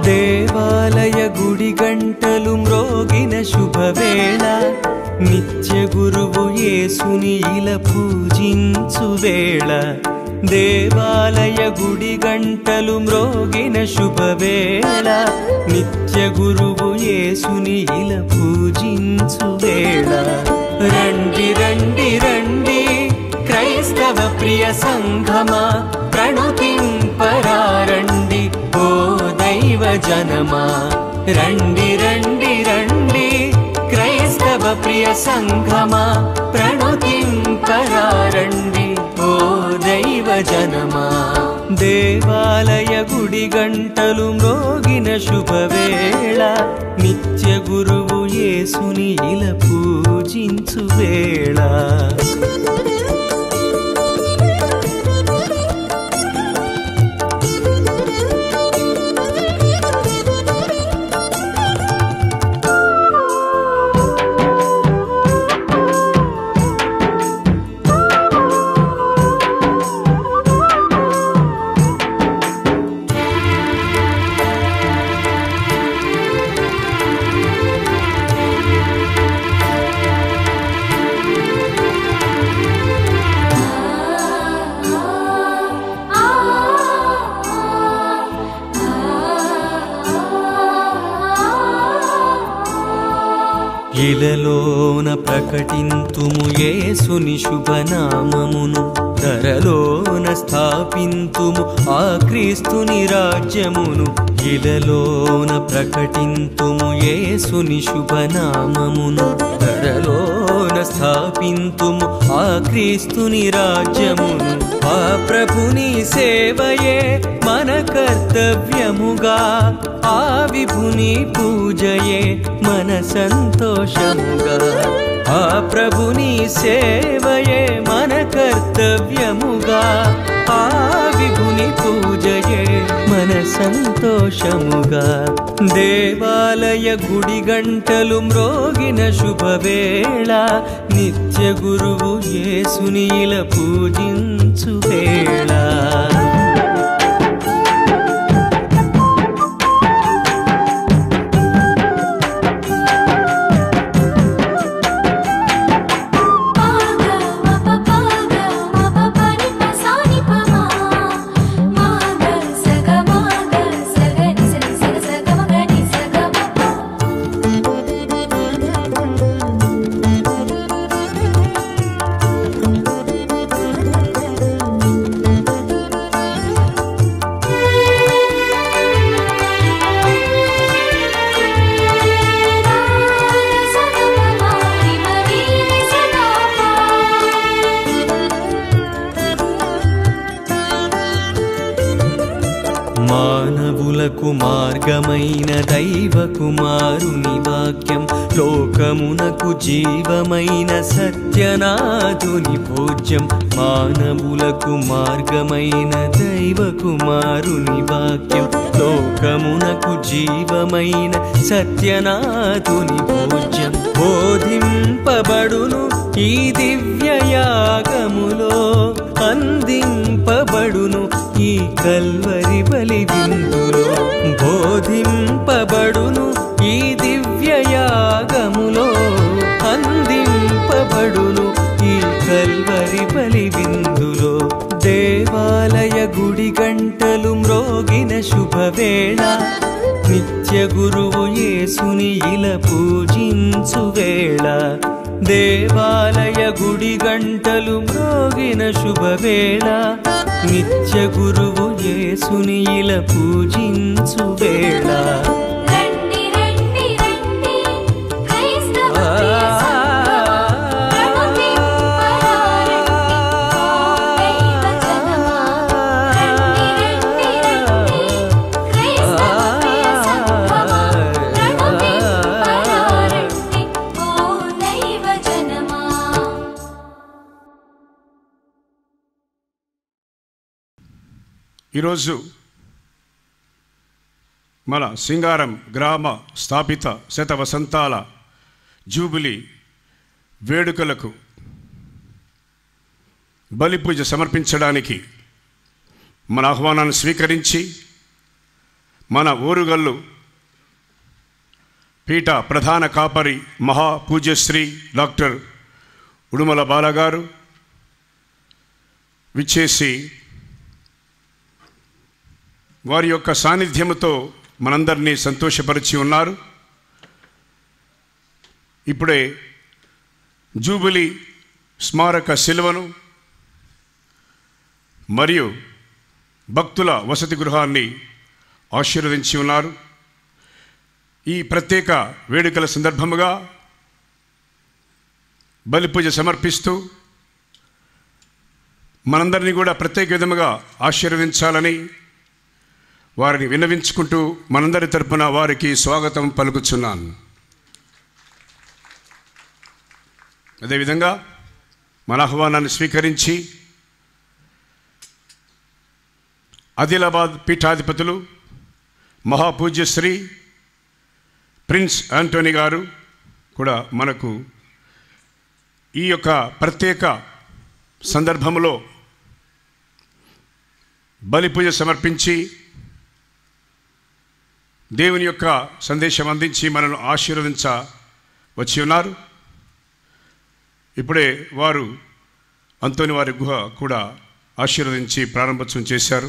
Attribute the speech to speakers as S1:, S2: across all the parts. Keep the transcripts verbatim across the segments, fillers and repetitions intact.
S1: దేవాలయ గుడి గంటలు మ్రోగిన శుభవేళ నిత్య గురువు యేసుని ఇలా పూజించు వేళ దేవాలయ గుడి గంటలు మ్రోగిన శుభవేళ నిత్య గురువు యేసుని ఇలా పూజించు వేళ రండి రండి రండి క్రైస్తవ ప్రియ సంఘమా ప్రణుతింపరారండి ఓ దైవ జనమా రండి రండి రండి క్రైస్తవ ప్రియ సంఘమా ప్రణుతింపరారండి ఓ దైవ జనమా దేవాలయ గుడి గంటలు మ్రోగిన శుభవేళ నిత్య గురువు యేసుని ఇలా పూజించు వేళ ఇలలోన ప్రకటింతుము యేసుని శుభనామమును ధరలోన స్థాపింతుము ఆ క్రీస్తుని రాజ్యమును ఇలలోన ప్రకటింతుము యేసుని శుభనామమును ధరలోన స్థాపింతుము ఆ క్రీస్తుని రాజ్యమును ఆ ప్రభుని సేవయే మన కర్తవ్యముగా ఆ విభుని పూజయే మన సంతోషముగా ఆ ప్రభుని సేవయే మన కర్తవ్యముగా ఆ విభుని పూజయే మన సంతోషముగా దేవాలయ గుడి గంటలు మ్రోగిన శుభవేళ నిత్య గురువు యేసుని ఇలా పూజించు వేళ మానవులకు మార్గమైన దైవ కుమారుని వాక్యం లోకమునకు జీవమైన సత్యనాథుని పూజ్యం మానవులకు మార్గమైన దైవ కుమారుని వాక్యం లోకమునకు జీవమైన సత్యనాథుని పూజ్యం బోధింపబడును ఈ దివ్య యాగములో అందింపబడును ఈ కల్వరి బలి విందులో బోధింపబడును ఈ దివ్య యాగములో అందింపబడును ఈ కల్వరి బలి విందులో దేవాలయ గుడి గంటలు మ్రోగిన శుభవేళ నిత్య గురువు యేసుని ఇలా పూజించు వేళ దేవాలయ గుడి గంటలు మ్రోగిన శుభవేళ నిత్య గురువు యేసుని ఇలా పూజించు వేళ
S2: ఈరోజు మన సింగారం గ్రామ స్థాపిత శత వసంతాల జూబిలీ వేడుకలకు బలి పూజ సమర్పించడానికి మన ఆహ్వానాన్ని స్వీకరించి మన ఓరుగల్లు పీఠ ప్రధాన కాపరి మహా పూజ్యశ్రీ డాక్టర్ ఉడుమల బాలగారు విచ్చేసి వారి యొక్క సాన్నిధ్యముతో మనందరినీ సంతోషపరిచి ఉన్నారు. ఇప్పుడే జూబిలీ స్మారక శిలువను మరియు భక్తుల వసతి గృహాన్ని ఆశీర్వదించి ఉన్నారు. ఈ ప్రత్యేక వేడుకల సందర్భముగా బలిపూజ సమర్పిస్తూ మనందరినీ కూడా ప్రత్యేక విధముగా ఆశీర్వదించాలని వారిని విన్నవించుకుంటూ మనందరి తరపున వారికి స్వాగతం పలుకుచున్నాను. అదేవిధంగా మన ఆహ్వానాన్ని స్వీకరించి ఆదిలాబాద్ పీఠాధిపతులు మహాపూజ్యశ్రీ ప్రిన్స్ యాంటోనీ గారు కూడా మనకు ఈ యొక్క ప్రత్యేక సందర్భంలో బలిపూజ సమర్పించి దేవుని యొక్క సందేశం అందించి మనను ఆశీర్వదించ వచ్చి ఉన్నారు. ఇప్పుడే వారు అంతోని వారి గుహ కూడా ఆశీర్వదించి ప్రారంభోత్సవం చేశారు.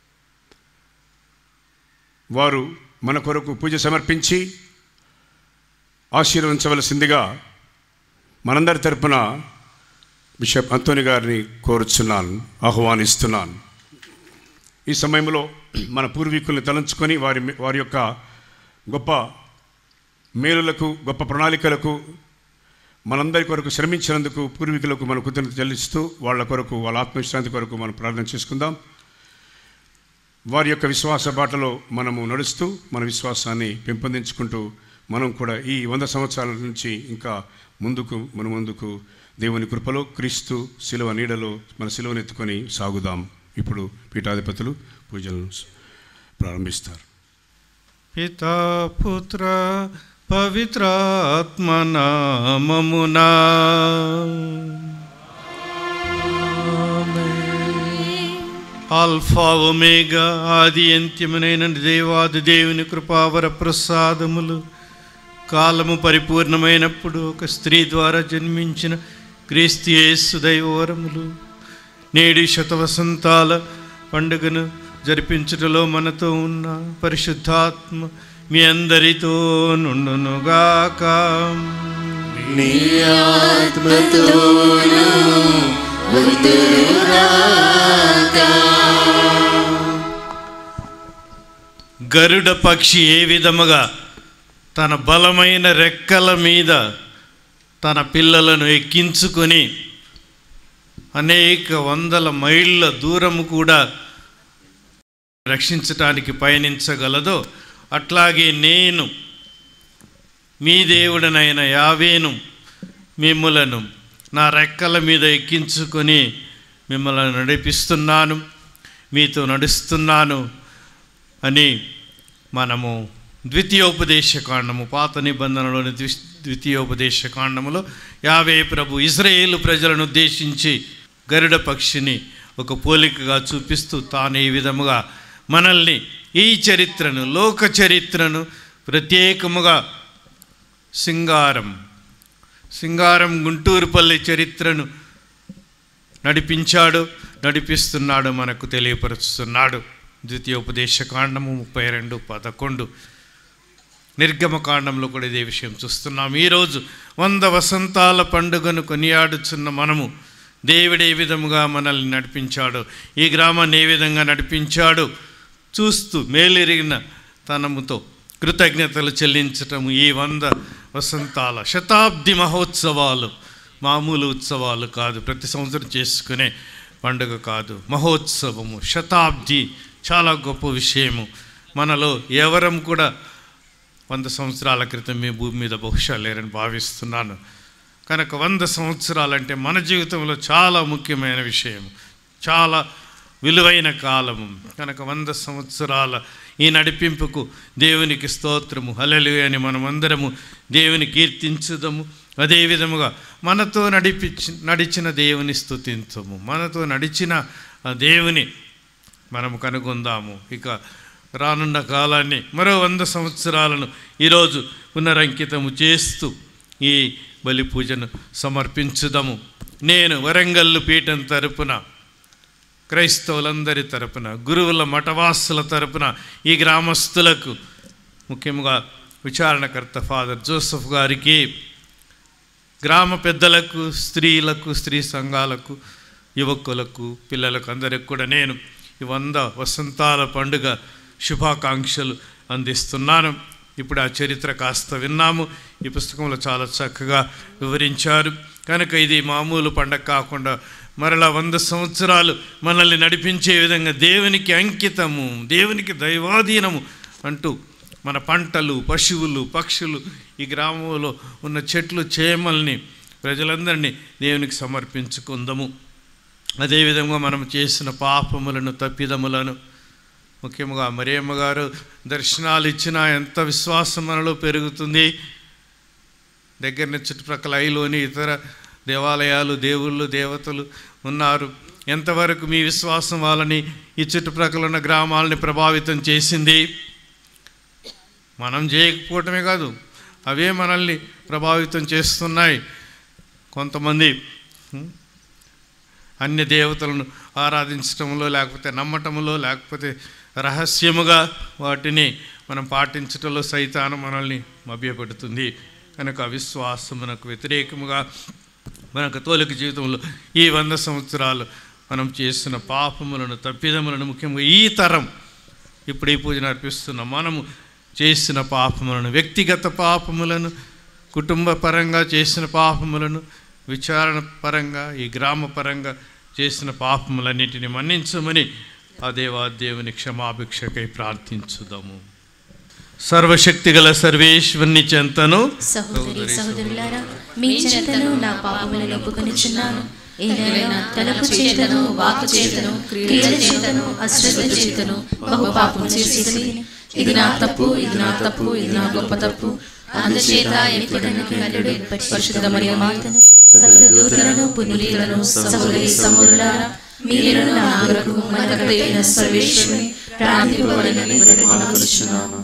S2: వారు మన కొరకు పూజ సమర్పించి ఆశీర్వదించవలసిందిగా మనందరి తరపున బిషప్ అంతోని గారిని కోరుచున్నాను, ఆహ్వానిస్తున్నాను. ఈ సమయంలో మన పూర్వీకుల్ని తలంచుకొని వారి వారి యొక్క గొప్ప మేలులకు గొప్ప ప్రణాళికలకు మనందరి కొరకు శ్రమించినందుకు పూర్వీకులకు మన కృతజ్ఞత చెల్లిస్తూ వాళ్ళ కొరకు వాళ్ళ ఆత్మవిశ్రాంతి కొరకు మనం ప్రార్థన చేసుకుందాం. వారి యొక్క విశ్వాస బాటలో మనము నడుస్తూ మన విశ్వాసాన్ని పెంపొందించుకుంటూ మనం కూడా ఈ వంద సంవత్సరాల నుంచి ఇంకా ముందుకు మన ముందుకు దేవుని కృపలో క్రీస్తు శిలువ నీడలో మన శిలువను ఎత్తుకొని సాగుదాం. ఇప్పుడు పీఠాధిపతులు పూజలను ప్రారంభిస్తారు.
S3: పితా పుత్ర పవిత్రాత్మ నామమునా ఆల్ఫా ఒమేగా ఆది అంత్యమునైన దేవాది దేవుని కృపావర ప్రసాదములు కాలము పరిపూర్ణమైనప్పుడు ఒక స్త్రీ ద్వారా జన్మించిన క్రీస్తు యేసు దైవవరములు నేడి శతవసంతాల పండుగను జరిపించుటలో మనతో ఉన్న పరిశుద్ధాత్మ మీ అందరితో నుండునుగాక.
S4: నీ ఆత్మతోను ఉండునుగాక.
S3: గరుడ పక్షి ఏ విధముగా తన బలమైన రెక్కల మీద తన పిల్లలను ఎక్కించుకొని అనేక వందల మైళ్ళ దూరము కూడా రక్షించటానికి పయనించగలదో అట్లాగే నేను మీ దేవుడనైన యావేను మిమ్మలను నా రెక్కల మీద ఎక్కించుకొని మిమ్మల్ని నడిపిస్తున్నాను, మీతో నడుస్తున్నాను అని మనము ద్వితీయోపదేశ కాండము పాత నిబంధనలోని ద్వి ద్వితీయోపదేశ కాండములో యావే ప్రభు ఇశ్రాయేలు ప్రజలను ఉద్దేశించి గరుడ పక్షిని ఒక పోలికగా చూపిస్తూ తాను ఈ విధముగా మనల్ని ఈ చరిత్రను లోక చరిత్రను ప్రత్యేకముగా సింగారం సింగారం గుంటూరుపల్లి చరిత్రను నడిపించాడు, నడిపిస్తున్నాడు, మనకు తెలియపరుస్తున్నాడు. ద్వితీయోపదేశ కాండము ముప్పై రెండు పదకొండు నిర్గమకాండంలో కూడా ఇదే విషయం చూస్తున్నాం. ఈరోజు వంద వసంతాల పండుగను కొనియాడుచున్న మనము దేవుడు ఏ విధముగా మనల్ని నడిపించాడు, ఈ గ్రామాన్ని ఏ విధంగా నడిపించాడు చూస్తూ మేలెరిగిన తనముతో కృతజ్ఞతలు చెల్లించటము ఈ వంద వసంతాల శతాబ్ది మహోత్సవాలు మామూలు ఉత్సవాలు కాదు, ప్రతి సంవత్సరం చేసుకునే పండుగ కాదు, మహోత్సవము శతాబ్ది చాలా గొప్ప విషయము. మనలో ఎవరం కూడా వంద సంవత్సరాల క్రితం మీ భూమి మీద బహుశా లేరని భావిస్తున్నాను. కనుక వంద సంవత్సరాలంటే మన జీవితంలో చాలా ముఖ్యమైన విషయం, చాలా విలువైన కాలము. కనుక వంద సంవత్సరాల ఈ నడిపింపుకు దేవునికి స్తోత్రము, హల్లెలూయా అని మనమందరము దేవుని కీర్తించుదము. అదేవిధముగా మనతో నడిపించి నడిచిన దేవుని స్తుతించము, మనతో నడిచిన ఆ దేవుని మనము కనుగొందాము. ఇక రానున్న కాలాన్ని మరో వంద సంవత్సరాలను ఈరోజు పునరంకితము చేస్తూ ఈ బలి పూజను సమర్పించుదాము. నేను వరంగల్లు పీఠం తరపున, క్రైస్తవులందరి తరపున, గురువుల మఠవాసుల తరపున ఈ గ్రామస్తులకు, ముఖ్యంగా విచారణకర్త ఫాదర్ జోసెఫ్ గారికి, గ్రామ పెద్దలకు, స్త్రీలకు, స్త్రీ సంఘాలకు, యువకులకు, పిల్లలకు అందరికి కూడా నేను ఈ వంద వసంతాల పండుగ శుభాకాంక్షలు అందిస్తున్నాను. ఇప్పుడు ఆ చరిత్ర కాస్త విన్నాము. ఈ పుస్తకంలో చాలా చక్కగా వివరించారు. కనుక ఇది మామూలు పండగ కాకుండా మరలా వంద సంవత్సరాలు మనల్ని నడిపించే విధంగా దేవునికి అంకితము, దేవునికి దైవాధీనము అంటూ మన పంటలు, పశువులు, పక్షులు, ఈ గ్రామంలో ఉన్న చెట్లు, చేమల్ని, ప్రజలందరినీ దేవునికి సమర్పించుకుందాము. అదేవిధంగా మనం చేసిన పాపములను, తప్పిదములను, ముఖ్యంగా మరియమ్మ గారు దర్శనాలు ఇచ్చినా ఎంత విశ్వాసం మనలో పెరుగుతుంది. దగ్గరని చుట్టుప్రక్కల ఐలోని ఇతర దేవాలయాలు, దేవుళ్ళు, దేవతలు ఉన్నారు. ఎంతవరకు మీ విశ్వాసం వాళ్ళని, ఈ చుట్టుప్రక్కల ఉన్న గ్రామాలని ప్రభావితం చేసింది? మనం చేయకపోవటమే కాదు, అవే మనల్ని ప్రభావితం చేస్తున్నాయి. కొంతమంది అన్య దేవతలను ఆరాధించటంలో, లేకపోతే నమ్మటంలో, లేకపోతే రహస్యముగా వాటిని మనం పాటించటంలో సైతాను మనల్ని మభ్యపెడుతుంది. కనుక అవిశ్వాసమునకు వ్యతిరేకముగా మన కథోలిక జీవితంలో ఈ వంద సంవత్సరాలు మనం చేసిన పాపములను, తప్పిదములను, ముఖ్యంగా ఈ తరం ఇప్పుడు ఈ పూజను అర్పిస్తున్న మనము చేసిన పాపములను, వ్యక్తిగత పాపములను, కుటుంబ పరంగా చేసిన పాపములను, విచారణ పరంగా, ఈ గ్రామ పరంగా చేసిన పాపములన్నింటినీ మన్నించమని ఆ దేవాదేవుని క్షమాభిక్షకై ప్రార్థించుదాము. సర్వశక్తి గల సర్వేశ్వరుని చెంతను,
S5: సహోదరి సహోదరులారా, మీ చెంతను నా పాపములను ఒప్పుకొనిచున్నాను. ఏదైనా తలపు చేతను, వాక్కు చేతను, క్రియల చేతను, అశ్రద్ధ చేతను బహు పాపము చేసి, ఇది నా తప్పు, ఇది నా తప్పు, ఇది నా గొప్ప తప్పు. అందుచేత ఎప్పుడైనా కలుడు పరిశుద్ధ మరియ మాతను, సకల దూతలను, పునీతులను, సహోదరి సహోదరులారా, మీరు నా కొరకు మన కర్తయైన సర్వేశ్వరుని ప్రార్థింపబడని బ్రతిమాలుకొనుచున్నాను.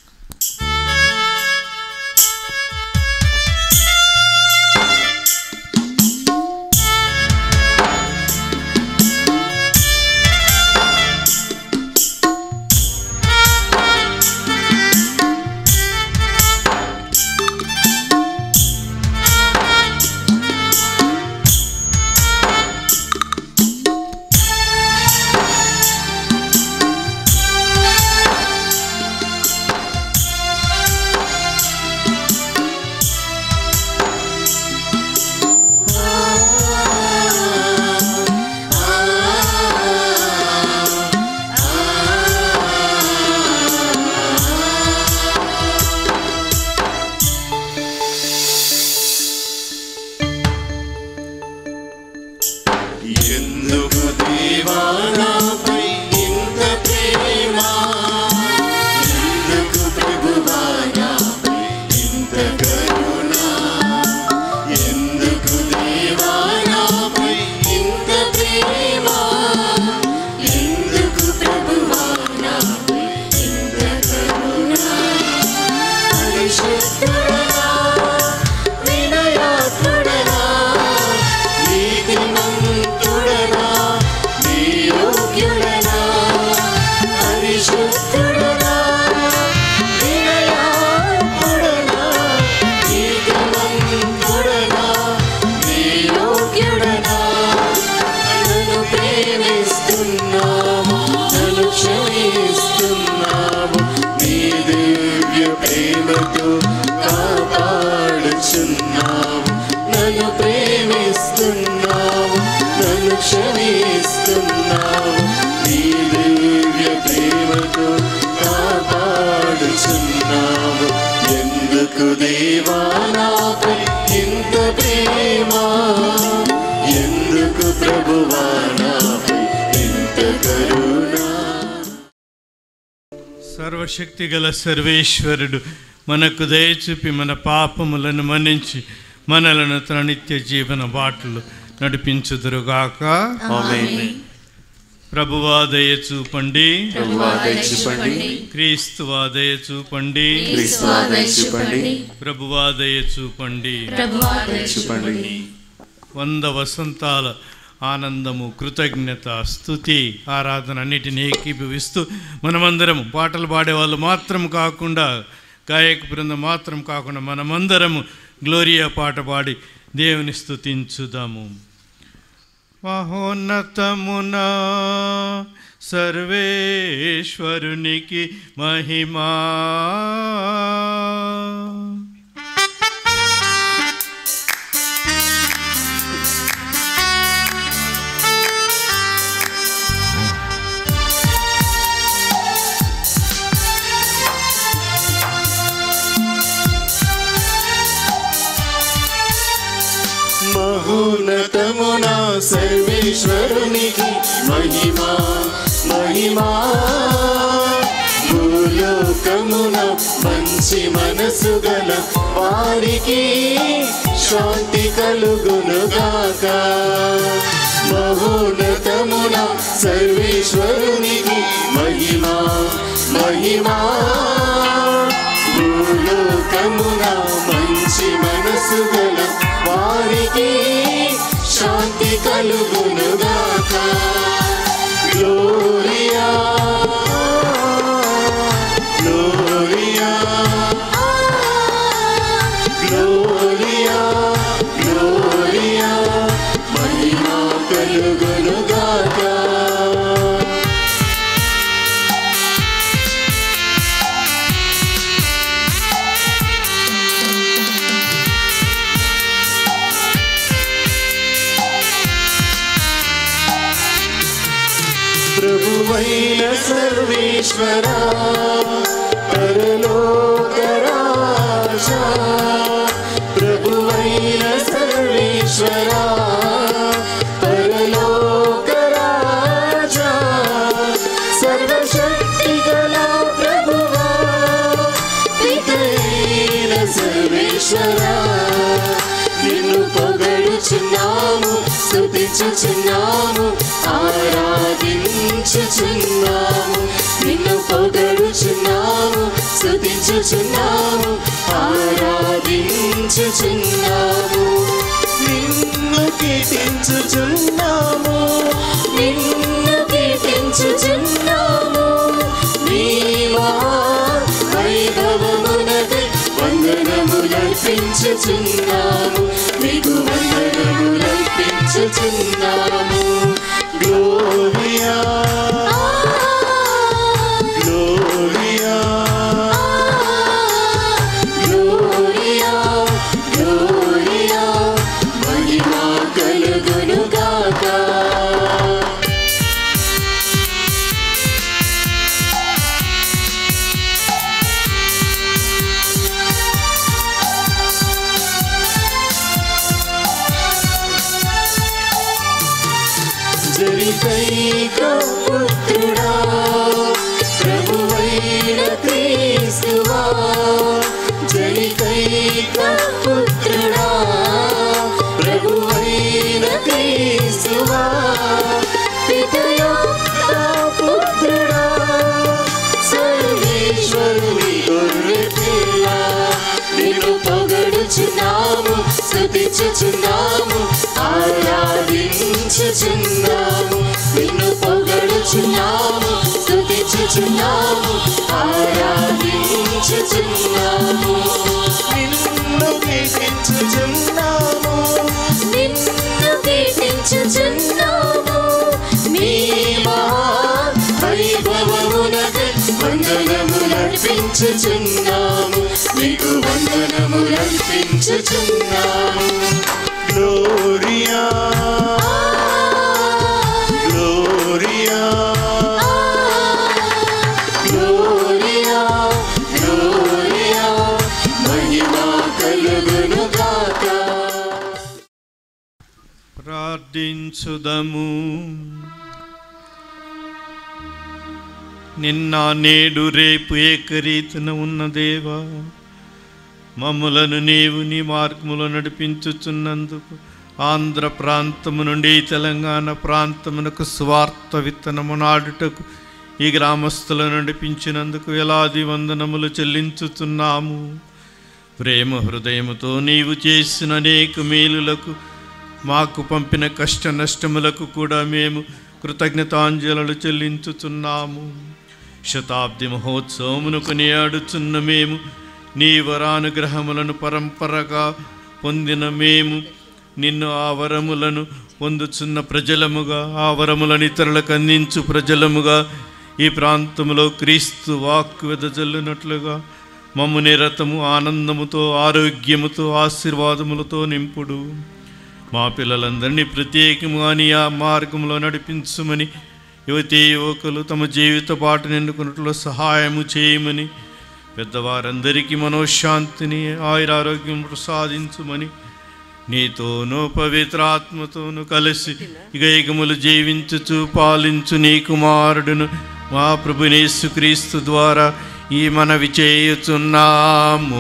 S3: సర్వశక్తి గల సర్వేశ్వరుడు మనకు దయచూపి మన పాపములను మన్నించి మనలను తన నిత్య జీవన బాటలు నడిపించుదురుగాక.
S4: ఆమేన్.
S3: ప్రభువా దయ చూపండి,
S4: ప్రభువా దయ చూపండి,
S3: క్రీస్తువా దయ చూపండి,
S4: క్రీస్తువా దయ చూపండి,
S3: ప్రభువా దయ చూపండి,
S5: ప్రభువా దయ
S4: చూపండి.
S3: వంద వసంతాల ఆనందము, కృతజ్ఞత, స్తుతి, ఆరాధన అన్నిటిని ఏకీభవిస్తూ మనమందరం పాటలు పాడేవాళ్ళు మాత్రం కాకుండా, గాయక బృందం మాత్రం కాకుండా మనమందరము గ్లోరియా పాట పాడి దేవుని స్తుతించుదాము. మహోన్నతమున సర్వేశ్వరునికి మహిమా,
S4: మహోన్నతమున సర్వేశ్వరునికి మహిమా మహిమా. భూలోకమున మంచి మనసు గల వారికి శాంతి కలుగునుగాక. మహోన్నతమున సర్వేశ్వరునికి మహిమా మహిమా. భూలోకమున మంచి మనసు గల వారికి శాంతి కలుగునుగాక. గ్లోరియా గ్లోరియా గ్లోరియా గ్లోరియా, మహిమా కలుగునుగాక. ప్రభువైన సర్వేశ్వరా, పరలోక రాజా. ప్రభువైన సర్వేశ్వరా, పరలోక రాజా. సర్వశక్తి గల ప్రభువా, పితైన సర్వేశ్వరా, నిన్ను పొగడుచున్నాము, స్తుతించుచున్నాము, ఆరాధించుచున్నాము. నిన్ను పొగడుచున్నాము, స్తుతించుచున్నాము, ఆరాధించుచున్నాము. నిన్ను కీర్తించుచున్నాము, నిన్ను కీర్తించుచున్నాము. నీ మహా వైభవమునకై వందనములర్పించుచున్నాము, మీకు వందనములర్పించుచున్నాము. గ్లోరియా గ్లోరియా గ్లోరియా గ్లోరియా, మహిమా కలుగునుగాక. జరికైక పుత్రుడా, ప్రభువైన క్రీస్తువా. జరికైక పుత్రుడా, ప్రభువైన క్రీస్తువా. పితయొక్క పుత్రుడా, సర్వేశ్వరుని గొర్రె పిల్ల. నిన్ను పొగడుచున్నాము, స్తుతించుచున్నాము, ఆరాధించుచున్నాము. నిన్ను పొగడుచున్నాము, స్తుతించుచున్నాము, ఆరాధించుచున్నాము. నిన్ను కీర్తించుచున్నాము, నిన్ను కీర్తించుచున్నాము. నీ మహా వైభవమునకై వందనములర్పించుచున్నాము, మీకు వందనములర్పించుచున్నాము. గ్లోరియా గ్లోరియా గ్లోరియా గ్లోరియా, మహిమా కలుగునుగాక.
S3: ప్రార్థించుదము. నిన్న నేడు రేపు ఏకరీతిన ఉన్న దేవా, మమ్ములను నీవు నీ మార్గములో నడిపించుచున్నందుకు ఆంధ్ర ప్రాంతము నుండి తెలంగాణ ప్రాంతమునకు స్వార్థ విత్తనము నాటుటకు ఈ గ్రామస్తులను నడిపించినందుకు వేలాది వందనములు చెల్లించుతున్నాము. ప్రేమ హృదయముతో నీవు చేసిన అనేక మేలులకు మాకు పంపిన కష్ట నష్టములకు కూడా మేము కృతజ్ఞతాంజలులు చెల్లించుతున్నాము. శతాబ్ది మహోత్సవమును కొనియాడుచున్న మేము నీ వరానుగ్రహములను పరంపరగా పొందిన మేము నిన్ను ఆ వరములను పొందుచున్న ప్రజలముగా, ఆ వరములను ఇతరులకు అందించు ప్రజలముగా ఈ ప్రాంతంలో క్రీస్తు వాక్కు వెదజల్లునట్లుగా మమ్ము నిరతము ఆనందముతో, ఆరోగ్యముతో, ఆశీర్వాదములతో నింపుడు. మా పిల్లలందరినీ ప్రత్యేకముగా నీ ఆ మార్గంలో నడిపించుమని, యువతీ యువకులు తమ జీవిత బాటను ఎన్నుకున్నట్లు సహాయము చేయమని, పెద్దవారందరికీ మనోశాంతిని, ఆయురారోగ్యం ప్రసాదించుమని, నీతోనూ పవిత్రాత్మతోనూ కలిసి యుగయుగములు జీవించుచు పాలించు నీ కుమారుడును మా ప్రభువైన యేసుక్రీస్తు ద్వారా ఈ మనవి చేయుచున్నాము.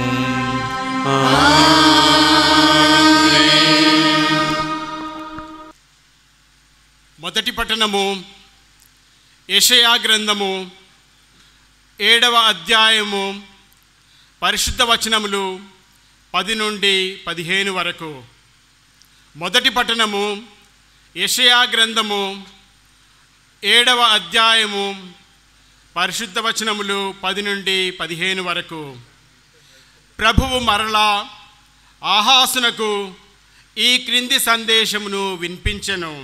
S6: మొదటి పట్టణము యెషయా గ్రంథము ఏడవ అధ్యాయము పరిశుద్ధ వచనములు పది నుండి పదిహేను వరకు. మొదటి పట్టణము యెషయా గ్రంథము ఏడవ అధ్యాయము పరిశుద్ధ వచనములు పది నుండి పదిహేను వరకు. ప్రభువు మరలా ఆహాసునకు ఈ క్రింది సందేశమును వినిపించెను.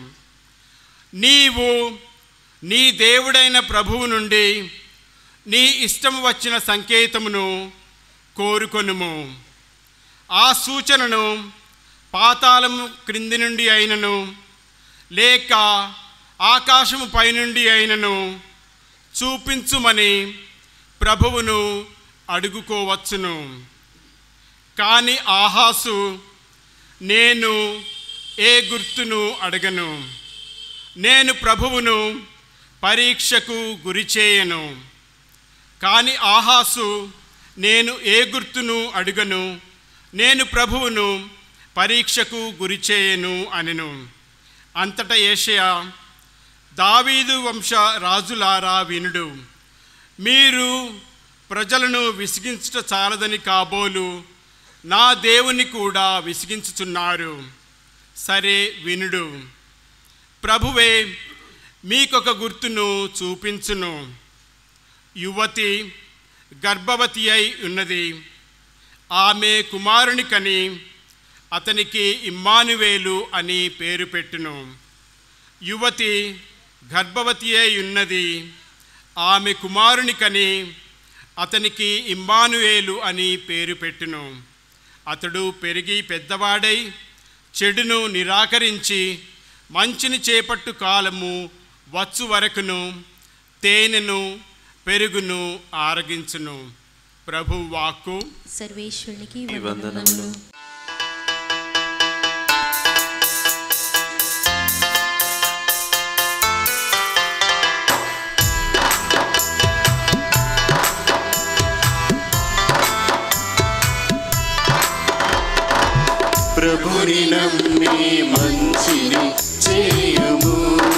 S6: నీవు నీ దేవుడైన ప్రభువు నుండి నీ ఇష్టము వచ్చిన సంకేతమును కోరుకొనుము. ఆ సూచనను పాతాళము క్రింది నుండి అయినను లేక ఆకాశము పైనుండి అయినను చూపించుమని ప్రభువును అడుగుకోవచ్చును. కానీ ఆహాసు నేను ఏ గుర్తును అడగను, నేను ప్రభువును పరీక్షకు గురిచేయను. కానీ ఆహాసు నేను ఏ గుర్తును అడుగను, నేను ప్రభువును పరీక్షకు గురిచేయను అనెను. అంతటా యెషయా, దావీదు వంశ రాజులారా వినుడు, మీరు ప్రజలను విసిగించుట చాలదని కాబోలు నా దేవుని కూడా విసిగించుచున్నారు. సరే వినుడు, ప్రభువే మీకొక గుర్తును చూపించును. యువతి గర్భవతి అయి ఉన్నది, ఆమె కుమారుని కని అతనికి ఇమ్మానువేలు అని పేరు పెట్టును. యువతి గర్భవతి అయి ఉన్నది, ఆమె కుమారుని కని అతనికి ఇమ్మానువేలు అని పేరు పెట్టును. అతడు పెరిగి పెద్దవాడై చెడును నిరాకరించి మంచిని చేపట్టు కాలము వచ్చు వరకును తేనెను పెరుగును ఆరగించును. ప్రభు వాక్కు.
S5: సర్వేశ్వరునికి వందనములు.
S4: ప్రభుని నమ్మి మంచిని చేయము,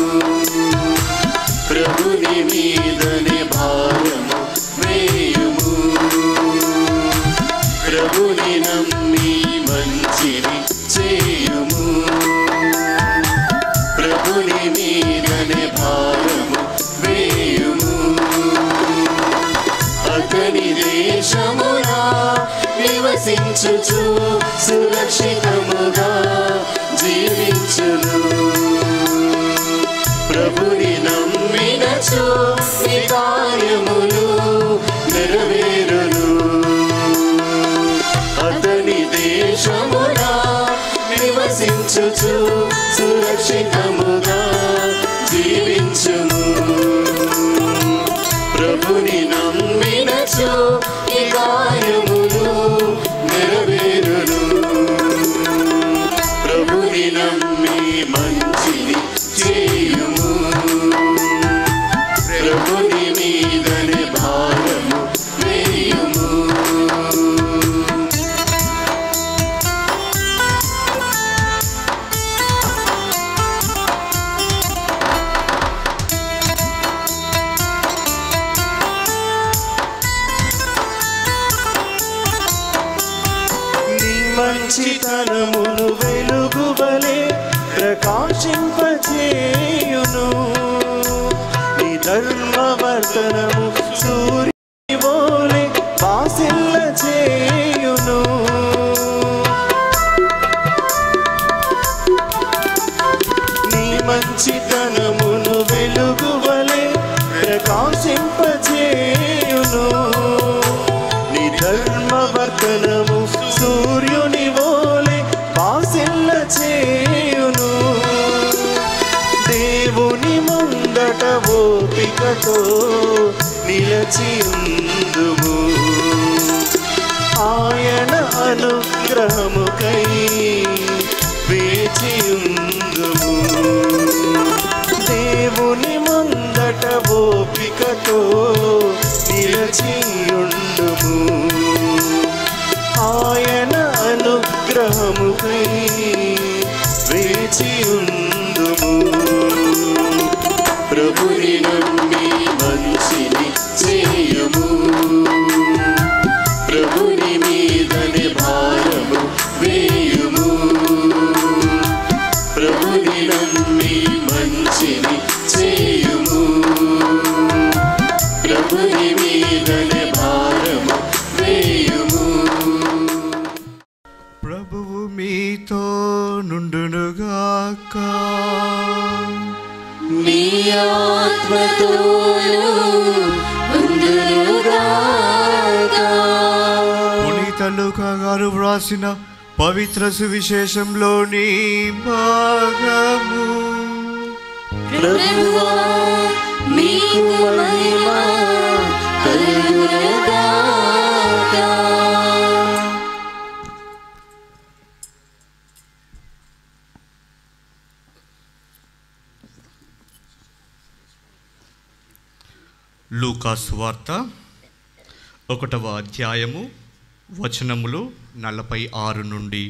S4: ప్రభుని మీదనే భారము వేయము. ప్రభుని నమ్మి మంచిని చేయము, ప్రభుని మీదనే భారము వేయము. అతని దేశమునా నివసించుచు సురక్షితముగా జీవించును. ప్రభుని నమ్మినచో నీ కార్యములు నెరవేరును. అతని దేశమునా నివసించుచు సురక్షితముగా జీవించును. ప్రభుని నమ్మినచో ఈ కార్యములు నెరవేరును. ప్రభుని నమ్మి మంచిని చేయుము, ప్రభుని మీదనే భారము వేయుము.
S7: మంచితనమును వెలుగువలే ప్రకాశింపచేయును నీ ధర్మవర్తనము సూర్యుని వోలే వాసిల్ల చేయును నీ మంచితనమును వెలుగువలే ప్రకాశింపచేయును నీ ధర్మవర్తనము సూర్యుని వోలే వాసిల్ల చేయును దేవుని ముందట ఓపికతో నిలచియుందుము ఆయన అనుగ్రహముకై వేచియుందుము దేవుని ముందట ఓపికతో నిలచియుందుము ఆయన అనుగ్రహముకై వేచియుందుము
S4: ప్రభుని నమ్మి మంచిని చేయుము ప్రభుని మీదనే భారము వేయుము ప్రభుని నమ్మి మంచిని చేయుము ప్రభుని మీదనే భారము వేయుము
S8: ప్రభువు మీతో నుండునుగాక
S4: నీ ఆత్మతోను ఉండునుగాక
S8: పునీత లూకా గారు వ్రాసిన పవిత్ర సువిశేషంలోని భాగము
S4: ప్రభువా మీకు మహిమ కలుగునుగాక
S8: లూకా సువార్త ఒకటవ అధ్యాయము వచనములు నలభై ఆరు నుండి.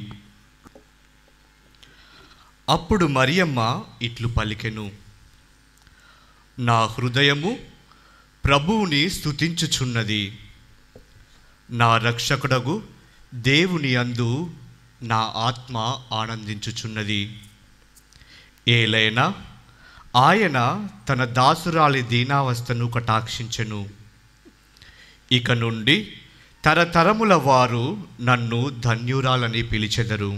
S8: అప్పుడు మరియమ్మ ఇట్లు పలికెను, నా హృదయము ప్రభువుని స్తుతించుచున్నది, నా రక్షకుడగు దేవుని యందు నా ఆత్మ ఆనందించుచున్నది. ఏలైనా ఆయన తన దాసురాలి దీనావస్థను కటాక్షించెను. ఇక నుండి తరతరముల వారు నన్ను ధన్యురాలని పిలిచెదరు.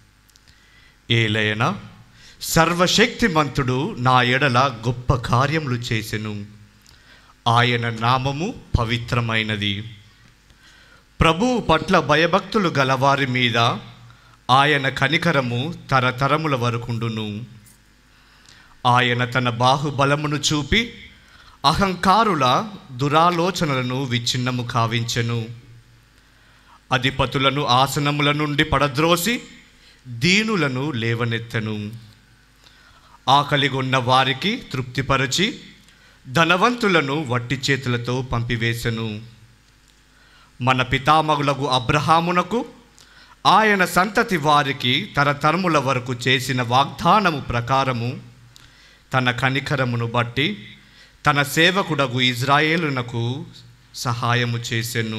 S8: ఏలైనా సర్వశక్తిమంతుడు నా ఎడల గొప్ప కార్యములు చేసెను. ఆయన నామము పవిత్రమైనది. ప్రభువు పట్ల భయభక్తులు గలవారి మీద ఆయన కనికరము తరతరముల వరకుండును. ఆయన తన బాహుబలమును చూపి అహంకారుల దురాలోచనలను విచ్ఛిన్నము కావించెను. అధిపతులను ఆసనముల నుండి పడద్రోసి దీనులను లేవనెత్తెను. ఆకలిగొన్న వారికి తృప్తిపరచి ధనవంతులను వట్టి చేతులతో పంపివేశెను. మన పితామగులకు అబ్రహామునకు ఆయన సంతతి వారికి తరతరముల వరకు చేసిన వాగ్దానము ప్రకారము తన కనికరమును బట్టి తన సేవకుడగు ఇజ్రాయేలునకు సహాయము చేసెను.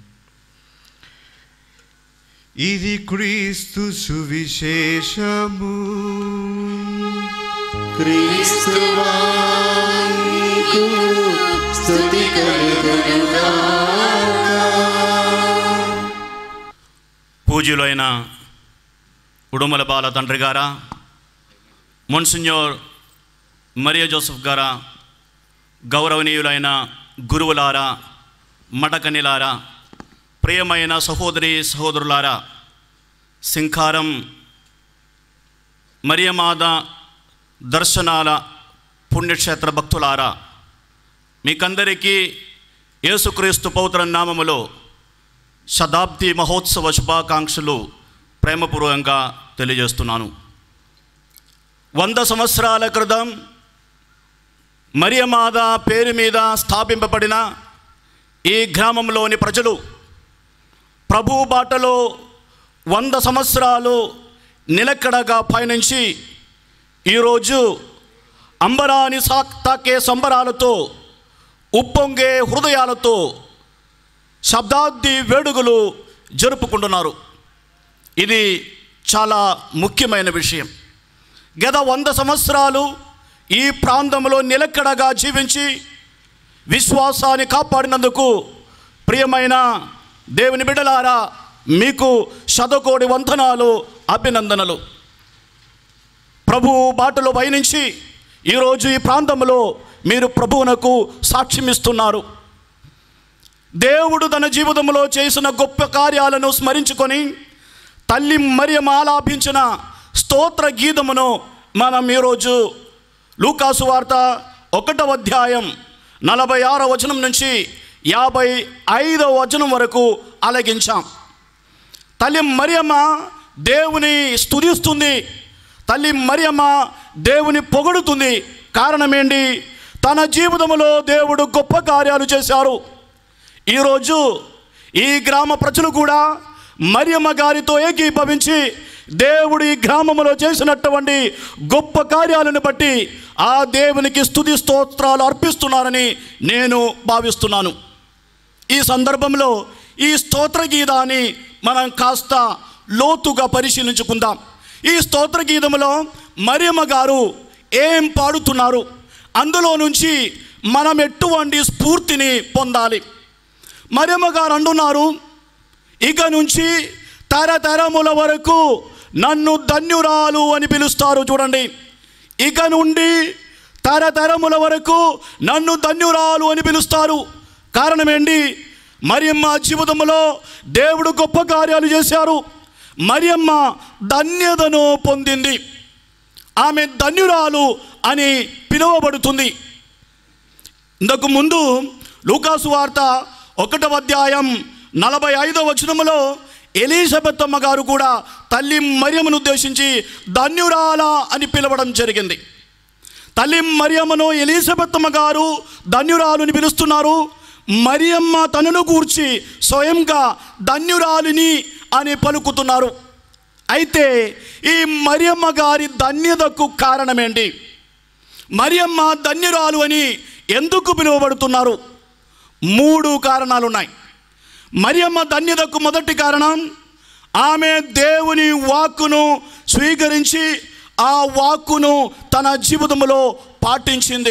S8: ఇది క్రీస్తు సువిశేషము.
S4: క్రీస్తువా నీకు స్తుతి కలుగునుగాక.
S9: పూజ్యులైన ఉడుమల బాల తండ్రి గారా, మొన్సిన్యోర్ మరియా జోసెఫ్ గారా, గౌరవనీయులైన గురువులారా, మడకనిలారా, ప్రియమైన సహోదరి సహోదరులారా, సింఖారం మరియమాత దర్శనాల పుణ్యక్షేత్ర భక్తులారా, మీకందరికీ యేసుక్రీస్తు పవిత్ర నామములో శతాబ్ది మహోత్సవ శుభాకాంక్షలు ప్రేమపూర్వకంగా తెలియజేస్తున్నాను. వంద సంవత్సరాల క్రితం మరియమాత పేరు మీద స్థాపింపబడిన ఈ గ్రామంలోని ప్రజలు ప్రభు బాటలో వంద సంవత్సరాలు నిలకడగా పయనించి ఈరోజు అంబరాని తాకే సంబరాలతో ఉప్పొంగే హృదయాలతో శతాబ్ది వేడుకలు జరుపుకుంటున్నారు. ఇది చాలా ముఖ్యమైన విషయం. గత వంద సంవత్సరాలు ఈ ప్రాంతంలో నిలకడగా జీవించి విశ్వాసాన్ని కాపాడినందుకు ప్రియమైన దేవుని బిడ్డలారా, మీకు శతకోటి వందనాలు, అభినందనలు. ప్రభు బాటలో పయనించి ఈరోజు ఈ ప్రాంతంలో మీరు ప్రభువునకు సాక్ష్యమిస్తున్నారు. దేవుడు తన జీవితంలో చేసిన గొప్ప కార్యాలను స్మరించుకొని తల్లి మరియమ్మ ఆలాపించిన స్తోత్ర గీతమును మనం ఈరోజు లూకాసు వార్త ఒకటవ అధ్యాయం నలభై ఆరో వచనం నుంచి యాభై ఐదవ వచనం వరకు ఆలకించాం. తల్లి మరియమ్మ దేవుని స్తుతిస్తుంది, తల్లి మరియమ్మ దేవుని పొగడుతుంది. కారణమేంటి? తన జీవితంలో దేవుడు గొప్ప కార్యాలు చేశారు. ఈరోజు ఈ గ్రామ ప్రజలు కూడా మరియమ్మ గారితో ఏకీభవించి దేవుడు ఈ గ్రామంలో చేసినటువంటి గొప్ప కార్యాలను బట్టి ఆ దేవునికి స్తుతి స్తోత్రాలు అర్పిస్తున్నారని నేను భావిస్తున్నాను. ఈ సందర్భంలో ఈ స్తోత్ర గీతాన్ని మనం కాస్త లోతుగా పరిశీలించుకుందాం. ఈ స్తోత్ర గీతంలో మరియమ్మ గారు ఏం పాడుతున్నారు, అందులో నుంచి మనం ఎటువంటి స్ఫూర్తిని పొందాలి. మరియమ్మ గారు అంటున్నారు, ఇక నుంచి తరతరముల వరకు నన్ను ధన్యురాలు అని పిలుస్తారు. చూడండి, ఇక నుండి తరతరముల వరకు నన్ను ధన్యురాలు అని పిలుస్తారు. కారణం ఏంటి? మరియమ్మ జీవితంలో దేవుడు గొప్ప కార్యాలు చేశారు. మరియమ్మ ధన్యతను పొందింది. ఆమె ధన్యురాలు అని పిలువబడుతుంది. ఇంతకు ముందు లూకాసు వార్త ఒకటవ అధ్యాయం నలభై ఐదవ వచనములో ఎలీజబెత్ అమ్మ గారు కూడా తల్లి మరియమ్మను ఉద్దేశించి ధన్యురాల అని పిలవడం జరిగింది. తల్లి మరియమ్మను ఎలీజబెత్ అమ్మ గారు ధన్యురాలు అని పిలుస్తున్నారు. మరియమ్మ తనను గూర్చి స్వయంగా ధన్యురాలిని అని పలుకుతున్నారు. అయితే ఈ మరియమ్మ గారి ధన్యతకు కారణమేంటి? మరియమ్మ ధన్యురాలు అని ఎందుకు పిలువబడుతున్నారు? మూడు కారణాలు ఉన్నాయి. మరియమ్మ ధన్యతకు మొదటి కారణం, ఆమె దేవుని వాక్కును స్వీకరించి ఆ వాక్కును తన జీవితంలో పాటించింది.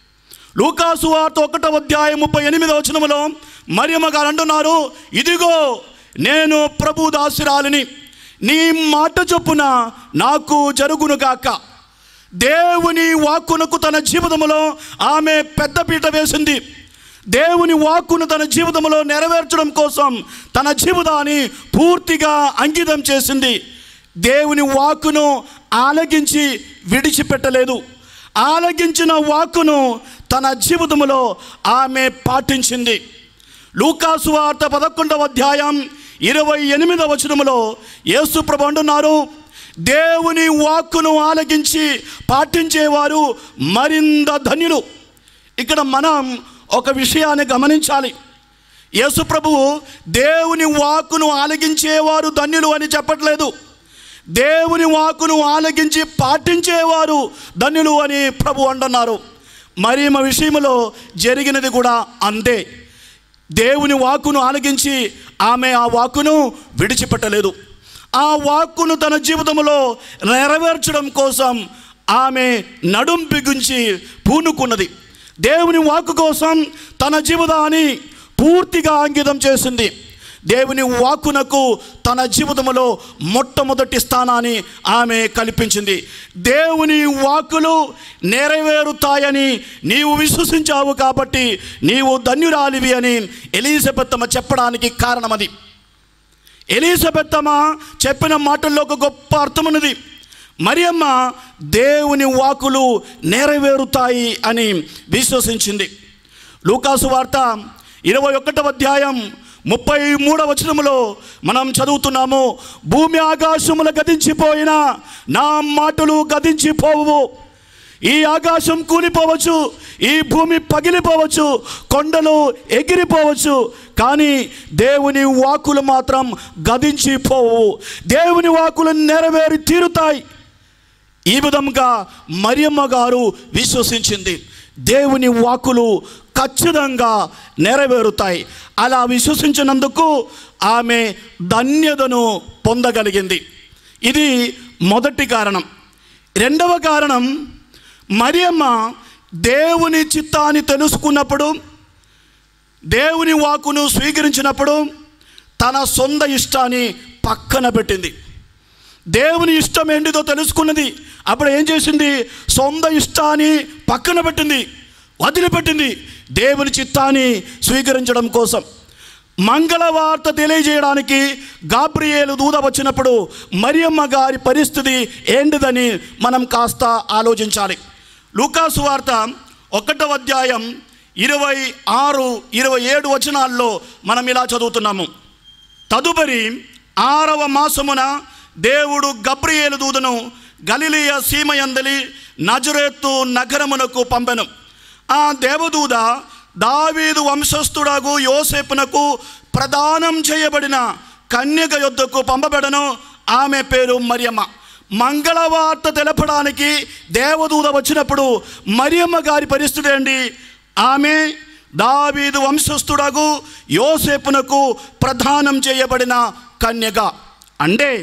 S9: లూకాసు వార్త ఒకటవ అధ్యాయం ముప్పై ఎనిమిదవ వచనములో మరియమ్మ గారు అంటున్నారు, ఇదిగో నేను ప్రభు దాసురాలిని, నీ మాట చొప్పున నాకు జరుగునుగాక. దేవుని వాక్కునకు తన జీవితంలో ఆమె పెద్దపీట వేసింది. దేవుని వాక్కును తన జీవితంలో నెరవేర్చడం కోసం తన జీవితాన్ని పూర్తిగా అంకితం చేసింది. దేవుని వాక్కును ఆలకించి విడిచిపెట్టలేదు. ఆలకించిన వాక్కును తన జీవితంలో ఆమె పాటించింది. లూకాసు వార్త పదకొండవ అధ్యాయం ఇరవై ఎనిమిదవ వచనములో యేసు ప్రభు అంటున్నారు, దేవుని వాక్కును ఆలకించి పాటించేవారు మరింత ధన్యులు. ఇక్కడ మనం ఒక విషయాన్ని గమనించాలి. యేసు ప్రభువు దేవుని వాక్కును ఆలకించేవారు ధన్యులు అని చెప్పట్లేదు. దేవుని వాక్కును ఆలకించి పాటించేవారు ధన్యులు అని ప్రభు అంటున్నారు. మరి మా విషయంలో జరిగినది కూడా అంతే. దేవుని వాక్కును ఆలకించి ఆమె ఆ వాక్కును విడిచిపెట్టలేదు. ఆ వాక్కును తన జీవితంలో నెరవేర్చడం కోసం ఆమె నడుం బిగించి పూనుకున్నది. దేవుని వాక్కు కోసం తన జీవితాన్ని పూర్తిగా అంకితం చేసింది. దేవుని వాక్కునకు తన జీవితంలో మొట్టమొదటి స్థానాన్ని ఆమె కల్పించింది. దేవుని వాక్కులు నెరవేరుతాయని నీవు విశ్వసించావు కాబట్టి నీవు ధన్యురాలివి అని ఎలీజబెత్ అమ్మ చెప్పడానికి కారణం అది. ఎలీజబెత్ అమ్మ చెప్పిన మాటల్లో ఒక గొప్ప అర్థం ఉన్నది. మరియమ్మ దేవుని వాక్కులు నెరవేరుతాయి అని విశ్వసించింది. లూకాసు వార్త ఇరవై ఒకటవ అధ్యాయం ముప్పై మూడవ వచనములో మనం చదువుతున్నాము, భూమి ఆకాశములు గతించిపోయినా నా మాటలు గతించిపోవు. ఈ ఆకాశం కూలిపోవచ్చు, ఈ భూమి పగిలిపోవచ్చు, కొండలు ఎగిరిపోవచ్చు, కానీ దేవుని వాక్కులు మాత్రం గతించిపోవు. దేవుని వాక్కులు నెరవేరి తీరుతాయి. ఈ విధంగా మరియమ్మ గారు విశ్వసించింది. దేవుని వాక్కులు ఖచ్చితంగా నెరవేరుతాయి. అలా విశ్వసించినందుకు ఆమె ధన్యతను పొందగలిగింది. ఇది మొదటి కారణం. రెండవ కారణం, మరియమ్మ దేవుని చిత్తాన్ని తెలుసుకున్నప్పుడు, దేవుని వాక్కును స్వీకరించినప్పుడు తన సొంత ఇష్టాన్ని పక్కన పెట్టింది. దేవుని ఇష్టం ఏంటిదో తెలుసుకున్నది. అప్పుడు ఏం చేసింది? సొంత ఇష్టాన్ని పక్కన పెట్టింది, వదిలిపెట్టింది దేవుని చిత్తాన్ని స్వీకరించడం కోసం. మంగళవార్త తెలియజేయడానికి గాబ్రియేలు దూత వచ్చినప్పుడు మరియమ్మ గారి పరిస్థితి ఏంటిదని మనం కాస్త ఆలోచించాలి. లూకాసు వార్త ఒకటవ అధ్యాయం ఇరవై ఆరు ఇరవై ఏడు వచనాల్లో మనం ఇలా చదువుతున్నాము. తదుపరి ఆరవ మాసమున దేవుడు గబ్రియేలు దూతను గలిలియ సీమయందలి నజరేతు నగరమునకు పంపెను. ఆ దేవదూత దావీదు వంశస్థుడగు యోసేపునకు ప్రదానం చేయబడిన కన్యక యొద్దకు పంపబడను. ఆమె పేరు మరియమ్మ. మంగళవార్త తెలపడానికి దేవదూత వచ్చినప్పుడు మరియమ్మ గారి పరిస్థితి ఏంటి? ఆమె దావీదు వంశస్థుడగు యోసేపునకు ప్రదానం చేయబడిన కన్యక. అంటే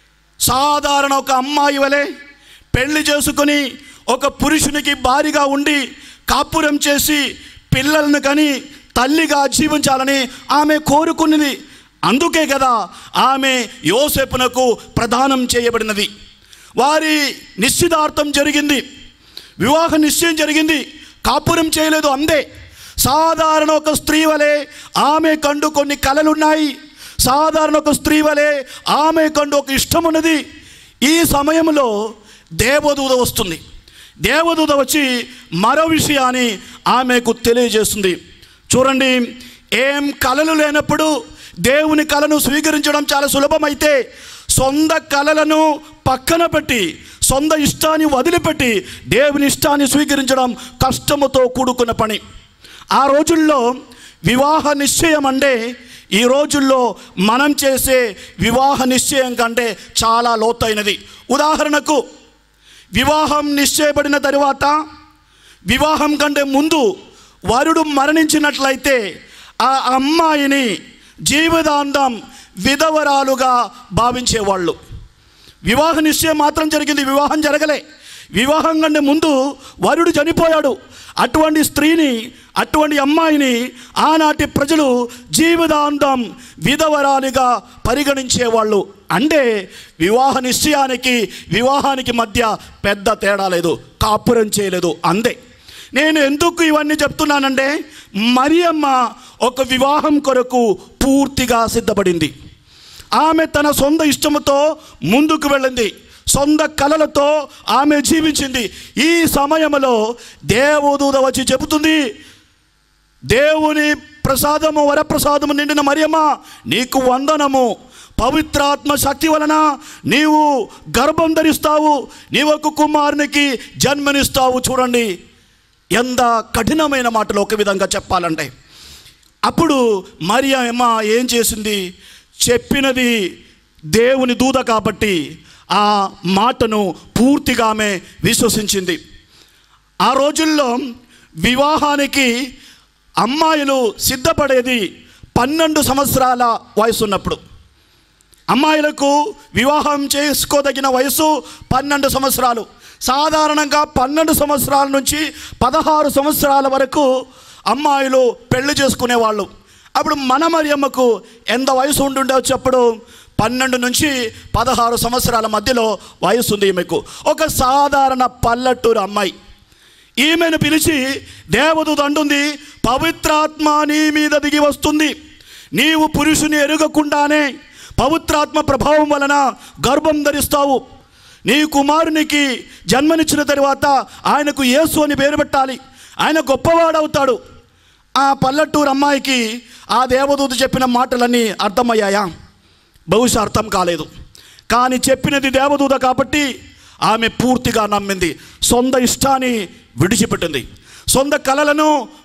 S9: సాధారణ ఒక అమ్మాయి వలె పెళ్లి చేసుకుని ఒక పురుషునికి భారీగా ఉండి కాపురం చేసి పిల్లలను కని తల్లిగా జీవించాలని ఆమె కోరుకున్నది. అందుకే కదా ఆమె యోసేపునకు ప్రదానం చేయబడినది. వారి నిశ్చితార్థం జరిగింది, వివాహ నిశ్చయం జరిగింది, కాపురం చేయలేదు. అందే సాధారణ ఒక స్త్రీ వలె ఆమె కండు కొన్ని కలలున్నాయి. సాధారణ ఒక స్త్రీ వలె ఆమె కండు ఒక ఇష్టం ఉన్నది. ఈ సమయంలో దేవదూత వస్తుంది. దేవదూత వచ్చి మరో విషయాన్ని ఆమెకు తెలియజేస్తుంది. చూడండి, ఏం కలలు లేనప్పుడు దేవుని కలను స్వీకరించడం చాలా సులభమైతే సొంత కలలను పక్కన పెట్టి సొంత ఇష్టాన్ని వదిలిపెట్టి దేవుని ఇష్టాన్ని స్వీకరించడం కష్టముతో కూడుకున్న పని. ఆ రోజుల్లో వివాహ నిశ్చయం అంటే ఈ రోజుల్లో మనం చేసే వివాహ నిశ్చయం కంటే చాలా లోతైనది. ఉదాహరణకు, వివాహం నిశ్చయపడిన తరువాత వివాహం కంటే ముందు వరుడు మరణించినట్లయితే ఆ అమ్మాయిని జీవితాంతం విధవరాలుగా భావించేవాళ్ళు. వివాహ నిశ్చయం మాత్రం జరిగింది, వివాహం జరగలే. వివాహం కంటే ముందు వరుడు చనిపోయాడు. అటువంటి స్త్రీని, అటువంటి అమ్మాయిని ఆనాటి ప్రజలు జీవితాంతం విధవరాలిగా పరిగణించేవాళ్ళు. అంటే వివాహ నిశ్చయానికి వివాహానికి మధ్య పెద్ద తేడా లేదు, కాపురం చేయలేదు, అంతే. నేను ఎందుకు ఇవన్నీ చెప్తున్నానంటే మరియమ్మ ఒక వివాహం కొరకు పూర్తిగా సిద్ధపడింది. ఆమె తన సొంత ఇష్టముతో ముందుకు వెళ్ళింది, సొంత కలలతో ఆమె జీవించింది. ఈ సమయంలో దేవదూత వచ్చి చెబుతుంది, దేవుని ప్రసాదము వరప్రసాదము నిండిన మరియమ్మ, నీకు వందనము. పవిత్రాత్మ శక్తి వలన నీవు గర్భం ధరిస్తావు, నీవు ఒక కుమారునికి జన్మనిస్తావు. చూడండి ఎంత కఠినమైన మాటలు ఒక విధంగా చెప్పాలంటే. అప్పుడు మరియమ్మ ఏం చేసింది? చెప్పినది దేవుని దూత కాబట్టి ఆ మాటను పూర్తిగా ఆమె విశ్వసించింది. ఆ రోజుల్లో వివాహానికి అమ్మాయిలు సిద్ధపడేది పన్నెండు సంవత్సరాల వయసు ఉన్నప్పుడు. అమ్మాయిలకు వివాహం చేసుకోదగిన వయసు పన్నెండు సంవత్సరాలు. సాధారణంగా పన్నెండు సంవత్సరాల నుంచి పదహారు సంవత్సరాల వరకు అమ్మాయిలు పెళ్లి చేసుకునేవాళ్ళు. అప్పుడు మన మరియమ్మకు ఎంత వయసు ఉండుండవచ్చు? అప్పుడు పన్నెండు నుంచి పదహారు సంవత్సరాల మధ్యలో వయసు ఉంది ఈమెకు. ఒక సాధారణ పల్లెటూరు అమ్మాయి. ఈమెను పిలిచి దేవదూత అంటుంది, పవిత్రాత్మ నీ మీద దిగి వస్తుంది, నీవు పురుషుని ఎరుగకుండానే పవిత్రాత్మ ప్రభావం వలన గర్భం ధరిస్తావు, నీ కుమారునికి జన్మనిచ్చిన తరువాత ఆయనకు యేసు అని పేరు పెట్టాలి, ఆయన గొప్పవాడవుతాడు. ఆ పల్లెటూరు అమ్మాయికి ఆ దేవదూత చెప్పిన మాటలన్నీ అర్థమయ్యాయా? బహుశా అర్థం కాలేదు. కానీ చెప్పినది దేవదూత కాబట్టి ఆమె పూర్తిగా నమ్మింది. సొంత ఇష్టాన్ని విడిచిపెట్టింది, సొంత కలలను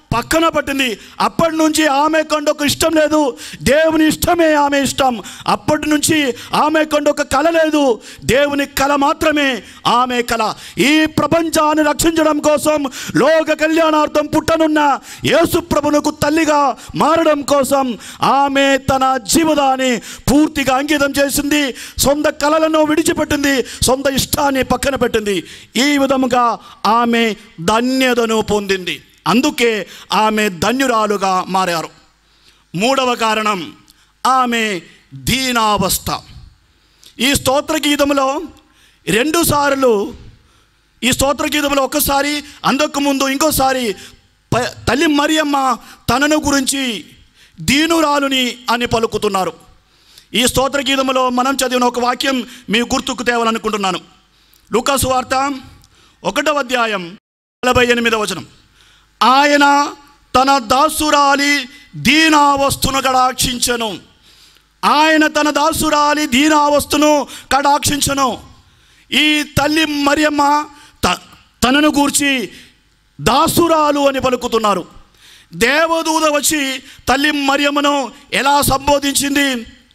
S9: పక్కన పట్టింది. అప్పటి నుంచి ఆమె కంటే ఒక ఇష్టం లేదు, దేవుని ఇష్టమే ఆమె ఇష్టం. అప్పటి నుంచి ఆమె కంటే ఒక కళ లేదు, దేవుని కళ మాత్రమే ఆమె కళ. ఈ ప్రపంచాన్ని రక్షించడం కోసం లోక కళ్యాణార్థం పుట్టనున్న యేసు ప్రభువుకు తల్లిగా మారడం కోసం ఆమె తన జీవితాన్ని పూర్తిగా అంకితం చేసింది. సొంత కళలను విడిచిపెట్టింది, సొంత ఇష్టాన్ని పక్కన పెట్టింది. ఈ విధముగా ఆమె ధన్యతను పొందింది. అందుకే ఆమె ధన్యురాలుగా మారారు. మూడవ కారణం ఆమె దీనావస్థ. ఈ స్తోత్ర గీతంలో రెండు సార్లు, ఈ స్తోత్ర గీతంలో ఒకసారి, అందుకు ముందు ఇంకోసారి తల్లి మరియమ్మ తనను గురించి దీనురాలుని అని పలుకుతున్నారు. ఈ స్తోత్ర గీతంలో మనం చదివిన ఒక వాక్యం మీ గుర్తుకు తేవాలనుకుంటున్నాను. లూకాసు వార్త ఒకటవ అధ్యాయం నలభై ఎనిమిదవ వచనం. ఆయన తన దాసురాలి దీనావస్థను కటాక్షించెను. ఆయన తన దాసురాలి దీనావస్థను కటాక్షించెను. ఈ తల్లి మరియమ్మ త తనను గూర్చి దాసురాలు అని పలుకుతున్నారు. దేవదూత వచ్చి తల్లి మరియమ్మను ఎలా సంబోధించింది?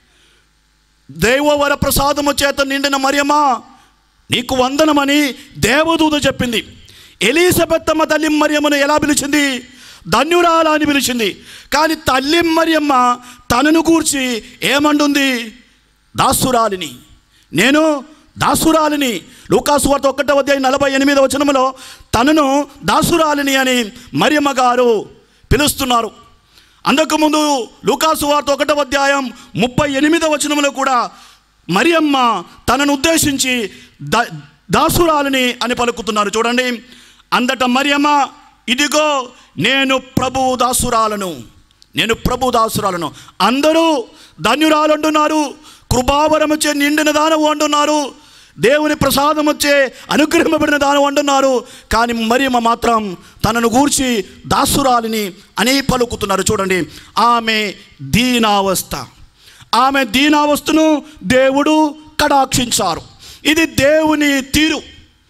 S9: దైవవర ప్రసాదము చేత నిండిన మరియమ్మ నీకు వందనమని దేవదూత చెప్పింది. ఎలీసబెత్తమ్మ తల్లి మరియమ్మను ఎలా పిలిచింది? ధన్యురాల అని పిలిచింది. కానీ తల్లి మరియమ్మ తనను కూర్చి ఏమంటుంది? దాసురాలిని, నేను దాసురాలిని. లూకాసు వార్త ఒకటవ అధ్యాయం నలభై ఎనిమిదవ వచనంలో తనను దాసురాలిని అని మరియమ్మ గారు పిలుస్తున్నారు. అంతకుముందు లూకాసు వార్త ఒకటవ అధ్యాయం ముప్పై ఎనిమిదవ వచనంలో కూడా మరియమ్మ తనను ఉద్దేశించి దా దాసురాలిని అని పలుకుతున్నారు. చూడండి, అందట మరియమ్మ, ఇదిగో నేను ప్రభు దాసురాలను, నేను ప్రభు దాసురాలను. అందరూ ధన్యురాలు అంటున్నారు, కృపావరం వచ్చే నిండిన దానవు అంటున్నారు, దేవుని ప్రసాదం వచ్చే అనుగ్రహింపబడిన దానవు అంటున్నారు. కానీ మరియమ్మ మాత్రం తనను గూర్చి దాసురాలిని అని పలుకుతున్నారు. చూడండి, ఆమె దీనావస్థ, ఆమె దీనావస్థను దేవుడు కటాక్షించారు. ఇది దేవుని తీరు.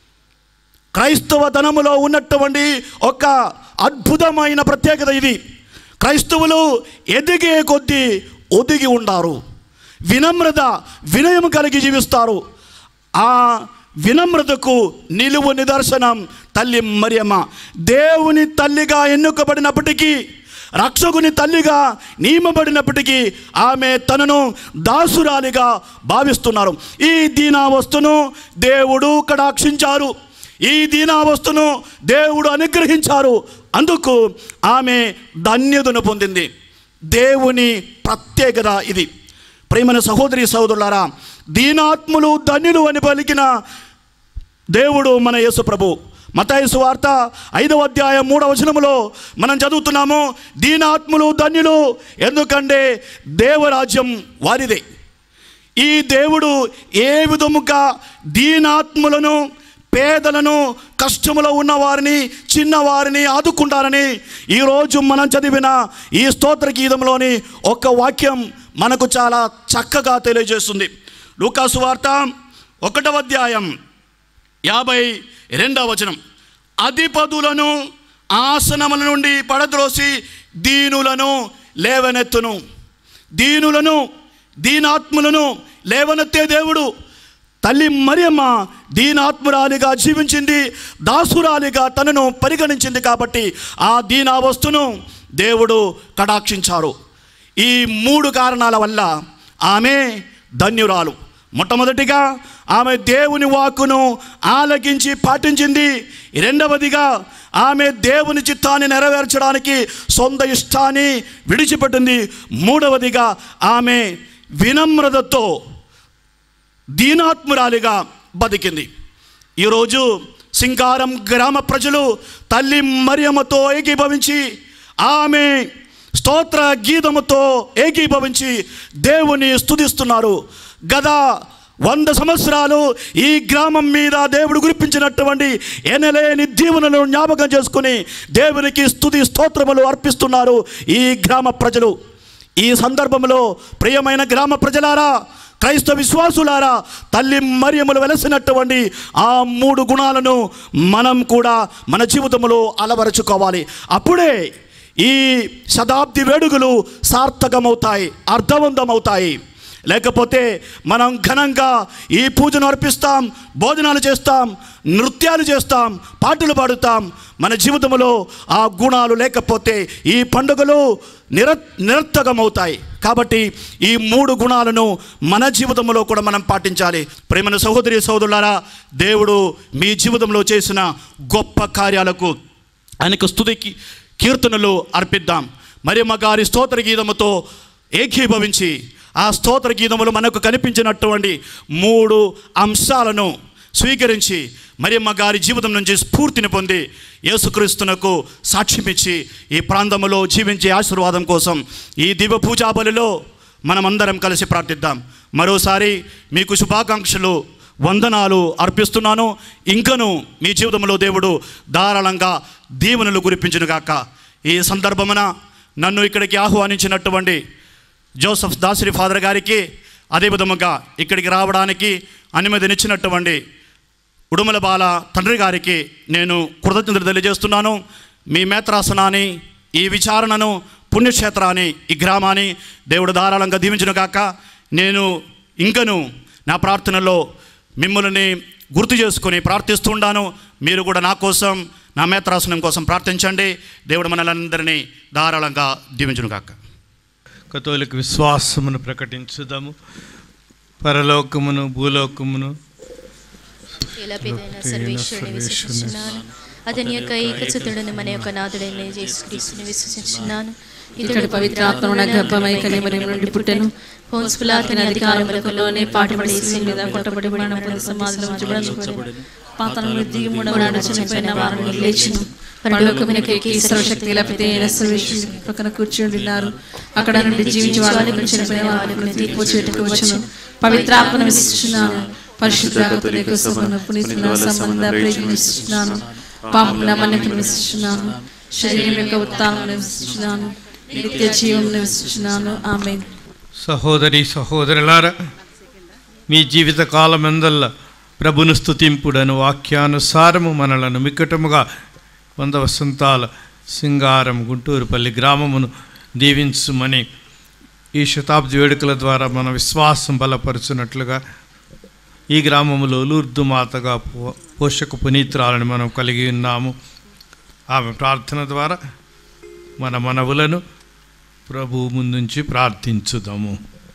S9: క్రైస్తవ ధనములో ఉన్నటువంటి ఒక అద్భుతమైన ప్రత్యేకత ఇది. క్రైస్తవులు ఎదిగే కొద్దీ ఒదిగి ఉండారు, వినమ్రత వినయం కలిగి జీవిస్తారు. ఆ వినమ్రతకు నిలువు నిదర్శనం తల్లి మరియమ్మ. దేవుని తల్లిగా ఎన్నుకబడినప్పటికీ, రక్షకుని తల్లిగా నియమబడినప్పటికీ ఆమె తనను దాసురాలిగా భావిస్తున్నారు. ఈ దీనావస్థను దేవుడు కటాక్షించారు, ఈ దీనావస్థను దేవుడు అనుగ్రహించారు. అందుకు ఆమె ధన్యతను పొందింది. దేవుని ప్రత్యేకత ఇది. ప్రియమైన సహోదరి సహోదరులారా, దీనాత్ములు ధన్యులు అని పలికిన దేవుడు మన యేసు ప్రభు. మత్తయి సువార్త ఐదవ అధ్యాయం మూడవ వచనములో మనం చదువుతున్నాము, దీనాత్ములు ధన్యులు, ఎందుకంటే దేవరాజ్యం వారిదే. ఈ దేవుడు ఏ విధముగా దీనాత్ములను, పేదలను, కష్టములో ఉన్నవారిని, చిన్నవారిని ఆదుకుంటారని ఈరోజు మనం చదివిన ఈ స్తోత్ర గీతంలోని ఒక వాక్యం మనకు చాలా చక్కగా తెలియజేస్తుంది. లూకాసు వార్త ఒకటవ అధ్యాయం యాభై రెండవ వచనం. అధిపతులను ఆసనముల నుండి పడద్రోసి దీనులను లేవనెత్తును. దీనులను, దీనాత్ములను లేవనెత్తే దేవుడు. తల్లి మరియమ్మ దీనాత్మురాలిగా జీవించింది, దాసురాలిగా తనను పరిగణించింది. కాబట్టి ఆ దీనావస్థను దేవుడు కటాక్షించారు. ఈ మూడు కారణాల వల్ల ఆమె ధన్యురాలు. మొట్టమొదటిగా ఆమె దేవుని వాక్కును ఆలకించి పాటించింది. రెండవదిగా ఆమె దేవుని చిత్తాన్ని నెరవేర్చడానికి సొంత ఇష్టాన్ని విడిచిపెట్టింది. మూడవదిగా ఆమె వినమ్రతతో దీనాత్మురాలిగా బతికింది. ఈరోజు సింగారం గ్రామ ప్రజలు తల్లి మరియమ్మతో ఏకీభవించి, ఆమె స్తోత్ర గీతముతో ఏకీభవించి దేవుని స్తుతిస్తున్నారు. గత వంద సంవత్సరాలు ఈ గ్రామం మీద దేవుడు కురిపించినటువంటి ఎనలేని దీవెనలను జ్ఞాపకం చేసుకుని దేవునికి స్తుతి స్తోత్రములు అర్పిస్తున్నారు ఈ గ్రామ ప్రజలు. ఈ సందర్భంలో ప్రియమైన గ్రామ ప్రజలారా, క్రైస్తవ విశ్వాసులారా, తల్లి మరియమ్మలు వెలసినటువంటి ఆ మూడు గుణాలను మనం కూడా మన జీవితంలో అలవరుచుకోవాలి. అప్పుడే ఈ శతాబ్ది వేడుకలు సార్థకమవుతాయి, అర్థవంతమవుతాయి. లేకపోతే మనం ఘనంగా ఈ పూజను అర్పిస్తాం, భోజనాలు చేస్తాం, నృత్యాలు చేస్తాం, పాటలు పాడుతాం. మన జీవితంలో ఆ గుణాలు లేకపోతే ఈ పండుగలు నిర నిరర్థకమవుతాయి. కాబట్టి ఈ మూడు గుణాలను మన జీవితంలో కూడా మనం పాటించాలి. ప్రేమన సహోదరి సహోదరులారా, దేవుడు మీ జీవితంలో చేసిన గొప్ప కార్యాలకు ఆయనకు స్తుతికి కీర్తనలు అర్పిద్దాం. మరియమ్మ గారి స్తోత్ర గీతముతో ఏకీభవించి ఆ స్తోత్ర గీతములు మనకు కనిపించినటువంటి మూడు అంశాలను స్వీకరించి మరియమ్మ గారి జీవితం నుంచి స్ఫూర్తిని పొంది యేసుక్రీస్తునకు సాక్ష్యమిచ్చి ఈ ప్రాంతంలో జీవించే ఆశీర్వాదం కోసం ఈ దివ్య పూజా బలిలో మనమందరం కలిసి ప్రార్థిద్దాం. మరోసారి మీకు శుభాకాంక్షలు, వందనాలు అర్పిస్తున్నాను. ఇంకను మీ జీవితంలో దేవుడు ధారాళంగా దీవెనలు కురిపించునుగాక. ఈ సందర్భమున నన్ను ఇక్కడికి ఆహ్వానించినటువంటి జోసఫ్ దాసరి ఫాదర్ గారికి, అదేవిధముగా ఇక్కడికి రావడానికి అనుమతినిచ్చినటువంటి ఉడుమల బాల తండ్రి గారికి నేను కృతజ్ఞతలు తెలియజేస్తున్నాను. మీ మేత్రాసనాన్ని, ఈ విచారణను, పుణ్యక్షేత్రాన్ని, ఈ గ్రామాన్ని దేవుడు ధారాళంగా దీవించునుగాక. నేను ఇంకను నా ప్రార్థనలో మిమ్మల్ని గుర్తు చేసుకొని ప్రార్థిస్తుండాను. మీరు కూడా నా కోసం, నా మేత్రాసనం కోసం ప్రార్థించండి. దేవుడు మనలందరినీ ధారాళంగా దీవించునుగాక.
S3: కథోలిక విశ్వాసమును ప్రకటించుదాము. పరలోకమును భూలోకమును
S5: సర్వేశ్వరుని విశ్వసించున్నాను. అతని యొక్క ఏకసుతుడని మన యొక్క నాథుడైన యేసుక్రీస్తుని విశ్వసించున్నాను.
S10: ఇతడు పవిత్రాత్మన గర్భమై కనిమరి నుండి పుట్టెను. పోన్స్ పిలాతుని అధికారములకులోనే పాటుపడి మీద కొట్టబడి మరణం సమాధిలో ఉంచబడెను. పాతాళంలో దిగి మూడవ నాడు చనిపోయిన వారిని లేచెను. పరలోకమునకు ఎక్కి సర్వశక్తి లభితే సర్వేశ్వరుని పక్కన కూర్చుని ఉన్నారు. అక్కడ నుండి జీవించి వాళ్ళకు చనిపోయిన వారికి తీర్పు చేటుకు వచ్చును. పవిత్రాత్మను విశ్వసిస్తున్నాను. పరిశుద్ధాత్మకు పునీతుల సంబంధ ప్రేమ విశ్వసిస్తున్నాను. పాపముల మన్నికను విశ్వసిస్తున్నాను. శరీరం యొక్క ఉత్థానమును విశ్వసిస్తున్నాను. నిత్య జీవమును విశ్వసిస్తున్నాను. ఆమేన్.
S3: సహోదరి సహోదరులారా, మీ జీవిత కాలమెందల్లా ప్రభును స్తుతింపుడను వాక్యానుసారము మనలను మిక్కటముగా వంద వసంతాల సింగారం గుంటూరుపల్లి గ్రామమును దీవించుమని ఈ శతాబ్ది వేడుకల ద్వారా మన విశ్వాసం బలపరుచున్నట్లుగా ఈ గ్రామములో లూర్దు మాతగా పో పోషక పునీతురాలను మనం కలిగి ఉన్నాము. ఆమె ప్రార్థన ద్వారా మన మనవులను ప్రభు ముందుంచి ప్రార్థించుదాము.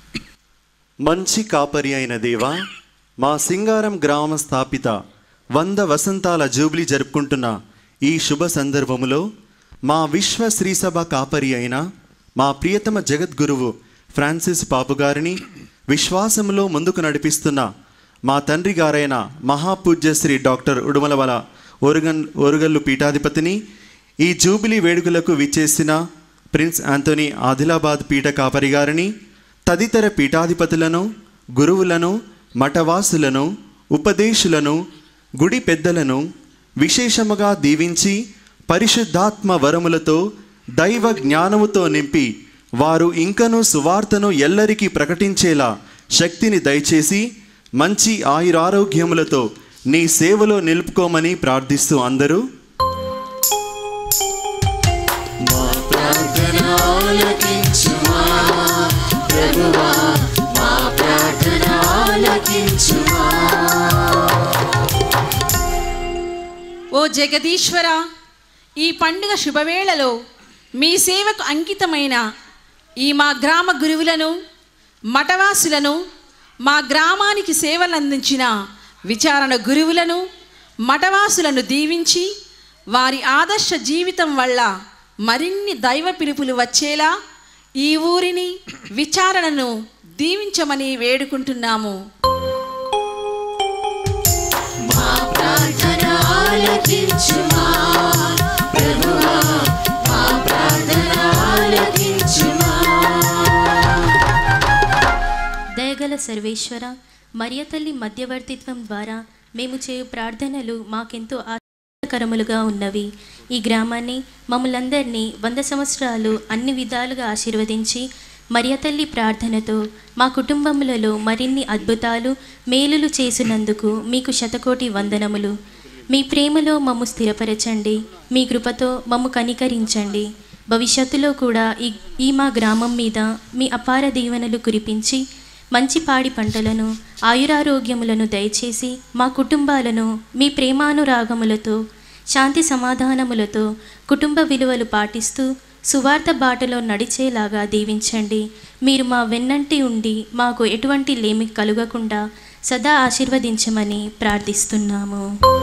S7: మంచి కాపరి అయిన దేవా, మా సింగారం గ్రామ స్థాపిత వంద వసంతాల జూబ్లీ జరుపుకుంటున్న ఈ శుభ సందర్భములో మా విశ్వ శ్రీసభ కాపరి అయిన మా ప్రియతమ జగద్గురువు ఫ్రాన్సిస్ పాపుగారిని, విశ్వాసములో ముందుకు నడిపిస్తున్న మా తండ్రి గారైన మహాపూజ్య శ్రీ డాక్టర్ ఉడుమలవల ఓరుగన్ ఓరుగల్లు పీఠాధిపతిని, ఈ జూబిలీ వేడుకలకు విచ్చేసిన ప్రిన్స్ ఆంథోనీ ఆదిలాబాద్ పీఠ కాపరి గారిని, తదితర పీఠాధిపతులను, గురువులను, మఠవాసులను, ఉపదేశులను, గుడి పెద్దలను విశేషముగా దీవించి పరిశుద్ధాత్మ వరములతో దైవ జ్ఞానముతో నింపి వారు ఇంకనూ సువార్తను ఎల్లరికీ ప్రకటించేలా శక్తిని దయచేసి మంచి ఆయురారోగ్యములతో నీ సేవలో నిలుపుకోమని ప్రార్థిస్తూ అందరూ
S4: మా ప్రార్థన ఆలకించుమా ప్రభువా, మా ప్రార్థన ఆలకించుమా.
S10: ఓ జగదీశ్వర, ఈ పండుగ శుభవేళలో మీ సేవకు అంకితమైన ఈ మా గ్రామ గురువులను, మఠవాసులను, మా గ్రామానికి సేవలు అందించిన విచారణ గురువులను, మఠవాసులను దీవించి వారి ఆదర్శ జీవితం వల్ల మరిన్ని దైవ పిలుపులు వచ్చేలా ఈ ఊరిని, విచారణను దీవించమని వేడుకుంటున్నాము.
S4: మా ప్రార్థన ఆలకించుమా ప్రభువా, మా ప్రార్థన ఆలకించుమా.
S5: దయగల సర్వేశ్వర, మరియ తల్లి మధ్యవర్తిత్వం ద్వారా మేము చేయు ప్రార్థనలు మాకెంతో ఆశీర్వాదకరములుగా ఉన్నవి. ఈ గ్రామాన్ని, మమ్మల్ందరినీ వంద సంవత్సరాలు అన్ని విధాలుగా ఆశీర్వదించి మరియ తల్లి ప్రార్థనతో మా కుటుంబములలో మరిన్ని అద్భుతాలు, మేలులు చేసినందుకు మీకు శతకోటి వందనములు. మీ ప్రేమలో మమ్ము స్థిరపరచండి, మీ కృపతో మమ్ము కనికరించండి. భవిష్యత్తులో కూడా ఈ ఈ మా గ్రామం మీద మీ అపార దీవెనలు కురిపించి మంచి పాడి పంటలను ఆయురారోగ్యములను దయచేసి మా కుటుంబాలను మీ ప్రేమానురాగములతో శాంతి సమాధానములతో కుటుంబ విలువలు పాటిస్తూ సువార్త బాటలో నడిచేలాగా దీవించండి. మీరు మా వెన్నంటి ఉండి మాకు ఎటువంటి లేమి కలుగకుండా సదా ఆశీర్వదించమని ప్రార్థిస్తున్నాము.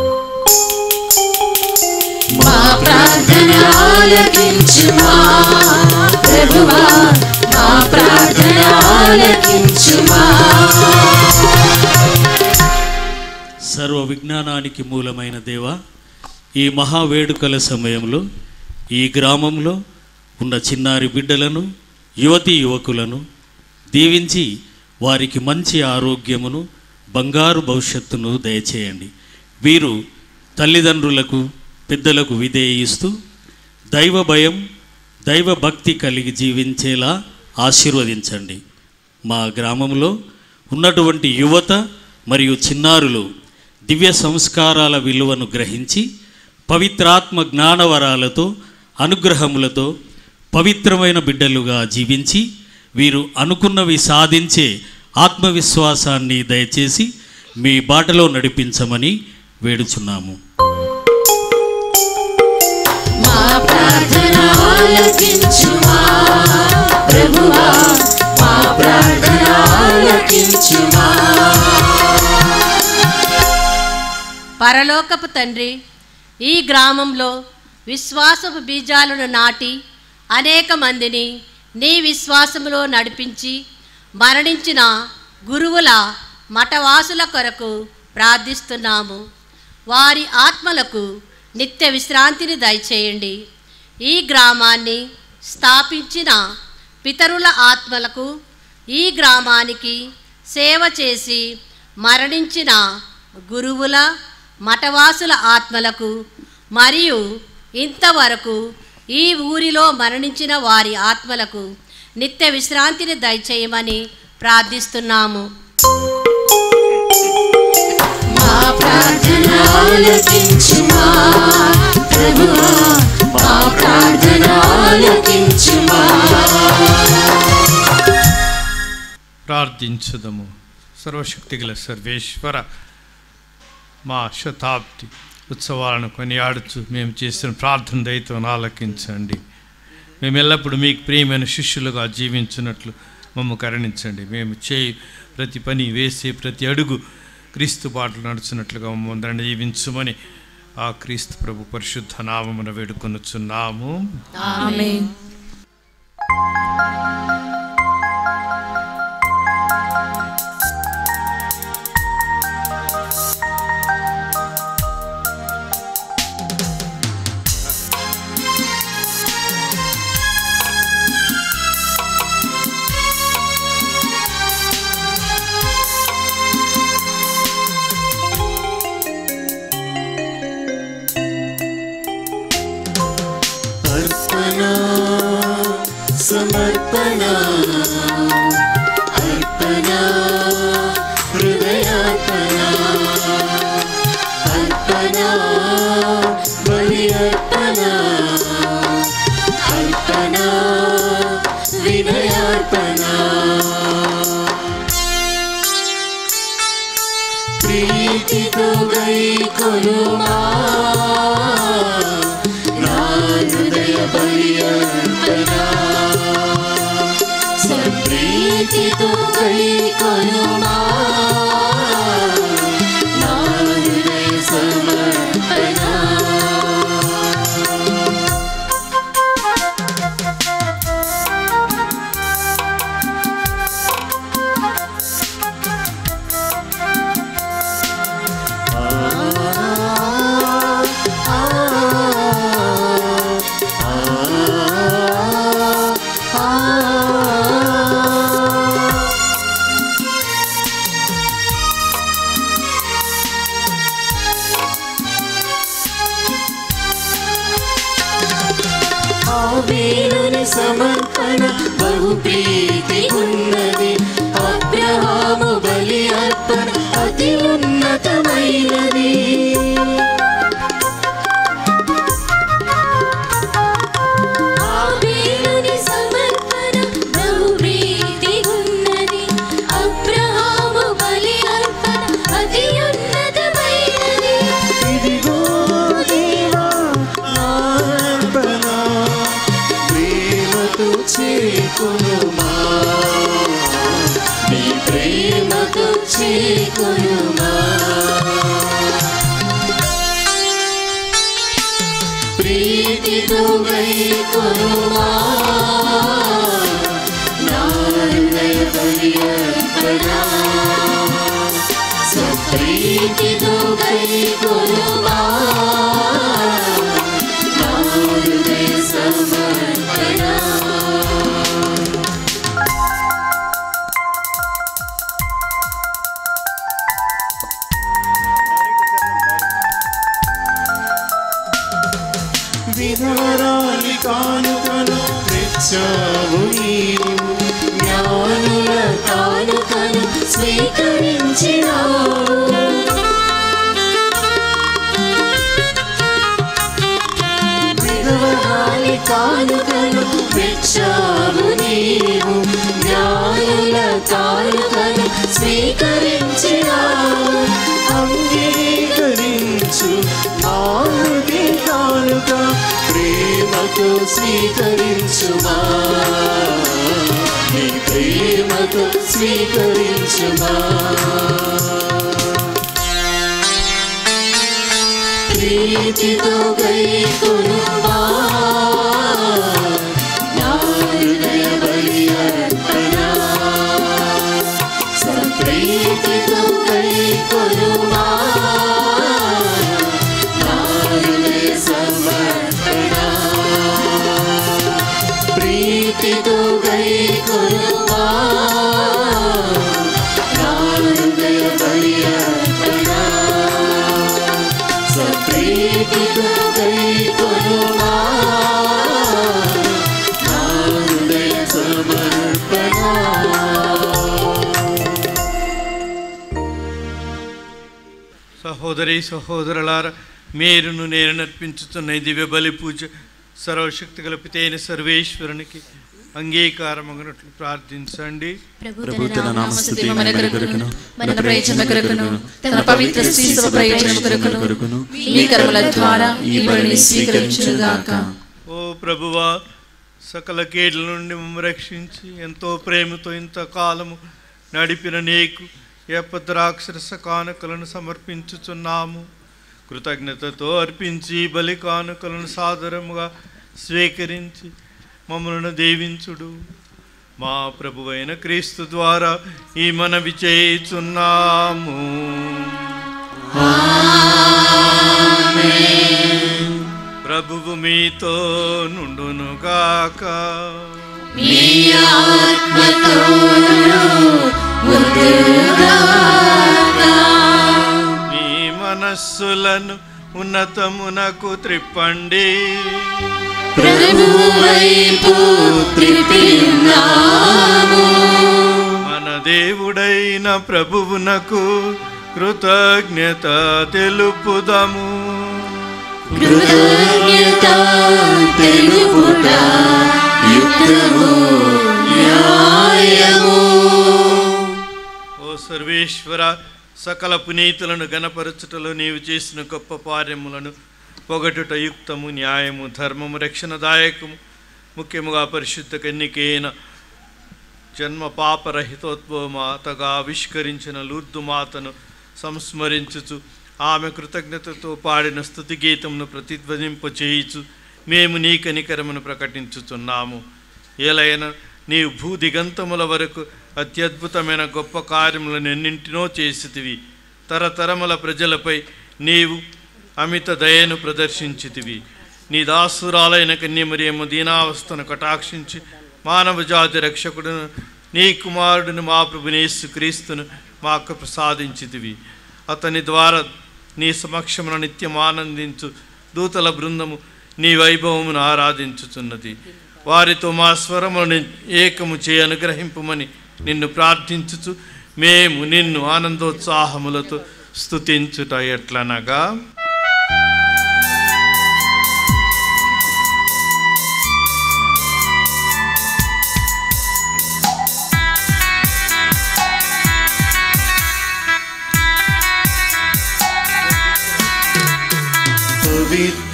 S4: మా ప్రార్థన ఆలకించుమా ప్రభువా, మా ప్రార్థన ఆలకించుమా.
S11: సర్వ విజ్ఞానానికి మూలమైన దేవా, ఈ మహావేడుకల సమయంలో ఈ గ్రామంలో ఉన్న చిన్నారి బిడ్డలను యువతీ యువకులను దీవించి వారికి మంచి ఆరోగ్యమును బంగారు భవిష్యత్తును దయచేయండి. వీరు తల్లిదండ్రులకు పెద్దలకు విధేయిస్తూ దైవ భయం దైవ భక్తి కలిగి జీవించేలా ఆశీర్వదించండి. మా గ్రామంలో ఉన్నటువంటి యువత మరియు చిన్నారులు దివ్య సంస్కారాల విలువను గ్రహించి పవిత్రాత్మ జ్ఞానవరాలతో అనుగ్రహములతో పవిత్రమైన బిడ్డలుగా జీవించి వీరు అనుకున్నవి సాధించే ఆత్మవిశ్వాసాన్ని దయచేసి మీ బాటలో నడిపించమని వేడుచున్నాము.
S4: మా ప్రార్థన ఆలకించుమా ప్రభువా, మా ప్రార్థన ఆలకించుమా.
S12: పరలోకపు తండ్రి, ఈ గ్రామంలో విశ్వాసపు బీజాలను నాటి అనేక మందిని నీ విశ్వాసములో నడిపించి మరణించిన గురువుల మఠవాసుల కొరకు ప్రార్థిస్తున్నాము. వారి ఆత్మలకు నిత్య విశ్రాంతిని దయచేయండి. ఈ గ్రామాన్ని స్థాపించిన పితరుల ఆత్మలకు, ఈ గ్రామానికి సేవ చేసి మరణించిన గురువుల మఠవాసుల ఆత్మలకు మరియు ఇంతవరకు ఈ ఊరిలో మరణించిన వారి ఆత్మలకు నిత్య విశ్రాంతిని దయచేయమని ప్రార్థిస్తున్నాము.
S4: మా ప్రార్థన ఆలకించుమా ప్రభువా, మా ప్రార్థన ఆలకించుమా.
S3: ప్రార్థించుదము. సర్వశక్తిగల సర్వేశ్వర, మా శతాబ్ది ఉత్సవాలను కొనియాడుచు మేము చేసిన ప్రార్థన దయతో ఆలకించండి. మేము ఎల్లప్పుడూ మీకు ప్రియమైన శిష్యులుగా జీవించినట్లు మమ్మ కరుణించండి. మేము చేయి ప్రతి పని, వేసే ప్రతి అడుగు క్రీస్తు బాటలు నడుచున్నట్లుగా మమ్మల్ని జీవించమని ఆ క్రీస్తు ప్రభు పరిశుద్ధ నామమున వేడుకొనుచున్నాము.
S10: ఆమేన్.
S4: సమర్పణ అర్పణ హృదయార్పణ అర్పణ బలి అర్పణ అర్పణ వినయార్పణ ప్రీతితో గైకొనుమా నా హృదయ బలి అర్పణ సంప్రీతితో గైకొనుమా నా హృదయ సమర్పణ. చేకొనుమా నీ ప్రేమతో చేకొనుమా ప్రీతితో గైకొనుమా నా హృదయ బలి అర్పణ ప్రీతితో గైకొనుమా నా హృదయ సమర్పణ విధారాలి కానుకను తెచ్చావు నీవు జ్ఞానుల కానుకను స్వీకరించినావు విధారాలి కానుకను తెచ్చావు నీవు జ్ఞానుల కానుకను స్వీకరించినావు అంగీకరించు ఆహుతి కానుక ప్రేమతో స్వీకరించుమా నీ ప్రేమతో స్వీకరించుమా ప్రీతితో గైకొనుమా నా హృదయ బలి అర్పణ సంప్రీతితో గైకొనుమా నా హృదయ సమర్పణ ప్రీతితో గైకొనుమా నా హృదయ బలి అర్పణ సంప్రీతితో గైకొనుమా నా హృదయ సమర్పణ.
S3: సహోదరి సహోదరులారా, మీరును నేను నర్పించుతున్న ఈ దివ్య బలి పూజ సర్వశక్తి గల పితైన సర్వేశ్వరునికి అంగీకారమగినట్లు ప్రార్థించండి.
S10: ప్రభు తన నామస్తుతి మన కొరకును మన ప్రయోజనం కొరకును తన పవిత్ర శ్రీ సభ ప్రయోజనం కొరకును మీ కర్మల ద్వారా ఈ బలిని స్వీకరించుగాక.
S3: ఓ ప్రభువా, సకల కీడుల నుండి మమ్మ రక్షించి ఎంతో ప్రేమతో ఇంతకాలము నడిపిన నీకు ఏపద్రాక్షరస కానుకలను సమర్పించుచున్నాము. కృతజ్ఞతతో అర్పించి బలి కానుకలను సాదరముగా స్వీకరించి మమ్మలను దీవించుడు. మా ప్రభువైన క్రీస్తు ద్వారా ఈ మనవి చేయుచున్నాము. ప్రభువు మీతో నుండునుగాక.
S4: మీ ఆత్మతోను ఉండుగాక.
S3: మీ మనస్సులను ఉన్నతమునకు త్రిప్పండి.
S4: ప్రభువైపు త్రిప్పినాము.
S3: మన దేవుడైన ప్రభువునకు కృతజ్ఞత తెలుపుదము.
S4: కృతజ్ఞత తెలుపుట యుక్తము న్యాయము.
S3: ఓ సర్వేశ్వర, సకల పునీతులను గణపరచుటలో నీవు చేసిన గొప్ప కార్యములను పొగటుట యుక్తము, న్యాయము, ధర్మము, రక్షణదాయకము. ముఖ్యముగా పరిశుద్ధ కన్యకైన జన్మ పాపరహితోద్భవ మాతగా ఆవిష్కరించిన లూర్దు మాతను సంస్మరించుచు ఆమె కృతజ్ఞతతో పాడిన స్తుతి గీతమును ప్రతిధ్వనింపచేయుచు మేము నీ కనికరమును ప్రకటించుచున్నాము. ఏలైనా నీవు భూదిగంతముల వరకు అత్యద్భుతమైన గొప్ప కార్యములను ఎన్నింటినో చేసితివి. తరతరముల ప్రజలపై నీవు అమిత దయను ప్రదర్శించితివి. నీ దాసురాలైన కన్యమరియమ్మ దీనావస్థను కటాక్షించి మానవ జాతి రక్షకుడును నీ కుమారుడును మా ప్రభునేసు క్రీస్తును మాకు ప్రసాదించితివి. అతని ద్వారా నీ సమక్షమున నిత్యం ఆనందించు దూతల బృందము నీ వైభవమును ఆరాధించుచున్నది. వారితో మా స్వరములను ఏకము చే అనుగ్రహింపుమని నిన్ను ప్రార్థించుచు మేము నిన్ను ఆనందోత్సాహములతో స్తుతించుట ఎట్లనగా,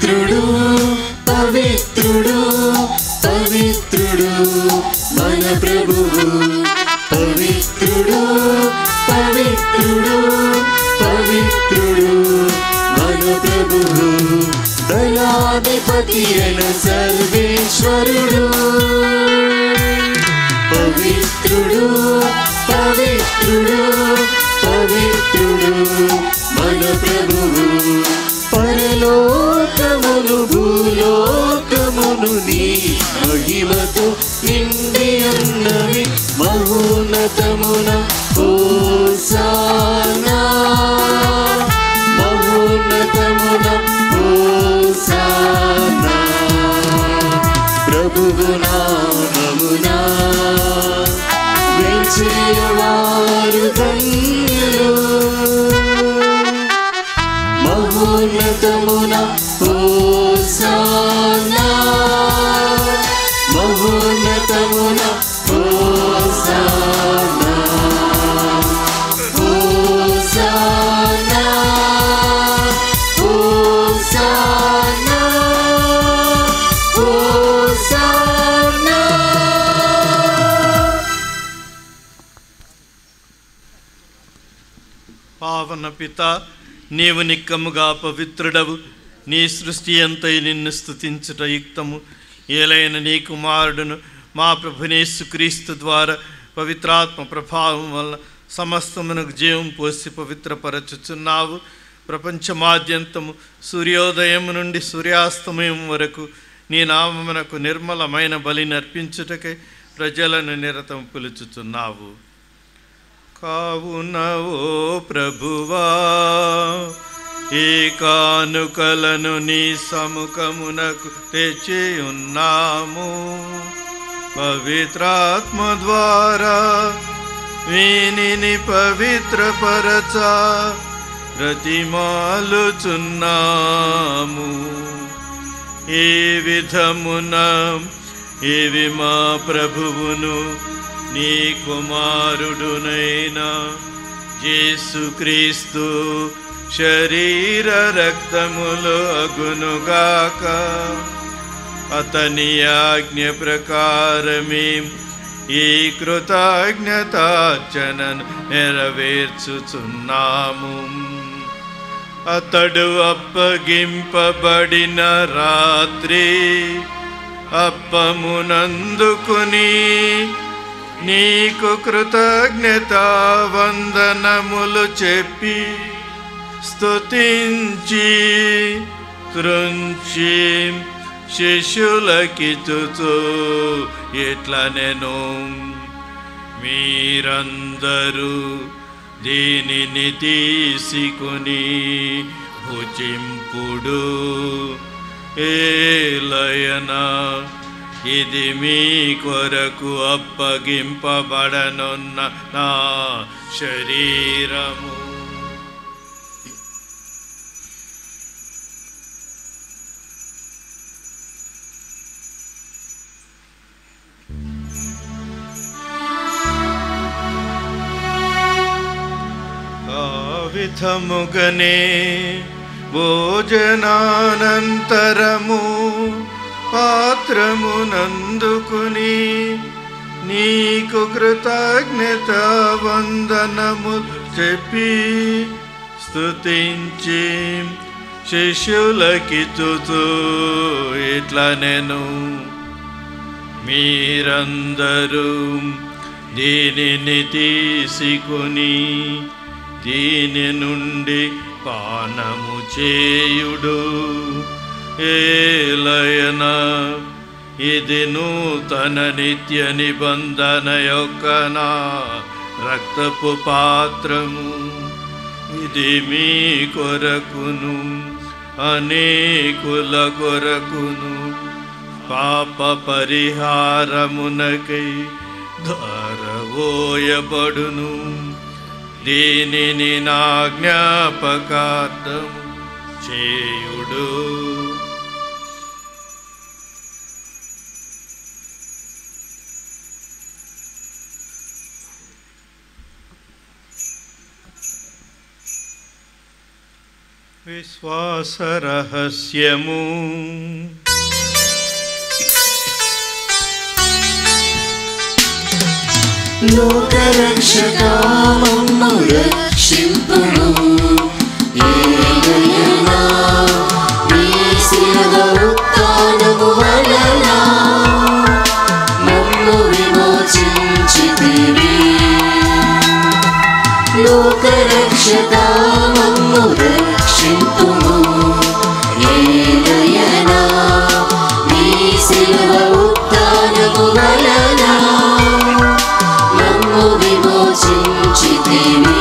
S4: పవిత్రుడు పవిత్రుడు పవిత్రుడు మన ప్రభు ప్రభువు పవిత్రుడు పవిత్రుడు పవిత్రుడు మన ప్రభువు దయాధిపతి అయిన సర్వేశ్వరుడు పవిత్రుడు పవిత్రుడు పవిత్రుడు మన ప్రభువు పరలోకమును భూలోకమును నీ మహిమతో నిండి ఉన్నవి మహోన్నతమున హోసానా మహోన్నతమున హోసానా ప్రభువు నామమున వేచేవారు ధన్యులు మహోన్నతమున హోసానా మహోన్నతమున హోసానా హోసానా హోసానా హోసానా.
S3: పావన పిత, నీవు నిక్కముగా పవిత్రుడవు. నీ సృష్టి అంతై నిన్ను స్తుతించుట యుక్తము. ఏలైన నీ కుమారుడును మా ప్రభునేసు క్రీస్తు ద్వారా పవిత్రాత్మ ప్రభావం వల్ల సమస్తమునకు జీవం పోసి పవిత్రపరచుచున్నావు. ప్రపంచమాద్యంతము సూర్యోదయం నుండి సూర్యాస్తమయం వరకు నీ నామమునకు నిర్మలమైన బలి నర్పించుటకై ప్రజలను నిరతం పిలుచుచున్నావు. కావున ఓ ప్రభువా, ఈ కానుకలను నీ సముఖమునకు తెచ్చి ఉన్నాము. పవిత్రాత్మ ద్వారా వీనిని పవిత్రపరచ ప్రతిమాలుచున్నాము. ఈ విధమున ఇవి మా ప్రభువును నీ కుమారుడునైనా యేసుక్రీస్తు శరీర రక్తములు అగునుగాక. అతని ఆజ్ఞ ప్రకారమే ఈ కృతజ్ఞతార్చనను నెరవేర్చుచున్నాము. అతడు అప్పగింపబడిన రాత్రి అప్పమునందుకుని నీకు కృతజ్ఞతా వందనములు చెప్పి స్తుతించి త్రుంచి శిష్యులకిచ్చుచు ఇట్లనెను, మీరందరూ దీనిని తీసుకుని భుజింపుడు. ఏలయన ఇది మీ కొరకు అప్పగింపబడనున్న నా శరీరము. ఆ విధముగనే భోజనానంతరము పాత్రమునందుకుని నీకు కృతజ్ఞత వందనము చెప్పి స్తుతించి శిష్యులకిచ్చుచు ఇట్లనెను, మీరందరూ దీనిని తీసుకుని దీని నుండి పానము చేయుడు. ఏలయన ఇది నూతన నిత్య నిబంధన యొక్క నా రక్తపు పాత్రము. ఇది మీ కొరకును అనేకుల కొరకును పాప పరిహారమునకై ధారవోయబడును. దీనిని నా జ్ఞాపకార్థము చేయుడు. విశ్వాస రహస్యము.
S4: లోకరక్షకా మమ్ము రక్షింపుము యేలయనా నీ శిలువ ఉత్థానము వలన మమ్ము విమోచించితివి లోకరక్షకా మమ్ము రక్షింపుము యేలయనా నీ శిలువ ఉత్థానము వలన మమ్ము విమోచించితివి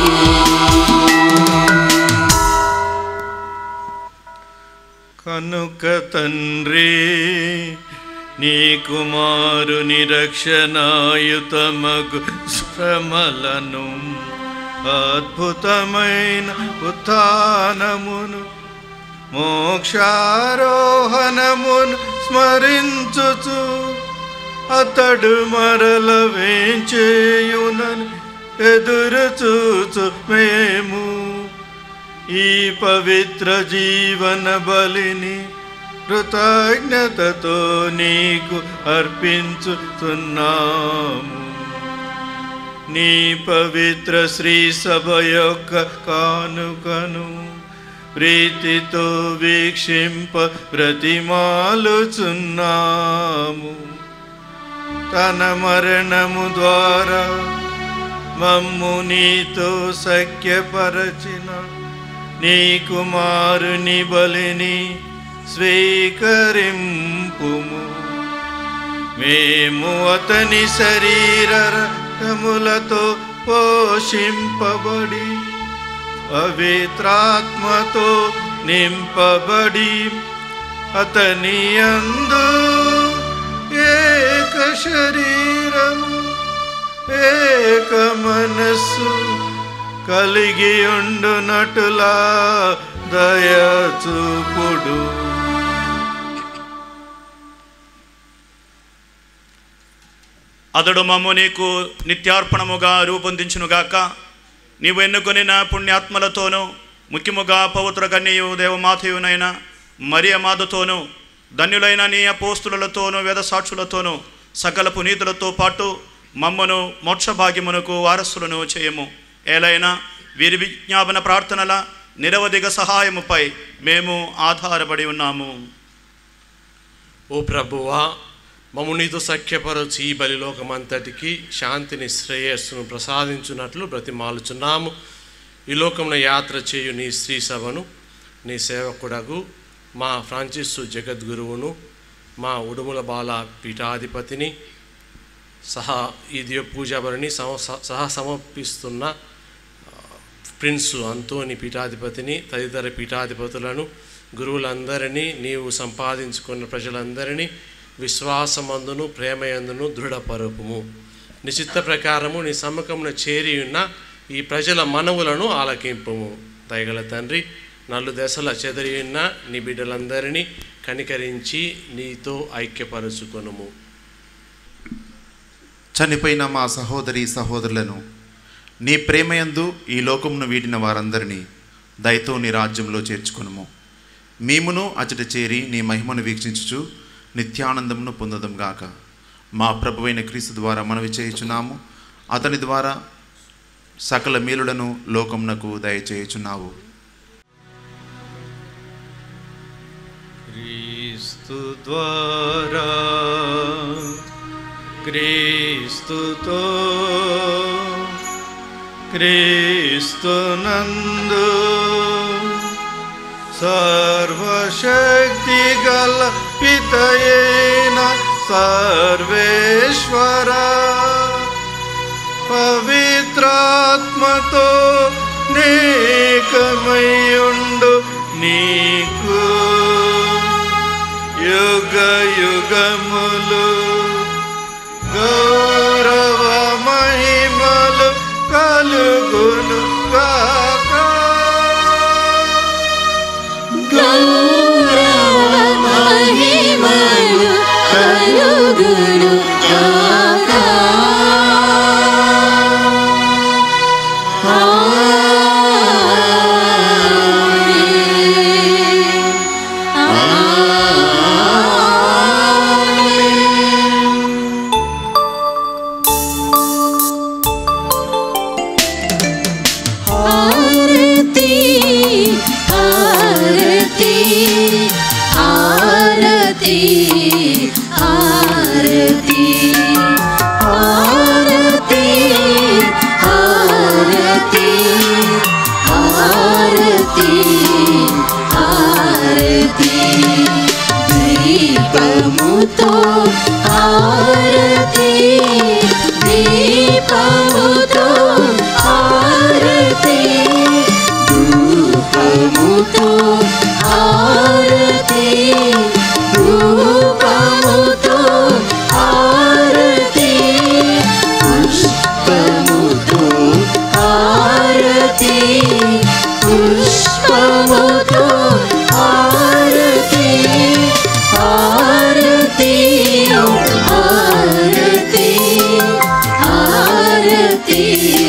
S3: కనుక తండ్రి నీ కుమారుని రక్షణాయుతమగు శ్రమలను అద్భుతమైన ఉత్థానమును మోక్షారోహణమును స్మరించుచు అతడు మరల వేంచేయునని ఎదురు చూచు మేము ఈ పవిత్ర జీవన బలిని కృతజ్ఞతతో నీకు అర్పించుతున్నాము నీ పవిత్ర శ్రీ సభ యొక్క కానుకను ప్రీతితో వీక్షింప ప్రతిమాలుచున్నాము తన మరణము ద్వారా మమ్ము నీతో సఖ్యపరచిన నీ కుమారుని బలిని స్వీకరింపుము మేము అతని శరీర రక్తములతో పోషింపబడి పవిత్రాత్మతో నింపబడి అతని యందు ఏక శరీరము ఏక మనస్సు కలిగి ఉండునటులా దయచూపుడు
S13: అతడు మమ్ము నీకు నిత్యార్పణముగా రూపొందించునుగాక నీవు ఎన్నుకొనిన పుణ్యాత్మలతోనూ ముఖ్యముగా పవిత్ర కన్యయు దేవమాతయునైన మరియ మాతతోనూ ధన్యులైన నీ అపోస్తులతోనూ వేద సాక్షులతోనూ సకల పునీతులతో పాటు మమ్మను మోక్ష భాగ్యమునకు వారసులను చేయము ఏలైనా వీరి విజ్ఞాపన ప్రార్థనల నిరవధిక సహాయముపై మేము ఆధారపడి ఉన్నాము.
S14: ఓ ప్రభువా, మమ్ము నీతో సఖ్యపరచి ఈ బలిలోకమంతటికి శాంతిని శ్రేయస్సును ప్రసాదించున్నట్లు బ్రతిమాలుచున్నాము. ఈ లోకమున యాత్ర చేయు నీ శ్రీ సభను నీ సేవకుడగు మా ఫ్రాన్సిస్సు జగద్గురువును మా ఉడుముల బాల పీఠాధిపతిని సహా ఈ దివ్య పూజాబలిని సహా సమర్పిస్తున్న ప్రిన్సు అంతోని పీఠాధిపతిని తదితర పీఠాధిపతులను గురువులందరినీ నీవు సంపాదించుకున్న ప్రజలందరినీ విశ్వాసమందును ప్రేమయందును దృఢపరుపుము. నీ చిత్త ప్రకారము నీ సమ్మకమున చేరి ఉన్న ఈ ప్రజల మనవులను ఆలకింపుము. దయగల తండ్రి, నలు దశల చెదరి ఉన్న నీ బిడ్డలందరినీ కనికరించి నీతో ఐక్యపరుచుకొనుము.
S15: చనిపోయిన మా సహోదరి సహోదరులను నీ ప్రేమయందు ఈ లోకమును వీడిన వారందరినీ దయతో నీ రాజ్యంలో చేర్చుకొనుము. మేమును అచట చేరి నీ మహిమను వీక్షించుచు నిత్యానందమును పొందడం గాక. మా ప్రభువైన క్రీస్తు ద్వారా మనవి చేయుచున్నాము. అతని ద్వారా సకల మేలులను లోకమునకు దయచేయుచున్నావు.
S3: క్రీస్తు ద్వారా క్రీస్తుతో క్రీస్తునందు సర్వశక్తి గల పితయైన సర్వేశ్వర పవిత్రాత్మతో నేకమయుండు నీకు యుగ యుగములు గౌరవ మహిమలు కలుగును గాక.
S4: గౌరవ మహిమలు కలుగును గాక. ఆమేన్. దీపముతో ఆరతి ధూపముతో ఆరతి ధూపముతో ఆరతి పుష్పముతో ఆరతి పుష్పముతో ఆరతి ఆరతి ఆరతి ఆరతి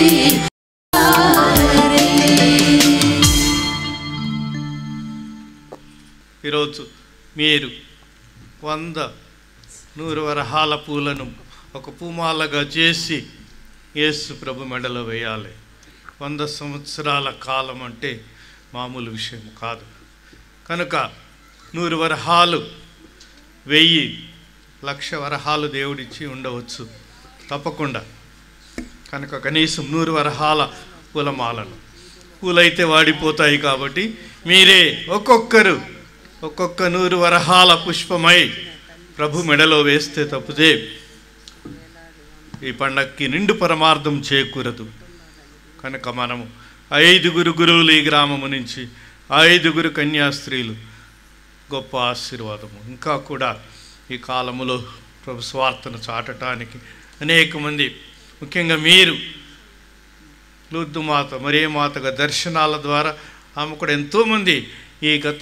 S3: ఈరోజు మీరు వంద నూరు వరహాల పూలను ఒక పూమాలగా చేసి యేసు ప్రభు మెడలో వేయాలి. వంద సంవత్సరాల కాలం అంటే మామూలు విషయం కాదు. కనుక నూరు వరహాలు, వెయ్యి, లక్ష వరహాలు దేవుడిచ్చి ఉండవచ్చు తప్పకుండా. కనుక కనీసం నూరు వరహాల పూలమాలను, పూలైతే వాడిపోతాయి కాబట్టి మీరే ఒక్కొక్కరు ఒక్కొక్క నూరు వరహాల పుష్పమై ప్రభు మెడలో వేస్తే తప్పుదే ఈ పండక్కి నిండు పరమార్థం చేకూరదు. కనుక మనము ఐదుగురు గురువులు ఈ గ్రామము నుంచి, ఐదుగురు కన్యాస్త్రీలు, గొప్ప ఆశీర్వాదము. ఇంకా కూడా ఈ కాలములో ప్రభు స్వార్థను చాటడానికి అనేక మంది, ముఖ్యంగా మీరు లూర్దు మాత, మరే మాతగా దర్శనాల ద్వారా ఆమె కూడా ఎంతోమంది ఈ గత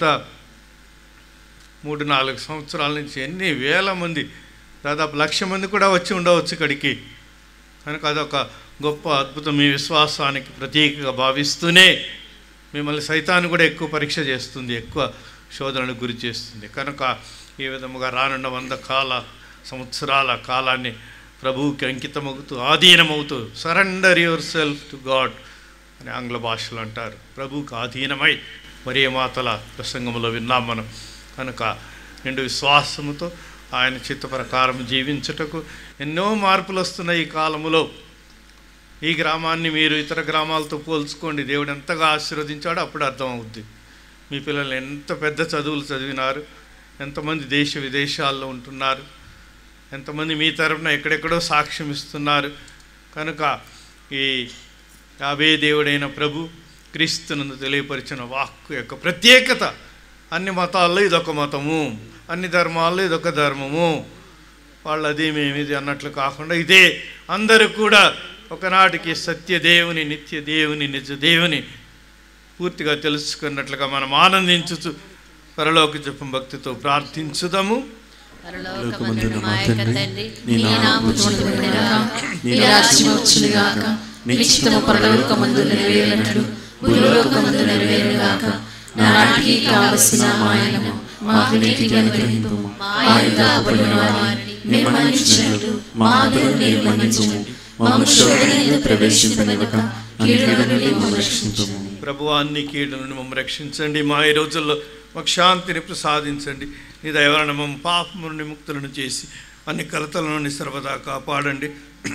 S3: మూడు నాలుగు సంవత్సరాల నుంచి ఎన్ని వేల మంది, దాదాపు లక్ష మంది కూడా వచ్చి ఉండవచ్చు ఇక్కడికి. కనుక అదొక గొప్ప అద్భుతం. మీ విశ్వాసానికి ప్రతీకగా భావిస్తూనే మిమ్మల్ని సైతాన్ని కూడా ఎక్కువ పరీక్ష చేస్తుంది, ఎక్కువ శోధనకు గురి చేస్తుంది. కనుక ఈ విధముగా రానున్న వంద కాల సంవత్సరాల కాలాన్ని ప్రభువుకి అంకితమవుతూ, ఆధీనమవుతూ, surrender yourself to God అని ఆంగ్ల భాషలో అంటారు. ప్రభువుకి ఆధీనమై మరే మాతల ప్రసంగంలో విన్నాం మనం. కనుక నిండు విశ్వాసముతో ఆయన చిత్త ప్రకారం జీవించుటకు ఎన్నో మార్పులు వస్తున్నాయి ఈ కాలములో. ఈ గ్రామాన్ని మీరు ఇతర గ్రామాలతో పోల్చుకోండి, దేవుడు ఎంతగా ఆశీర్వదించాడో అప్పుడు అర్థమవుద్ది. మీ పిల్లలు ఎంత పెద్ద చదువులు చదివినారు, ఎంతమంది దేశ విదేశాల్లో ఉంటున్నారు, ఎంతమంది మీ తరపున ఎక్కడెక్కడో సాక్ష్యం ఇస్తున్నారు. కనుక ఈ యాభై దేవుడైన ప్రభు క్రీస్తునందు తెలియపరిచిన వాక్కు యొక్క ప్రత్యేకత, అన్ని మతాల్లో ఇదొక మతము, అన్ని ధర్మాల్లో ఇదొక ధర్మము, వాళ్ళు అది మేమిది అన్నట్లు కాకుండా ఇదే అందరూ కూడా ఒకనాటికి సత్యదేవుని, నిత్య దేవుని, నిజ దేవుని పూర్తిగా తెలుసుకున్నట్లుగా మనం ఆనందించుచు పరలోక జపం భక్తితో ప్రార్థించుదాము.
S10: పరలోకమందున్న మా యొక్క తండ్రి, నీ నామము పూజింపబడుగాక, నీ రాజ్యము వచ్చునుగాక, నీ చిత్తము పరలోకమందు నెరవేరునట్లు భూలోకమందు నెరవేరునుగాక. నాటికి కావలసిన మాయనము మాకు నీటిగా అనుగ్రహింపుము. మా యొక్క అప్పుడున్న వారిని మేము మన్నించినట్లు మా అప్పులను మీరు మన్నించుము. మమ్ము శోధనయందు ప్రవేశింపనివ్వక కీడుల నుండి మమ్ము రక్షించుము.
S3: ప్రభువా, అన్ని కీడుల నుండి మమ్ము రక్షించండి. మా ఈ రోజుల్లో మాకు శాంతిని ప్రసాదించండి. నీ దయ వలన మమ్మ పాపము నుండి ముక్తులను చేసి అన్ని కలతల నుండి సర్వదా కాపాడండి.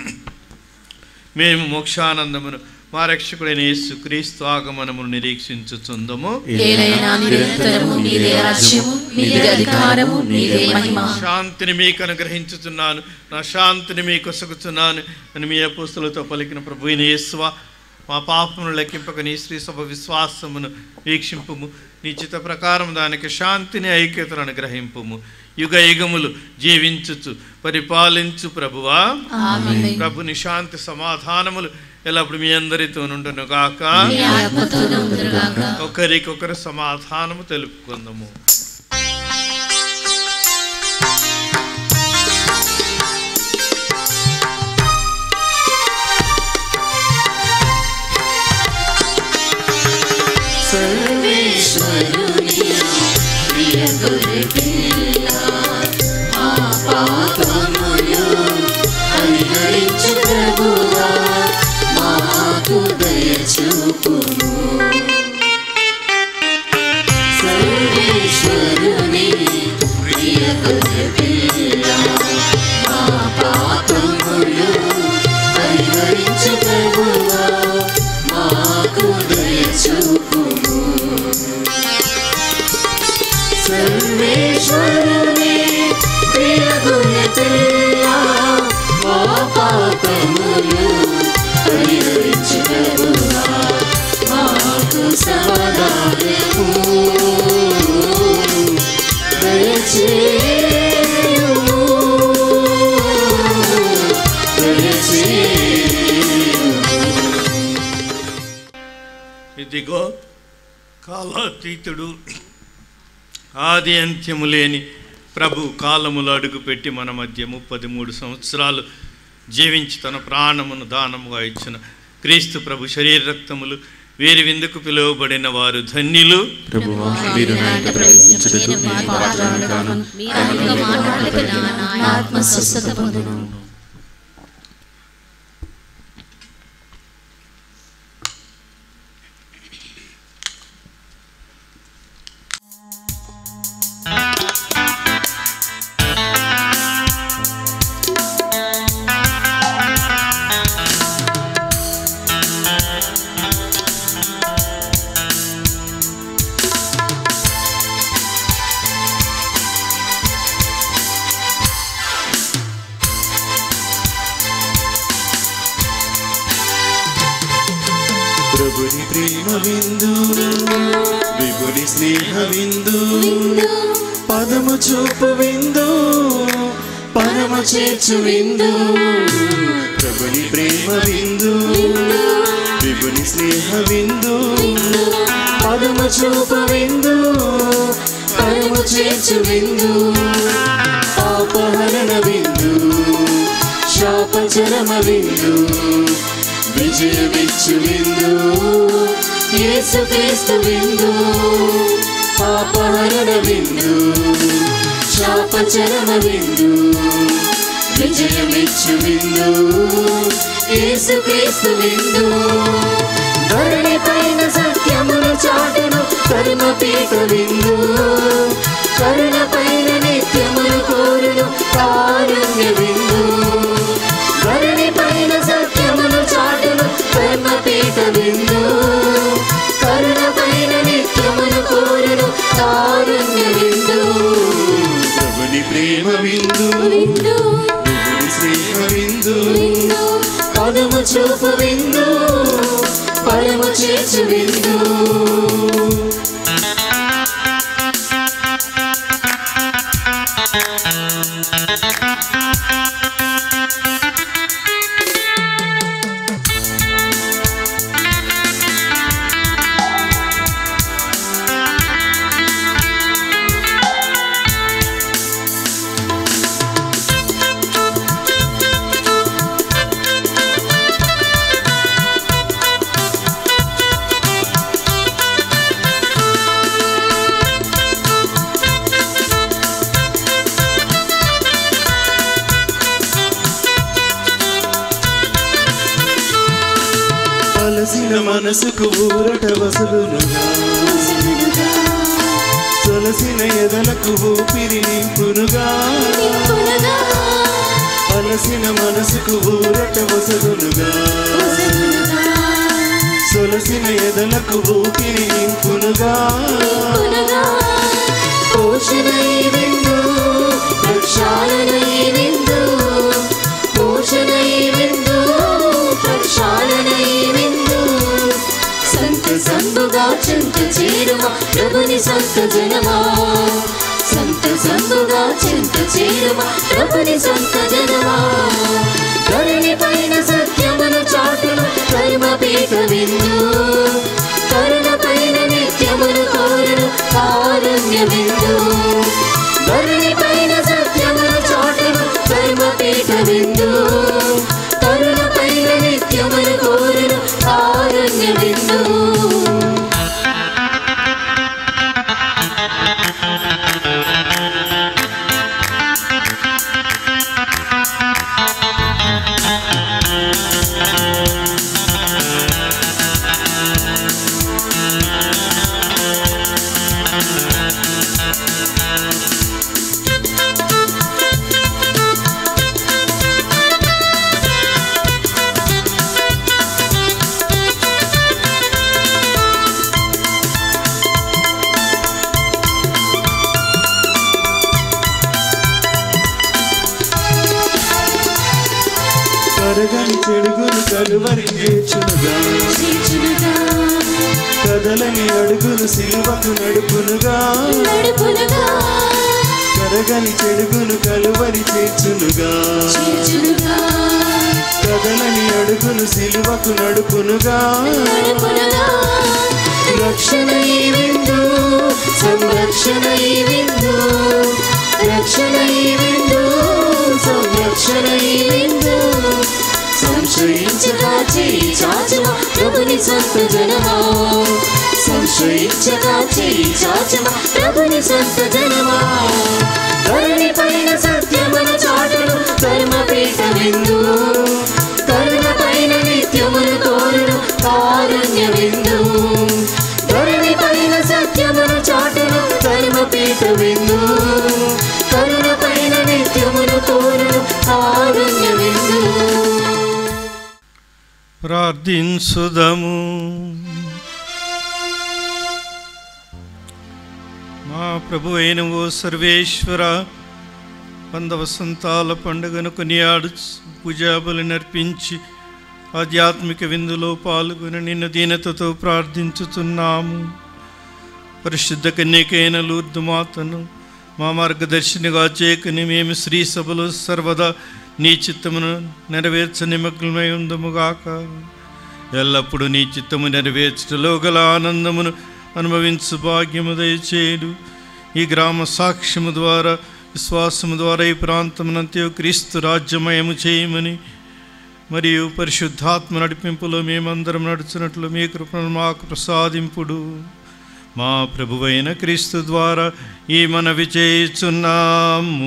S3: మేము మోక్షానందమును మా రక్షకుడైన యేసు క్రీస్తు ఆగమనమును నిరీక్షించుచుందము. శాంతిని మీకు అనుగ్రహించుతున్నాను, నా శాంతిని మీకు ఒసగుచున్నాను అని మీ అపోస్తలులతో పలికిన ప్రభువైన యేసువా, మా పాపమును లెక్కింపక నీ శ్రీ సభ విశ్వాసమును వీక్షింపుము. నీ చిత్త ప్రకారం దానికి శాంతిని, ఐక్యతను అనుగ్రహింపుము. యుగ యుగములు జీవించుచు పరిపాలించు ప్రభువా, ప్రభుని శాంతి సమాధానములు ఎల్లప్పుడు మీ అందరితో నుండును గాక. ఒకరికొకరు సమాధానము తెలుపుకుందాము.
S4: సర్వేశ్వరుని ప్రియ గొర్రెపిల్ల, మా పాపములు పరిహరించు ప్రభువా, మాకు దయ చూపుము. సర్వేశ్వరుని ప్రియ గొర్రెపిల్ల, మా పాపములు పరిహరించు ప్రభువా, మాకు దయ చూపుము. సర్వేశ్వరుని ప్రియ గొర్రెపిల్ల, మా పాపములు
S3: అదిగో కాలాతీతుడు, ఆది అంత్యము లేని ప్రభు కాలములు అడుగుపెట్టి మన మధ్య ముప్పది మూడు సంవత్సరాలు జీవించి తన ప్రాణమును దానముగా ఇచ్చిన క్రీస్తు ప్రభు శరీర రక్తములు వీరి విందుకు పిలువబడిన వారు ధన్యులు.
S7: ప్రభుని ప్రేమ విందు, విభుని స్నేహ విందు, పదము చూపు విందు, పరమ చేర్చు విందు. ప్రభుని ప్రేమ విందు, విభుని స్నేహ విందు, పదము చూపు విందు, పరమ చేర్చు విందు. పాపహరణ విందు, శాపచరమ విందు, విజయమిచ్చు విందు, యేసుక్రీస్తు విందు. పాపహరణ విందు, శాపచరమ విందు, విజయమిచ్చు విందు, యేసుక్రీస్తు విందు. ధరణి పైన సత్యమును చాటును కర్మపీఠ విందు, కరుణ పైన నిత్యమును కోరును కారుణ్య విందు. ధరణి పైన సత్యమును చాటును కర్మపీఠ విందు, కరుణ పైన నిత్యమును కోరును కారుణ్య విందు. ప్రభుని ప్రేమ విందు, ప్రభుని స్నేహ విందు, పదము చూపు విందు, పరము చేర్చు విందు. అలసిన మనసుకు ఊరట వసగునుగా, సొలసిన ఎదలకు ఊపిరి నింపునుగా. అలసిన మనసుకు ఊరట వసగునుగా, సొలసిన ఎదలకు ఊపిరి నింపునుగా. పోషణ ఈ విందు, ప్రక్షాళన ఈ విందు, పోషణ ఈ విందు, ప్రక్షాళన ఈ విందు. సంత సంబుగా చెంత చేరుమా ప్రభుని సంత జనమా, సంత సంబుగా చెంత చేరుమా ప్రభుని సంత జనమా. ధరణి పైన సత్యమును చాటును కర్మపీఠ విందు, కరుణ పైన నిత్యమును కోరును కారుణ్య విందు. ధరణి పైన సత్యమును చాటును కర్మపీఠ విందు, కరుణ పైన నిత్యమును కోరును కారుణ్య విందు. కరగని చెడుగును కలువరి చేర్చునుగా, కదలని అడుగును సిలువకు నడుపునుగా. కరగని చెడుగును కలువరి చేర్చునుగా, కదలని అడుగును సిలువకు నడుపునుగా.
S4: రక్షణ ఈ విందు సంరక్షణ ఈ విందు రక్షణ ఈ విందు సంరక్షణ ఈ విందు సంశయించగా చేయి చాచమ ప్రభుని సొంత జనమా సంశయించగా చేయి చాచమ ప్రభుని సొంత జనమా ధరణి పైన సత్యమును చాటును ధర్మపీఠ విందు కరుణ పైన నిత్యమును తోరును కారుణ్య విందు ధరణి పైన సత్యమును చాటును ధర్మపీఠ విందు కరుణ పైన నిత్యమును తోరును కారుణ్య విందు.
S3: ప్రార్థించుదము. మా ప్రభు అయిన ఓ సర్వేశ్వర, వంద వసంతాల పండుగను కొనియాడు పూజాబలి నర్పించి ఆధ్యాత్మిక విందులో పాల్గొని నిన్ను దీనతతో ప్రార్థించుతున్నాము. పరిశుద్ధ కన్యకైన లూర్దు మాతను మా మార్గదర్శినిగా చేకుని మేము శ్రీ సభలో సర్వదా నీ చిత్తమును నెరవేర్చ నిమగ్నమై ఉందముగాక. ఎల్లప్పుడూ నీ చిత్తము నెరవేర్చటలో గల ఆనందమును అనుభవించు భాగ్యము దయచేయుడు. ఈ గ్రామ సాక్ష్యము ద్వారా విశ్వాసము ద్వారా ఈ ప్రాంతమునంతయు క్రీస్తు రాజ్యమయము చేయమని మరియు పరిశుద్ధాత్మ నడిపింపులో మేమందరం నడుచున్నట్లు మీ కృపను మాకు ప్రసాదింపుడు. మా ప్రభువైన క్రీస్తు ద్వారా ఈ మనవి చేయుచున్నాము.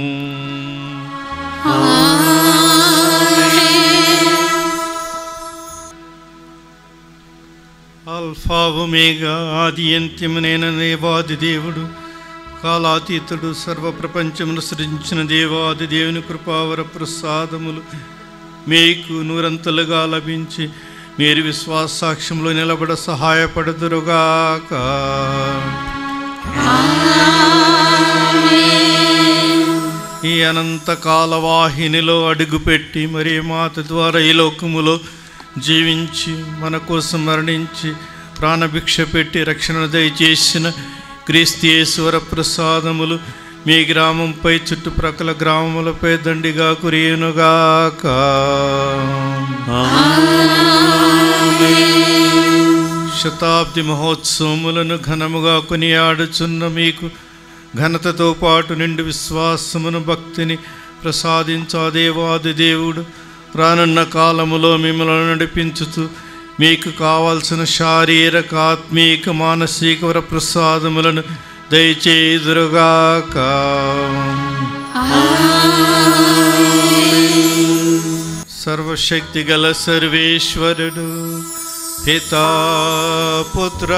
S3: ఆల్ఫా ఒమేగా ఆది అంత్యమునైన దేవాది దేవుడు, కాలాతీతుడు, సర్వ ప్రపంచమును సృజించిన దేవాది దేవుని కృపావర ప్రసాదములు మీకు నూరంతలుగా లభించి మీరు విశ్వాస సాక్ష్యంలో నిలబడ సహాయపడుదురుగాక. ఈ అనంత కాలవాహినిలో అడుగుపెట్టి మరి మాత ద్వారా ఈ లోకములో జీవించి మన కోసం మరణించి ప్రాణభిక్ష పెట్టి రక్షణను దయచేసిన క్రీస్తు యేసు వర ప్రసాదములు మీ గ్రామంపై చుట్టుప్రక్కల గ్రామములపై దండిగా కురియునుగాక. శతాబ్ది మహోత్సవములను ఘనముగా కొనియాడుచున్న మీకు ఘనతతో పాటు నిండు విశ్వాసమును భక్తిని ప్రసాదించా దేవాది దేవుడు రానున్న కాలములో మిమ్మల్ని నడిపించుతూ మీకు కావాల్సిన శారీరక ఆత్మీక మానసిక వర ప్రసాదములను దయచేయుదురుగాక. సర్వశక్తి గల సర్వేశ్వరుడు పితా పుత్ర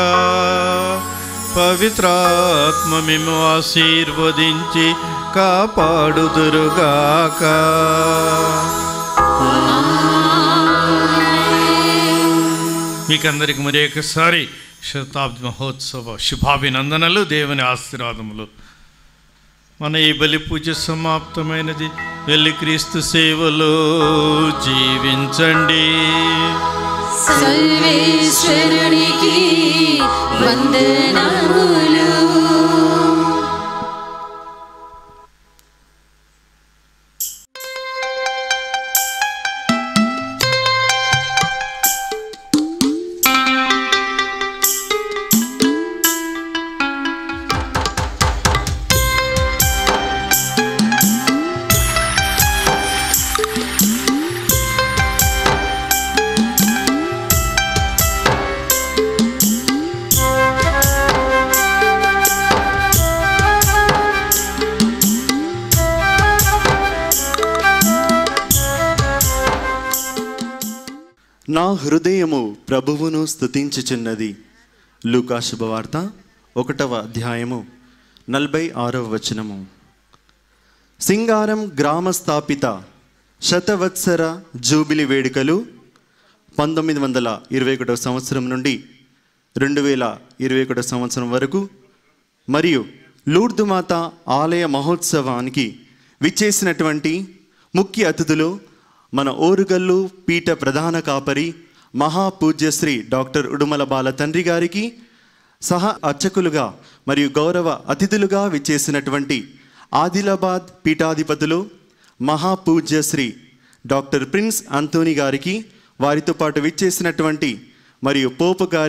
S3: పవిత్రాత్మ మేము ఆశీర్వదించి కాపాడుదురుగాక. మీకందరికి మరి ఒకసారి శతాబ్ది మహోత్సవ శుభాభినందనలు, దేవుని ఆశీర్వాదములు. మన ఈ బలి పూజ సమాప్తమైనది. వెళ్ళి క్రీస్తు సేవలో జీవించండి.
S4: సర్వేశ్వరునికి వందనములు.
S7: నా హృదయము ప్రభువును స్తుతించుచున్నది. లూకా శుభవార్త ఒకటవ అధ్యాయము నలభై ఆరవ వచనము. సింగారం గ్రామ స్థాపిత శతవత్సర జూబిలి వేడుకలు పంతొమ్మిది వందల ఇరవై ఒకటవ సంవత్సరం నుండి రెండు వేల ఇరవై ఒకటవ సంవత్సరం వరకు మరియు లూర్దు మాత ఆలయ మహోత్సవానికి విచ్చేసినటువంటి ముఖ్య అతిథులు మన ఓరుగల్లు పీఠ ప్రధాన కాపరి మహాపూజ్యశ్రీ డాక్టర్ ఉడుమల బాల తండ్రి గారికి, సహా అర్చకులుగా మరియు గౌరవ అతిథులుగా విచ్చేసినటువంటి ఆదిలాబాద్ పీఠాధిపతులు మహాపూజ్యశ్రీ డాక్టర్ ప్రిన్స్ అంతోని గారికి, వారితో పాటు విచ్చేసినటువంటి మరియు పోపు గారి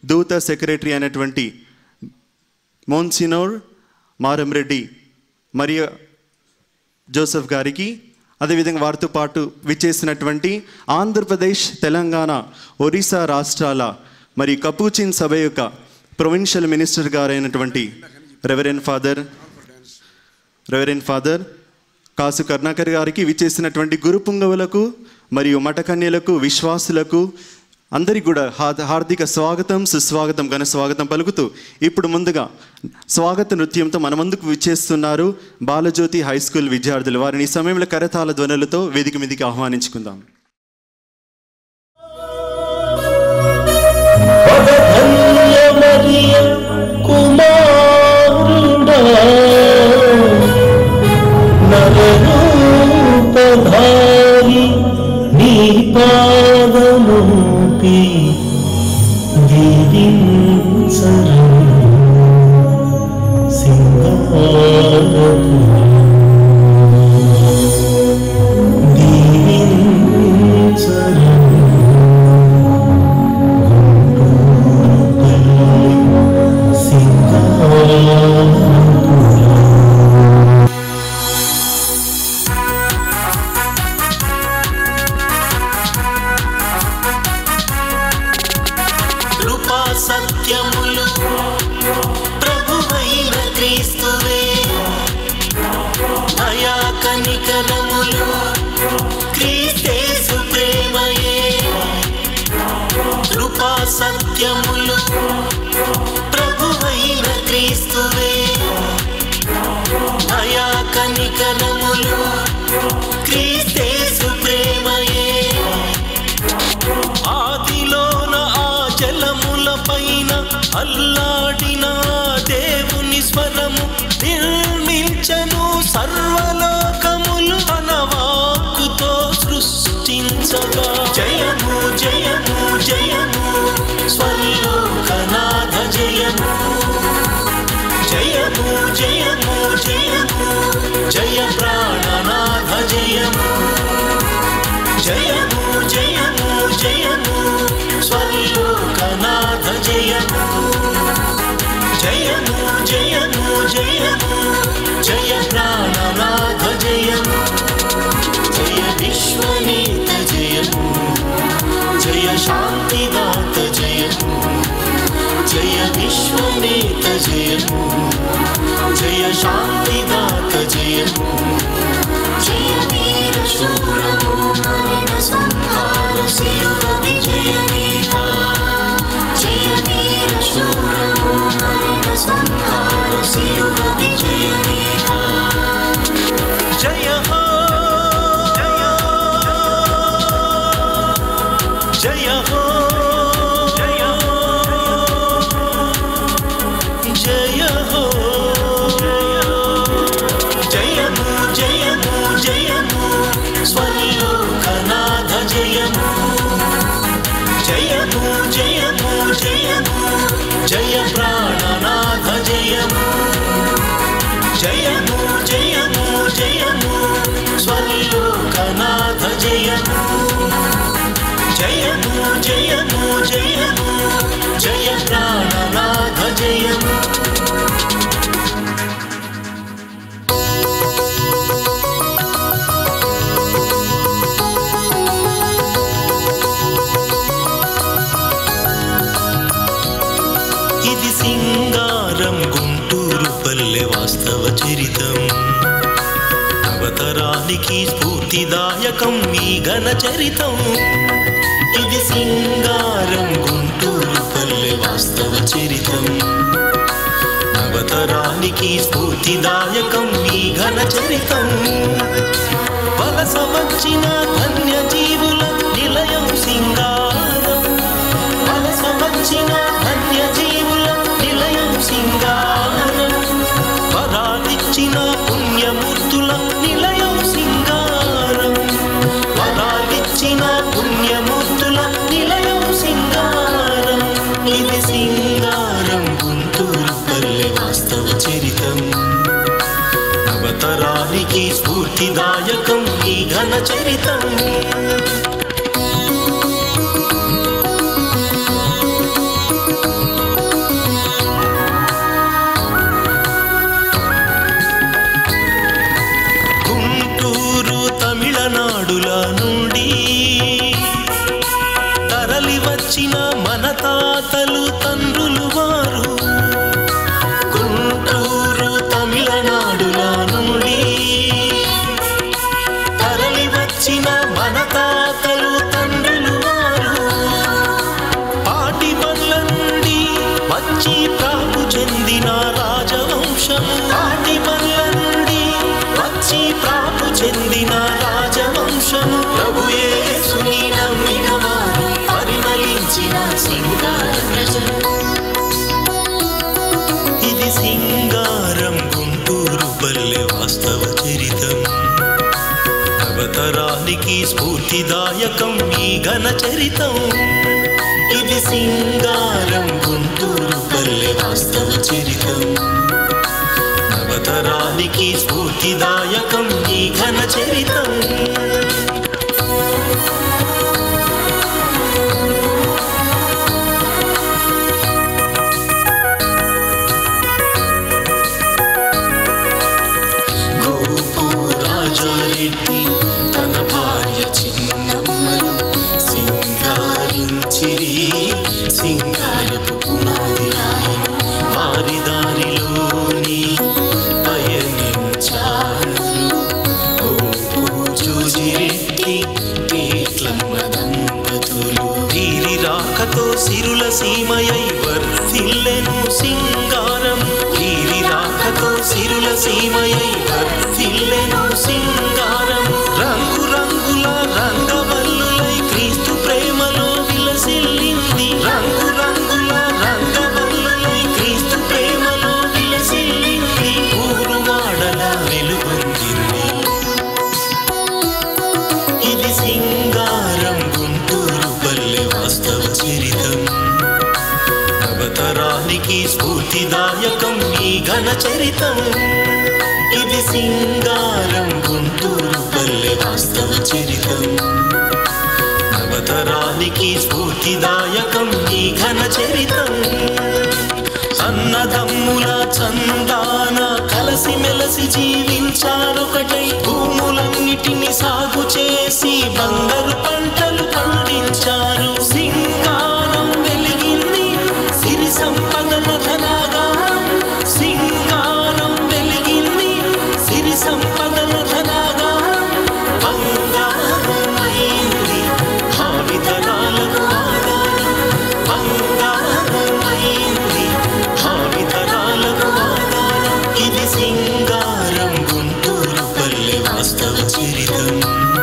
S7: దూత సెక్రటరీ అయినటువంటి మోన్సినోర్ మారంరెడ్డి మరియా జోసెఫ్ గారికి, అదేవిధంగా వారితో పాటు విచ్చేసినటువంటి ఆంధ్రప్రదేశ్, తెలంగాణ, ఒరిస్సా రాష్ట్రాల మరి కపూచిన్ సభ యొక్క ప్రొవిన్షియల్ మినిస్టర్ గారైనటువంటి reverend father reverend father Kasu Karunakar గారికి, విచ్చేసినటువంటి గురు పుంగవులకు మరియు మఠకన్యలకు, విశ్వాసులకు అందరికీ కూడా హార్దిక స్వాగతం, సుస్వాగతం, ఘన స్వాగతం పలుకుతూ ఇప్పుడు ముందుగా స్వాగత నృత్యంతో మన ముందుకు విచ్చేస్తున్నారు బాలజ్యోతి హై స్కూల్ విద్యార్థులు. వారిని ఈ సమయంలో కరతాళ ధ్వనులతో వేదిక మీదకి ఆహ్వానించుకుందాం.
S16: సత్యములు ప్రభువైన క్రీస్తువే, దయా కనికరములు క్రీస్తేసు ప్రేమయే. ఆదిలోన ఆ జలముల పైన అల్లాడిన దేవుని స్వరము నిర్మించను సర్వలోకములు తన వాక్కుతో సృష్టించగా. జయము జయము జయము స్వర్లోకనాథ జయము, జయము జయము జయము జయ ప్రాణనాథ జయము, జయము జయము జయము స్వర్లోకనాథ జయము, జయము జయము జయము జయ ప్రాణనాథ జయము, జయ విశ్వనీత జయము, జయ శాంతిదాత జయము, జయ విశ్వనీత జయము, జయ శాంతిదాత జయము, జయ వీర శూరము మరణ సంహార శివ విజయనీత, జయ వీర శూరము మరణ సంహార శివ విజయనీత. జయ హో జయ హో జయ జయ హో జయము జయము జయము స్వర్లోకనాథ జయము, జయము జయము జయము జయ ప్రాణనాథ జయము, జయము జయము జయము స్వర్లోకనాథ జయము, జయము జయము జయము జయ ప్రాణనాథ జయము. ఇది సింగారం గుంటూరు పల్లె వాస్తవ చరితం, అవతరానికి స్ఫూర్తిదాయకం ఈ ఘన చరితం. ఇది సింగారం గుంటూరు పల్లె వాస్తవ చరితం, అవతరానికి స్ఫూర్తిదాయకం ఈ ఘన చరితం. వలస వచ్చిన ధన్య జీవుల నిలయం సింగారం, వలస వచ్చిన ధన్య జీవుల నిలయం సింగారం, వరాలిచ్చిన పుణ్యమూర్తుల నిలయం సింగారం, వరాలిచ్చిన పుణ్యమూర్తుల నిలయం సింగారం. ఇది సింగారం గుంటూరు పల్లె వాస్తవ చరితం, అవతరానికి స్ఫూర్తిదాయకం ఈ ఘన చరితం. వచ్చిన మన తాతలు తండ్రులు వారు గుంటూరు తమిళనాడుల నుండి తరలి వచ్చిన మన తాతలు తండ్రులు వారు పాటి బండ్ల నుండి వచ్చి ప్రాపు చెందిన రాజవంశము పాటి బండ్ల నుండి వచ్చి ప్రాపు చెందిన రాజవంశము ప్రభు యేసుని నమ్మిన వారు పరిమళించిన సింగార ప్రజలు ఇది సింగారం గుంటూరు పల్లె వాస్తవ చరితం అవతరానికి స్ఫూర్తిదాయకం ఈ ఘన చరితం ఇది సింగారం గుంటూరు పల్లె వాస్తవ చరితం అవతరానికి స్ఫూర్తిదాయకం ఈ ఘన చరితం రాజారెడ్డి తన భార్య చిన్నమ్మను సింగారించిరి సింగారపు పునాది రాయి వారి దారిలోని పయనించారు పూజూజిరెడ్డి పేట్లమ్మ దంపతులు వీరి రాకతో సిరుల సీమయై వర్ధిల్లెను సింగారం వీరి రాకతో సిరుల సీమయై వర్ధిల్లెను సింగారం రంగు రంగుల రంగవల్లులై క్రీస్తు ప్రేమలో విలసిల్లింది రంగు రంగుల రంగవల్లులై క్రీస్తు ప్రేమలో విలసిల్లింది ఊరువాడల వెలుగొందింది ఇది సింగారం గుంటూరు పల్లె వాస్తవ చరితం అవతరానికి స్ఫూర్తిదాయకం ఈ ఘన చరితం ఇది సింగారం గుంటూరు పల్లె వాస్తవ చరితం అవతరానికి స్ఫూర్తిదాయకం ఈ ఘన చరితం అన్నదమ్ముల చందాన కలసి మెలసి జీవించారొకటై భూములన్నిటిని సాగు చేసి బంగారు పంటలు పండించారు సింగారం వెలిగింది సిరి సంపదల ధనాగారం సింగారం వెలిగింది సిరి సంపదల ధనాగారం బంగారమైంది భావితరాలకు ఆధారం బంగారమైంది భావితరాలకు ఆధారం ఇది సింగారం గుంటూరు పల్లె వాస్తవ చరితం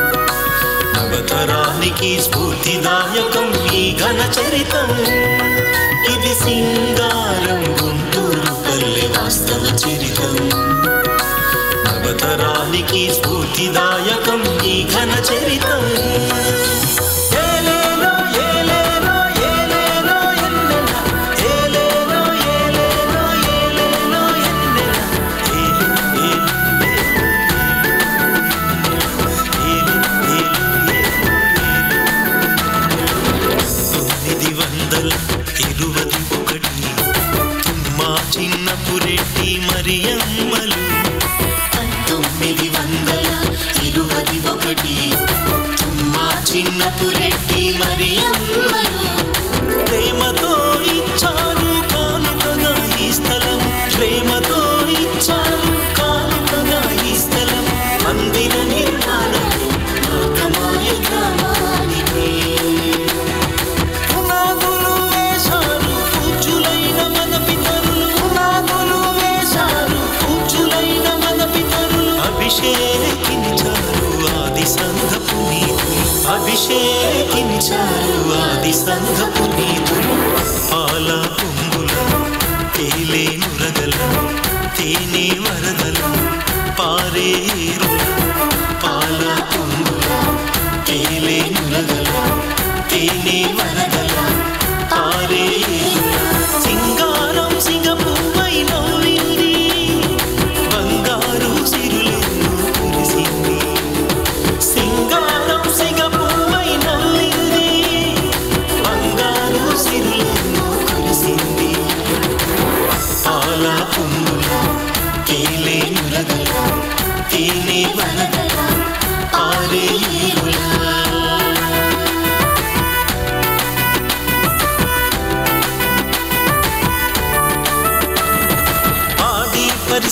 S16: అవతరానికి స్ఫూర్తిదాయకం ఈ ఘన చరితం ఇది సింగారం గుంటూరు పల్లె వాస్తవ చరితం అవతరానికి స్ఫూర్తిదాయకం ఈ ఘన చరితం ఏలేలో ఏలేలో ఏలేలో ఎన్నెల ఏలేలో ఏలేలో ఏలేలో ఎన్నెల తొమ్మిది వందల ఇరవై ఒకటి తుమ్మా చిన్నపురెడ్డి మరియమ్మలు పంతొమ్మిది వందల ఇరవై ఒకటి తుమ్మా చిన్నపురెడ్డి మరియమ్మలు ప్రేమతో ఇచ్చారు కానుకగా ఈ స్థలం ప్రేమతో ఇచ్చారు కానుకగా ఈ స్థలం మందిర నిర్మాణం లోకమాయ గ్రామానికి పునాదులు వేశారు పూజ్యులైన మన పితరులు పునాదులు వేశారు పూజ్యులైన మన పితరులు అభిషేకించారు ఆది సంఘపు నీతులు అభిషేకించారు ఆది సంఘపు నీతులు పాల పొంగులను తేలే నురగలను తేనె వరదలను పారేరులను పాల పొంగులను తేలే నురగలను తేనె వరదలను పారేరులను సింగారం సింగపువ్వై నవ్వింది బంగారు సిరులెన్నో కురిసింది సింగారం సింగపువ్వై నవ్వింది బంగారు సిరులెన్నో కురిసింది పాల పొంగుల తేలే నురగల తేనె వరదల పారేరుల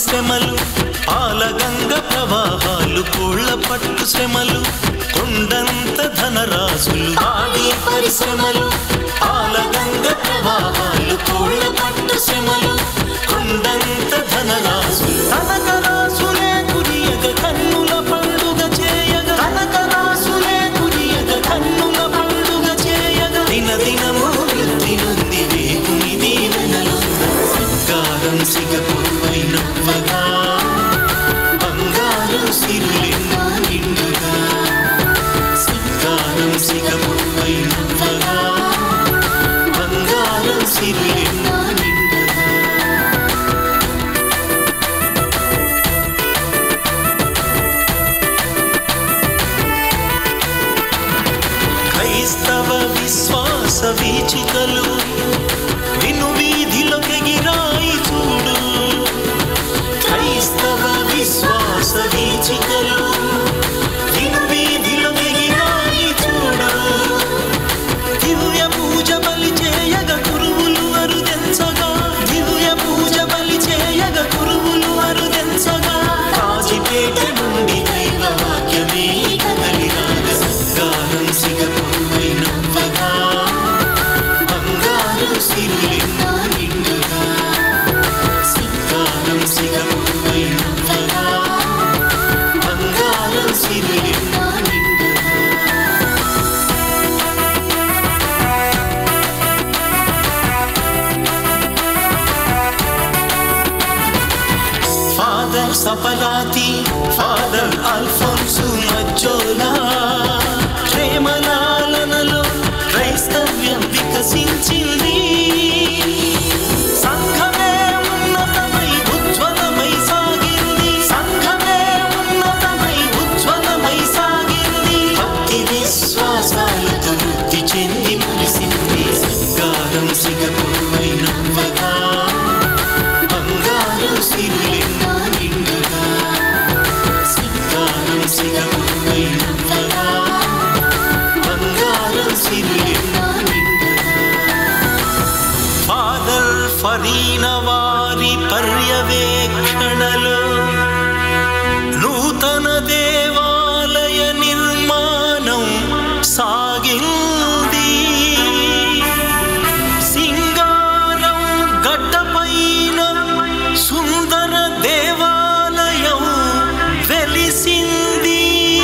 S16: శ్రమలు పాలగంగ ప్రవాహాలు కోళ్ళ పట్టు శ్రమలు కొండంత ధనరాశులు ఆడి పరిశ్రమలు పాలగంగ ప్రవాహాలు కోళ్ళ పట్టు శ్రమలు కొండంత ధనరాశులు కనకరాశులే కురియగ కన్నుల పండుగ చేయగ కనకరాశులే కురియగ కన్నుల పండుగ చేయగ దిన దినము వృద్ధి నుండి వేగుని దీవెనలు సింగారం సిగపురువై నవ్వగా బంగారు సిరులెన్నో నిండుగా సింగారం సిగపురువై నవ్వగా బంగారు సిరులెన్నో నిండుగా క్రైస్తవ విశ్వాస వీచికలు విను వీధిలో కెగిరాయి చూడు క్రైస్తవ విశ్వాస వీచికలు విను వీధిలో కెగిరాయి చూడు దివ్య పూజ బలి చేయగ గురువులు అరుదెంచగా దివ్య పూజ బలి చేయగ గురువులు అరుదెంచగా కాజిపేట నుండి దైవ వాక్యమే కదలిరాగ సింగారం సిగపురువై నవ్వగా బంగారు సిరులెన్నో నిండుగా సింగారం సిగపురువై నవ్వగా బంగారు సిరులెన్నో నిండుగా ఫాదర్ సపలాతి ఫాదర్ అల్ఫోన్సు మజ్జోలా ప్రేమలాలనలో క్రైస్తవ్యం వికసించింది సంఘమే ఉన్నతమై ఉజ్వలమై సాగింది సంఘమే ఉన్నతమై ఉజ్వలమై సాగింది భక్తి విశ్వాసాలతో వృద్ధి చెంది మురిసింది సింగారం సిగపురువై నవ్వగా బంగారు సిరులెన్నో నిండుగా సింగారం సిగపురువై నవ్వగా బంగారు సిరులెన్నో నిండుగా ఫాదర్ ఫరీన వారి పర్యవేక్షణలో నూతన దేవాలయ నిర్మాణం సాగింది సింగారం గడ్డపైన సుందర దేవాలయం వెలిసింది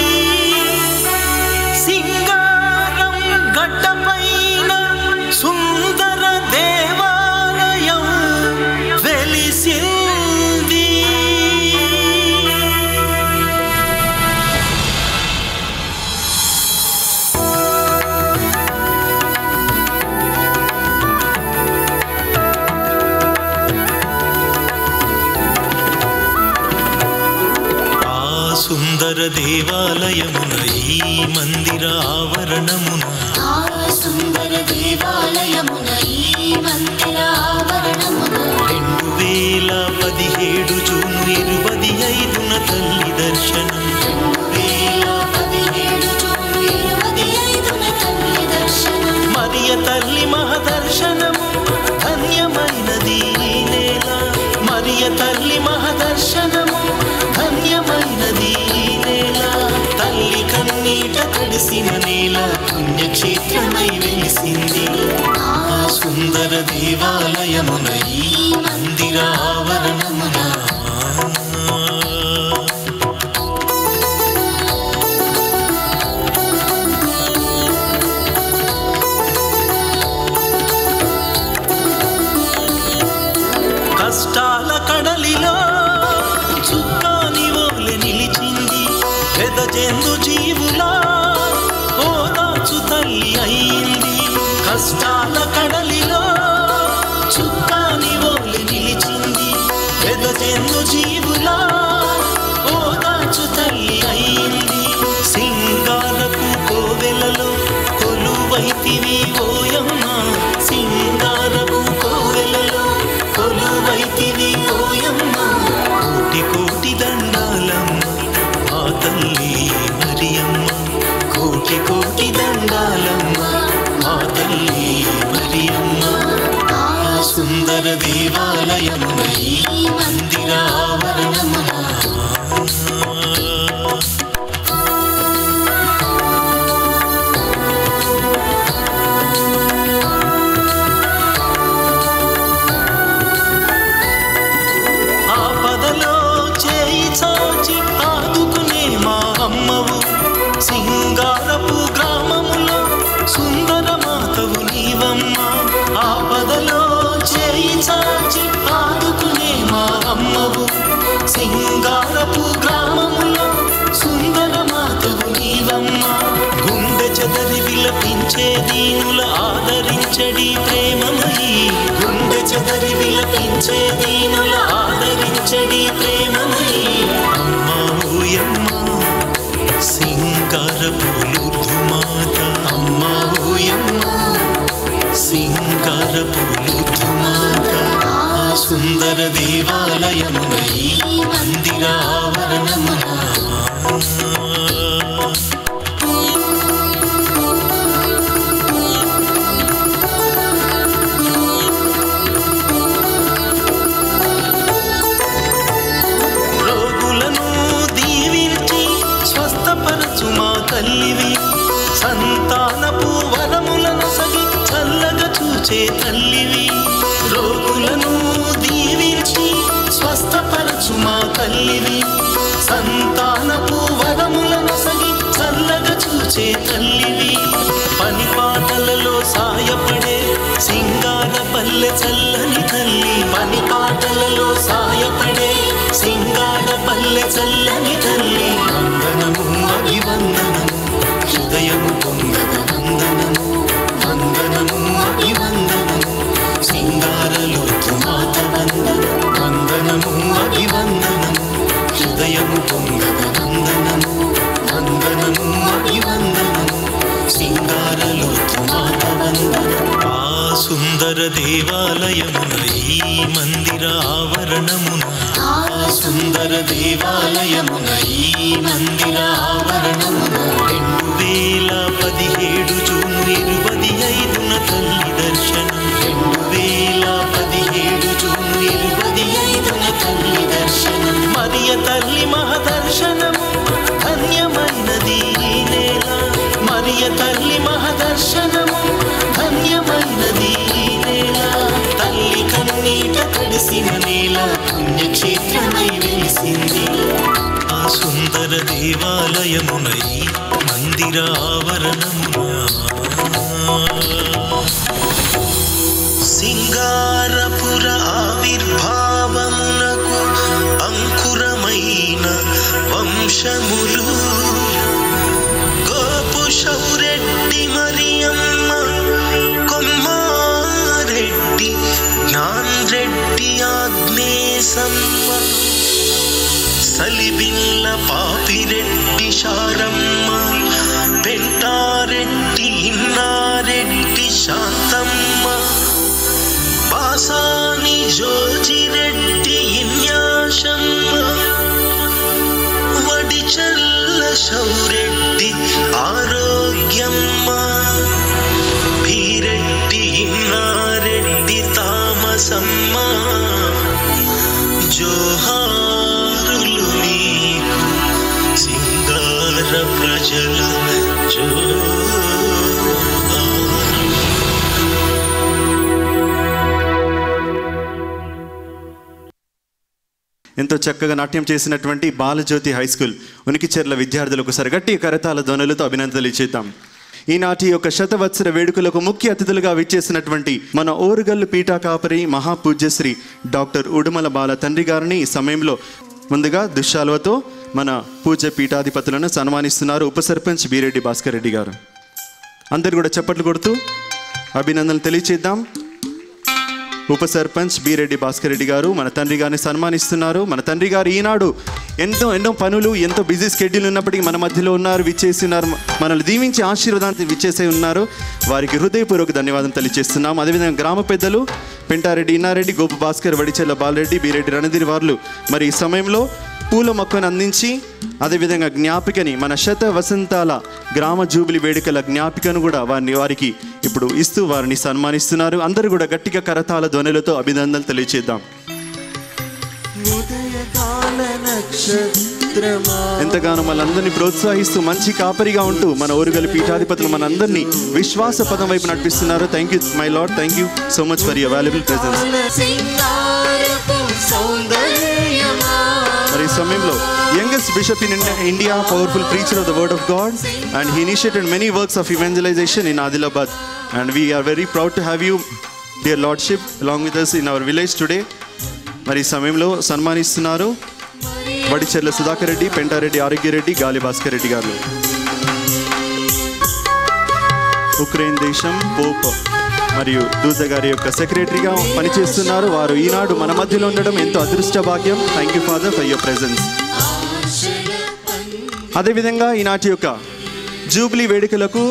S16: సింగారం గడ్డపైన సుందర దేవాలయం వెలిసింది ఆ సుందర దేవాలయమున ఈ మందిర ఆవరణమున
S4: ఆ సుందర దేవాలయమున ఈ మందిర ఆవరణమున
S16: రెండు వేల పదిహేడు జూన్ ఇరవై ఐదున తల్లి దర్శనం
S4: రెండు వేల పదిహేడు జూన్ ఇరవై ఐదున తల్లి దర్శనం
S16: మరియ తల్లి మహదర్శనము ధన్యమైనది ఈ నేల మరియ తల్లి మహదర్శనము ధన్యమైనది ఈ నేల తల్లి కన్నీట తడిసిన నేల పుణ్యక్షేత్రమై వెలిసింది ఆ సుందర దేవాలయమున ఈ మందిర ఆవరణమున కష్టాల కడలిలో చుక్కాని ఓలె నిలిచింది పెదజెందు జీవులా ఓదాచు తల్లి అయింది కష్టాల కడలిలో చుక్కాని ఓలె నిలిచింది పెదజెందు జీవులా ఓదాచు తల్లి అయింది సింగారపు కోవెలలో కొలువైతివి ఓయమ్మ సింగారపు కోవెలలో కొలువైతివి ఓయమ్మ కోటి కోటి దండాలమ్మ మా తల్లి మరియమ్మ కోటి కోటి దండాలమ్మ మా తల్లి మరియమ్మ ఆ సుందర దేవాలయమున ఈ మందిర ఆవరణ ఆదరించడి ప్రేమమయీ గుండె చెదరి విలపించే దీనుల ఆదరించడి ప్రేమమయీ అమ్మా ఓయమ్మ సింగారపులూర్ధు మాత అమ్మా ఓయమ్మ సింగారపులూర్ధు మాత సుందర దేవాలయమున ఈ మందిరావరణమున రోగులను దీవించి స్వస్థపరచు మా తల్లివి సంతానపు వరములను సగి చల్లగా చూచే తల్లివి రోగులను దీవించి స్వస్థపరచు మా తల్లివి సంతానపు వరములను సగి చల్లగా చూచే తల్లివి పని పాటలలో సాయపడే సింగార పల్లె చల్లని తల్లి పని పాటలలో సాయపడే సింగార పల్లె చల్లని తల్లి వందనము అభివందనము హృదయము పొంగగ వందనము వందనము అభివందనము సింగారలోతు మాత వందనము వందనము అభివందనము హృదయము పొంగగ వందనము వందనము అభివందనము సింగారలోతు మాత వందనము ఆ సుందర దేవాలయమున ఈ మందిర ఆవరణమున ఆ సుందర దేవాలయమున ఈ మందిర ఆవరణమున రెండు వేల పదిహేడు జూన్ ఇరవై ఐదున తల్లి దర్శనం రెండు వేల పదిహేడు జూన్ ఇరవై ఐదున తల్లి దర్శనం మరియ తల్లి మహదర్శనము ధన్యమైనది ఈ నేల మరియ తల్లి మహదర్శనము ధన్యమైనది ఈ నేల తల్లి కన్నీట తడిసిన నేల పుణ్యక్షేత్రమై వెలిసింది ఆ సుందర దేవాలయమున ఈ మందిర ఆవరణమున సింగారపుర ఆవిర్భావమునకు అంకురమైన వంశములు గోపు శౌరెడ్డి మరియమ్మ కొమ్మారెడ్డి జ్ఞాన్రెడ్డి ఆగ్నేశమ్మ సలిబిల్ల పాపిరెడ్డి శారమ్మ పెంటారెడ్డి ఇన్నారెడ్డి శాంతమ్మ బాసాని జోజిరెడ్డి ఇన్యాశమ్మ వడిచల్ల శౌరెడ్డి ఆరోగ్యమ్మ భీరెడ్డి ఇన్నారెడ్డి తామసమ్మ జోహారులు నీకు సింగార ప్రజల జో
S7: ఎంతో చక్కగా నాట్యం చేసినటువంటి బాలజ్యోతి హై స్కూల్ ఉనికిచెర్ల విద్యార్థులకు ఒకసారి గట్టి కరతాల ధ్వనులతో అభినందనలు ఇచ్చేద్దాం. ఈనాటి యొక్క శతవత్సర వేడుకలకు ముఖ్య అతిథులుగా విచ్చేసినటువంటి మన ఓరుగల్లు పీఠా కాపరి మహాపూజ్యశ్రీ డాక్టర్ ఉడుమల బాల తండ్రి గారిని ఈ సమయంలో ముందుగా దుశ్శాలువతో మన పూజ్య పీఠాధిపతులను సన్మానిస్తున్నారు ఉప సర్పంచ్ బీరెడ్డి భాస్కర్ రెడ్డి గారు. అందరు కూడా చప్పట్లు కొడుతూ అభినందనలు తెలియచేద్దాం. ఉప సర్పంచ్ బీరెడ్డి భాస్కర్ రెడ్డి గారు మన తండ్రి గారిని సన్మానిస్తున్నారు. మన తండ్రి గారు ఈనాడు ఎంతో ఎన్నో పనులు ఎంతో బిజీ స్కెడ్యూల్ ఉన్నప్పటికీ మన మధ్యలో ఉన్నారు, విచ్చేసి ఉన్నారు, మనల్ని దీవించి ఆశీర్వాదాన్ని విచ్చేసే ఉన్నారు. వారికి హృదయపూర్వక ధన్యవాదం తెలియజేస్తున్నాం. అదేవిధంగా గ్రామ పెద్దలు పెంటారెడ్డి ఇన్నారెడ్డి, గోపు భాస్కర్, వడిచెల్ల బాలరెడ్డి, బీరెడ్డి రణధీర్ వార్లు మరి ఈ సమయంలో పూల మొక్కను అందించి అదేవిధంగా జ్ఞాపికని మన శత వసంతాల గ్రామ జూబిలి వేడుకల జ్ఞాపికను కూడా వారిని వారికి ఇప్పుడు ఇస్తూ వారిని సన్మానిస్తున్నారు. అందరూ కూడా గట్టిగా కరతాల ధ్వనులతో అభినందనలు తెలియచేద్దాం. ఎంతగానో మనందరినీ ప్రోత్సహిస్తూ మంచి కాపరిగా ఉంటూ మన ఓరుగల్లు పీఠాధిపతులు మనందరినీ విశ్వాస పదం వైపు నడిపిస్తున్నారు. Thank you my lord, thank you so much for your valuable presence. మరి ఈ సమయంలో youngest bishop in India, powerful preacher of the word of God, and he initiated many works of evangelization in Adilabad, and we are very proud to have you, dear lordship, along with us in our village today. మరి ఈ సమయంలో సన్మానిస్తున్నారు వడిచెర్ల సుధాకర్ రెడ్డి, పెంటారెడ్డి ఆరోగ్యరెడ్డి, గాలి భాస్కర్ రెడ్డి గారు. Ukraine దేశం Pope మరియు దూత గారి యొక్క సెక్రటరీగా పనిచేస్తున్నారు. వారు ఈనాడు మన మధ్యలో ఉండడం ఎంతో అదృష్ట భాగ్యం. Thank you father for your presence. అదేవిధంగా ఈనాటి యొక్క జూబ్లీ వేడుకలకు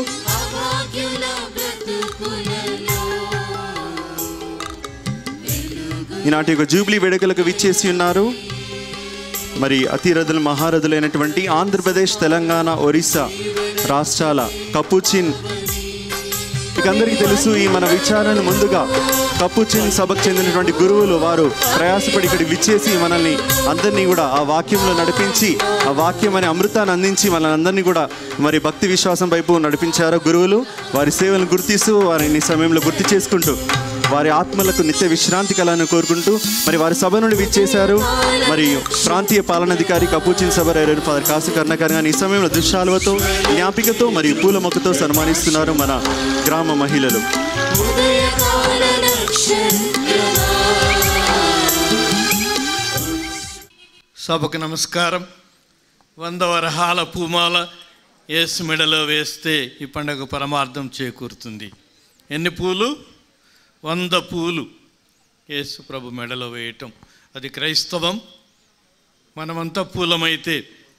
S7: ఈనాటి యొక్క జూబ్లీ వేడుకలకు విచ్చేసి ఉన్నారు మరి అతిరథులు మహారథులైనటువంటి ఆంధ్రప్రదేశ్, తెలంగాణ, ఒరిస్సా రాష్ట్రాల కపుచిన్. మీకు అందరికీ తెలుసు, ఈ మన విచారణను ముందుగా కపుచిన్ సభకు చెందినటువంటి గురువులు వారు ప్రయాసపడి ఇక్కడ విచ్చేసి మనల్ని అందరినీ కూడా ఆ వాక్యంలో నడిపించి, ఆ వాక్యం అనే అమృతాన్ని అందించి మనల్ని అందరినీ కూడా మరి భక్తి విశ్వాసం వైపు నడిపించారు గురువులు. వారి సేవలను గుర్తిస్తూ వారిని ఈ సమయంలో గుర్తు చేసుకుంటూ వారి ఆత్మలకు నిత్య విశ్రాంతి కలను కోరుకుంటూ మరి వారి సభ నుండి విచ్చేశారు. మరియు ప్రాంతీయ పాలనాధికారి కపుచిన్ సభ రైరు ఫాదర్ కాసు కర్ణకర్ గారిని ఈ సమయంలో దృశ్యాలతో, జ్ఞాపికతో మరియు పూల మొక్కతో సన్మానిస్తున్నారు మన గ్రామ మహిళలు.
S3: సభకు నమస్కారం. వంద వరహాల పూమాల యేసు మెడలో వేస్తే ఈ పండుగ పరమార్థం చేకూరుతుంది. ఎన్ని పూలు? వంద పూలు యేసు ప్రభు మెడలో వేయటం, అది క్రైస్తవం. మనమంతా పూలమైతే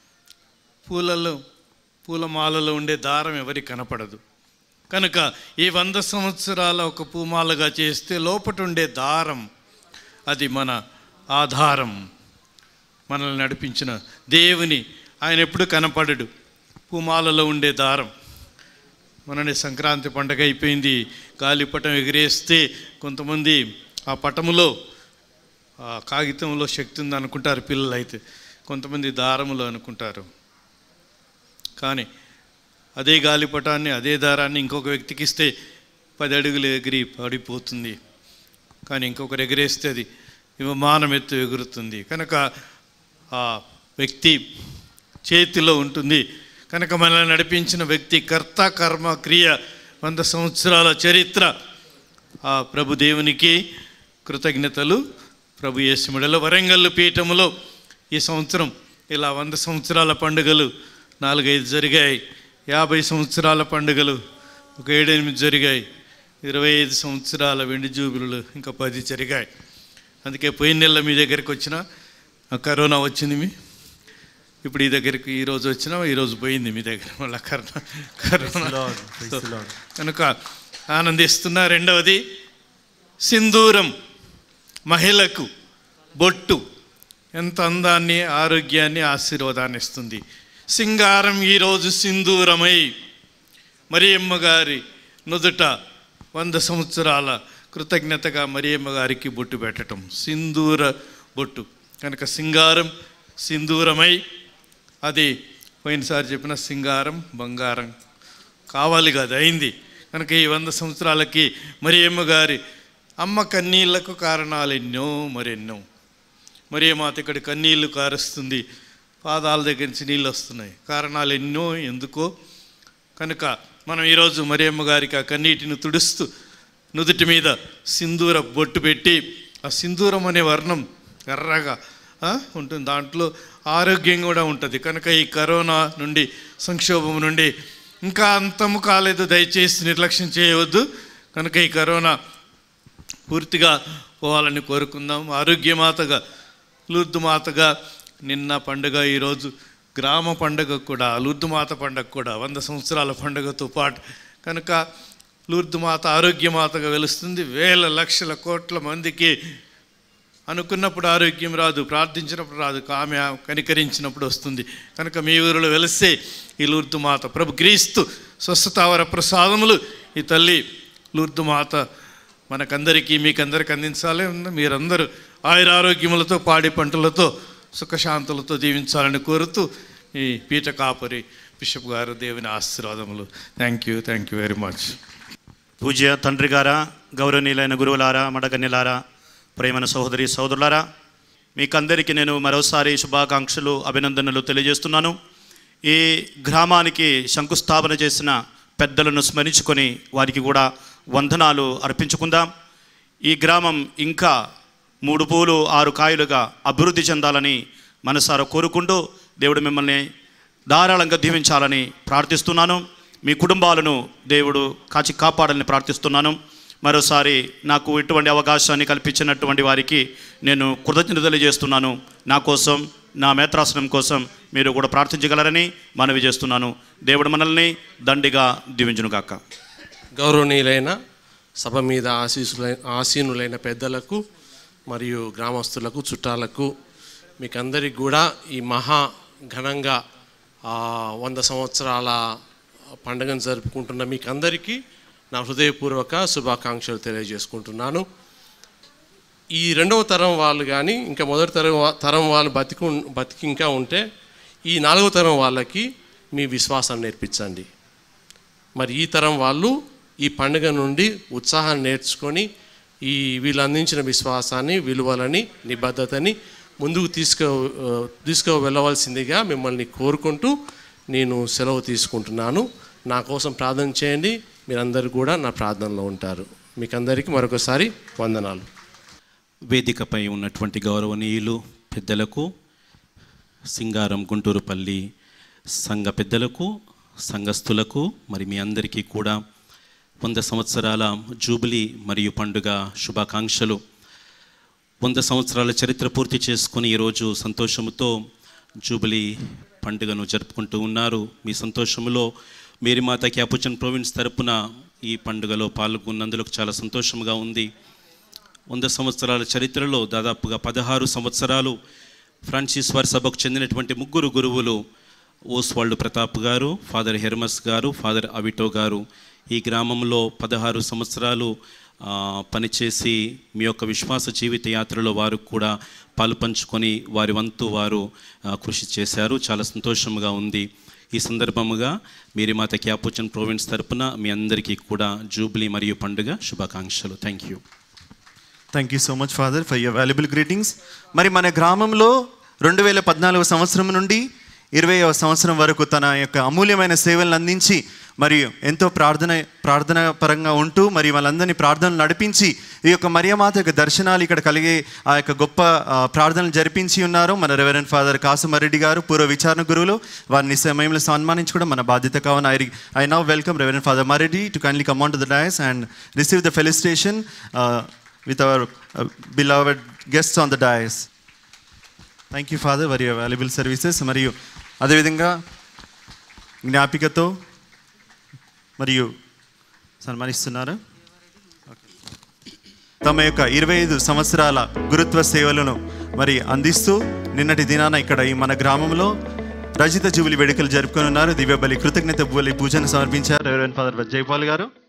S3: పూలలో పూలమాలలో ఉండే దారం ఎవరికి కనపడదు. కనుక ఈ వంద సంవత్సరాల ఒక పూమాలగా చేస్తే లోపట ఉండే దారం, అది మన ఆధారం, మనల్ని నడిపించిన దేవుని. ఆయన ఎప్పుడు కనపడడు, పూమాలలో ఉండే దారం. మననే సంక్రాంతి పండగ అయిపోయింది, గాలిపటం ఎగిరేస్తే కొంతమంది ఆ పటములో ఆ కాగితంలో శక్తి ఉంది అనుకుంటారు పిల్లలు, అయితే కొంతమంది దారములో అనుకుంటారు. కానీ అదే గాలిపటాన్ని, అదే దారాన్ని ఇంకొక వ్యక్తికి ఇస్తే పది అడుగులు ఎగిరి పడిపోతుంది. కానీ ఇంకొకరు ఎగిరేస్తే అది విమానం ఎత్తు ఎగురుతుంది. కనుక ఆ వ్యక్తి చేతిలో ఉంటుంది. కనుక మనల్ని నడిపించిన వ్యక్తి, కర్త, కర్మ, క్రియ, వంద సంవత్సరాల చరిత్ర, ఆ ప్రభు దేవునికి కృతజ్ఞతలు. ప్రభు యేసు మెడలో వరంగల్ పీఠములో ఈ సంవత్సరం ఇలా వంద సంవత్సరాల పండుగలు నాలుగైదు జరిగాయి. యాభై సంవత్సరాల పండుగలు ఒక ఏడెనిమిది జరిగాయి. ఇరవై ఐదు సంవత్సరాల వెండి జూబిలులు ఇంకా పది జరిగాయి. అందుకే పోయిన నెల మీ దగ్గరికి వచ్చిన కరోనా వచ్చింది, మీ ఇప్పుడు ఈ దగ్గరికి ఈరోజు వచ్చినా ఈరోజు పోయింది మీ దగ్గర మళ్ళీ కరోనా కరోనా కనుక ఆనందిస్తున్నా. రెండవది సింధూరం, మహిళకు బొట్టు ఎంత అందాన్ని, ఆరోగ్యాన్ని, ఆశీర్వాదాన్ని ఇస్తుంది. సింగారం ఈరోజు సింధూరమై మరియమ్మ గారి నుదుట వంద సంవత్సరాల కృతజ్ఞతగా మరియమ్మ గారికి బొట్టు పెట్టడం, సింధూర బొట్టు. కనుక సింగారం సింధూరమై, అది పోయినసారి చెప్పిన సింగారం బంగారం కావాలి కదా, అయింది. కనుక ఈ వంద సంవత్సరాలకి మరియమ్మ గారి అమ్మ కన్నీళ్లకు కారణాలు ఎన్నో మరెన్నో. మరియమాత ఇక్కడ కన్నీళ్ళు కారుస్తుంది, పాదాల దగ్గర నుంచి నీళ్ళు వస్తున్నాయి, కారణాలు ఎన్నో ఎందుకో. కనుక మనం ఈరోజు మరియమ్మ గారికి ఆ కన్నీటిని తుడుస్తూ నుదుటి మీద సింధూర బొట్టు పెట్టి, ఆ సింధూరం అనే వర్ణం ఎర్రగా ఉంటుంది, దాంట్లో ఆరోగ్యం కూడా ఉంటుంది. కనుక ఈ కరోనా నుండి, సంక్షోభం నుండి ఇంకా అంతము కాలేదు, దయచేసి నిర్లక్ష్యం చేయవద్దు. కనుక ఈ కరోనా పూర్తిగా పోవాలని కోరుకుందాం. ఆరోగ్యమాతగా, లూర్దు మాతగా నిన్న పండుగ, ఈరోజు గ్రామ పండుగ కూడా, లూర్దు మాత పండుగ కూడా వంద సంవత్సరాల పండుగతో పాటు. కనుక లూర్దు మాత ఆరోగ్యమాతగా వెలుస్తుంది. వేల లక్షల కోట్ల మందికి అనుకున్నప్పుడు ఆరోగ్యం రాదు, ప్రార్థించినప్పుడు రాదు, ఆమె కనికరించినప్పుడు వస్తుంది. కనుక మీ ఊరిలో వెలిస్తే ఈ లూర్దు మాత, ప్రభు క్రీస్తు స్వస్థతావర ప్రసాదములు ఈ తల్లి లూర్దు మాత మనకందరికీ, మీకందరికి అందించాలి. మీరందరూ ఆయుర ఆరోగ్యములతో, పాడి పంటలతో, సుఖశాంతులతో జీవించాలని కోరుతూ ఈ పీఠ కాపరి బిషప్ గారు దేవుని ఆశీర్వాదములు. Thank you, thank you very much.
S17: పూజ్య తండ్రి గారా, గౌరవనీయులైన గురువులారా, మడకన్యలారా, ప్రేమన సహోదరి సహోదరులారా, మీకందరికీ నేను మరోసారి శుభాకాంక్షలు, అభినందనలు తెలియజేస్తున్నాను. ఈ గ్రామానికి శంకుస్థాపన చేసిన పెద్దలను స్మరించుకొని వారికి కూడా వందనాలు అర్పించుకుందాం. ఈ గ్రామం ఇంకా మూడు పూలు ఆరు కాయలుగా అభివృద్ధి చెందాలని మనసారా కోరుకుంటూ దేవుడు మిమ్మల్ని ధారాళంగా దీవించాలని ప్రార్థిస్తున్నాను. మీ కుటుంబాలను దేవుడు కాచి కాపాడాలని ప్రార్థిస్తున్నాను. మరోసారి నాకు ఇటువంటి అవకాశాన్ని కల్పించినటువంటి వారికి నేను కృతజ్ఞతలు తెలియజేస్తున్నాను. నా కోసం, నా మేత్రాసనం కోసం మీరు కూడా ప్రార్థించగలరని మనవి చేస్తున్నాను. దేవుడు మనల్ని దండిగా దీవించునుగాక.
S14: గౌరవనీయులైన సభ మీద ఆశీసులైన ఆసీనులైన పెద్దలకు మరియు గ్రామస్తులకు, చుట్టాలకు, మీకందరికి కూడా ఈ మహా ఘనంగా వంద సంవత్సరాల పండుగను జరుపుకుంటున్న మీకందరికీ నా హృదయపూర్వక శుభాకాంక్షలు తెలియజేసుకుంటున్నాను. ఈ రెండవ తరం వాళ్ళు కానీ ఇంకా మొదటి తరం తరం వాళ్ళు బతికి బతికి ఇంకా ఉంటే ఈ నాలుగవ తరం వాళ్ళకి మీ విశ్వాసం నేర్పించండి. మరి ఈ తరం వాళ్ళు ఈ పండుగ నుండి ఉత్సాహాన్ని నేర్చుకొని ఈ వీళ్ళు అందించిన విశ్వాసాన్ని, విలువలని, నిబద్ధతని ముందుకు తీసుకో తీసుకో వెళ్ళవలసిందిగా మిమ్మల్ని కోరుకుంటూ నేను సెలవు తీసుకుంటున్నాను. నా కోసం ప్రార్థన చేయండి. మీరందరూ కూడా నా ప్రార్థనలో ఉంటారు. మీకందరికీ మరొకసారి వందనాలు.
S11: వేదికపై ఉన్నటువంటి గౌరవనీయులు పెద్దలకు, సింగారం గుంటూరుపల్లి సంఘ పెద్దలకు, సంఘస్థులకు, మరి మీ అందరికీ కూడా వంద సంవత్సరాల జూబిలీ మరియు పండుగ శుభాకాంక్షలు. వంద సంవత్సరాల చరిత్ర పూర్తి చేసుకుని ఈరోజు సంతోషంతో జూబిలీ పండుగను జరుపుకుంటూ ఉన్నారు. మీ సంతోషంలో మేరీమాత క్యాపుచన్ ప్రొవిన్స్ తరపున ఈ పండుగలో పాల్గొన్నందుకు చాలా సంతోషంగా ఉంది. వంద సంవత్సరాల చరిత్రలో దాదాపుగా పదహారు సంవత్సరాలు ఫ్రాన్సిస్ వారి సభకు చెందినటువంటి ముగ్గురు గురువులు, ఓస్వాల్డ్ ప్రతాప్ గారు, ఫాదర్ హెర్మస్ గారు, ఫాదర్ అవిటో గారు ఈ గ్రామంలో పదహారు సంవత్సరాలు పనిచేసి మీ యొక్క విశ్వాస జీవిత యాత్రలో వారు కూడా పాలుపంచుకొని వారి వంతు వారు కృషి చేశారు. చాలా సంతోషంగా ఉంది. ఈ సందర్భముగా మేరీమాత క్యాపుచన్ ప్రొవిన్స్ తరపున మీ అందరికీ కూడా జూబ్లీ మరియు పండుగ శుభాకాంక్షలు. Thank you.
S7: Thank you so much father for your valuable greetings. మరి మన గ్రామంలో రెండు వేల పద్నాలుగవ సంవత్సరం నుండి ఇరవైవ సంవత్సరం వరకు తన యొక్క అమూల్యమైన సేవలను అందించి మరియు ఎంతో ప్రార్థన ప్రార్థన పరంగా ఉంటూ మరి వాళ్ళందరినీ ప్రార్థనలు నడిపించి ఈ యొక్క మరియమాత యొక్క దర్శనాలు ఇక్కడ కలిగే ఆ యొక్క గొప్ప ప్రార్థనలు జరిపించి ఉన్నారు మన రెవరెండ్ ఫాదర్ కాసుమారెడ్డి గారు, పూర్వ విచారణ గురువులు. వారిని సమయంలో సన్మానించుకోవడం మన బాధ్యత కావున I I now welcome reverend father Mareddy to kindly come on to the dais and receive the felicitation with our beloved guests on the dais. Thank you father for your valuable services. మరియు అదేవిధంగా జ్ఞాపికతో మరియు సన్మానిస్తున్నారు. తమ యొక్క ఇరవై ఐదు సంవత్సరాల గురుత్వ సేవలను మరి అందిస్తూ నిన్నటి దినాన ఇక్కడ ఈ మన గ్రామంలో రజిత జూబిలీ వేడుకలు జరుపుకొని ఉన్నారు. దివ్య బలి కృతజ్ఞత బలి పూజను సమర్పించారు రెవరెండ్ ఫాదర్ జైపాల్ గారు.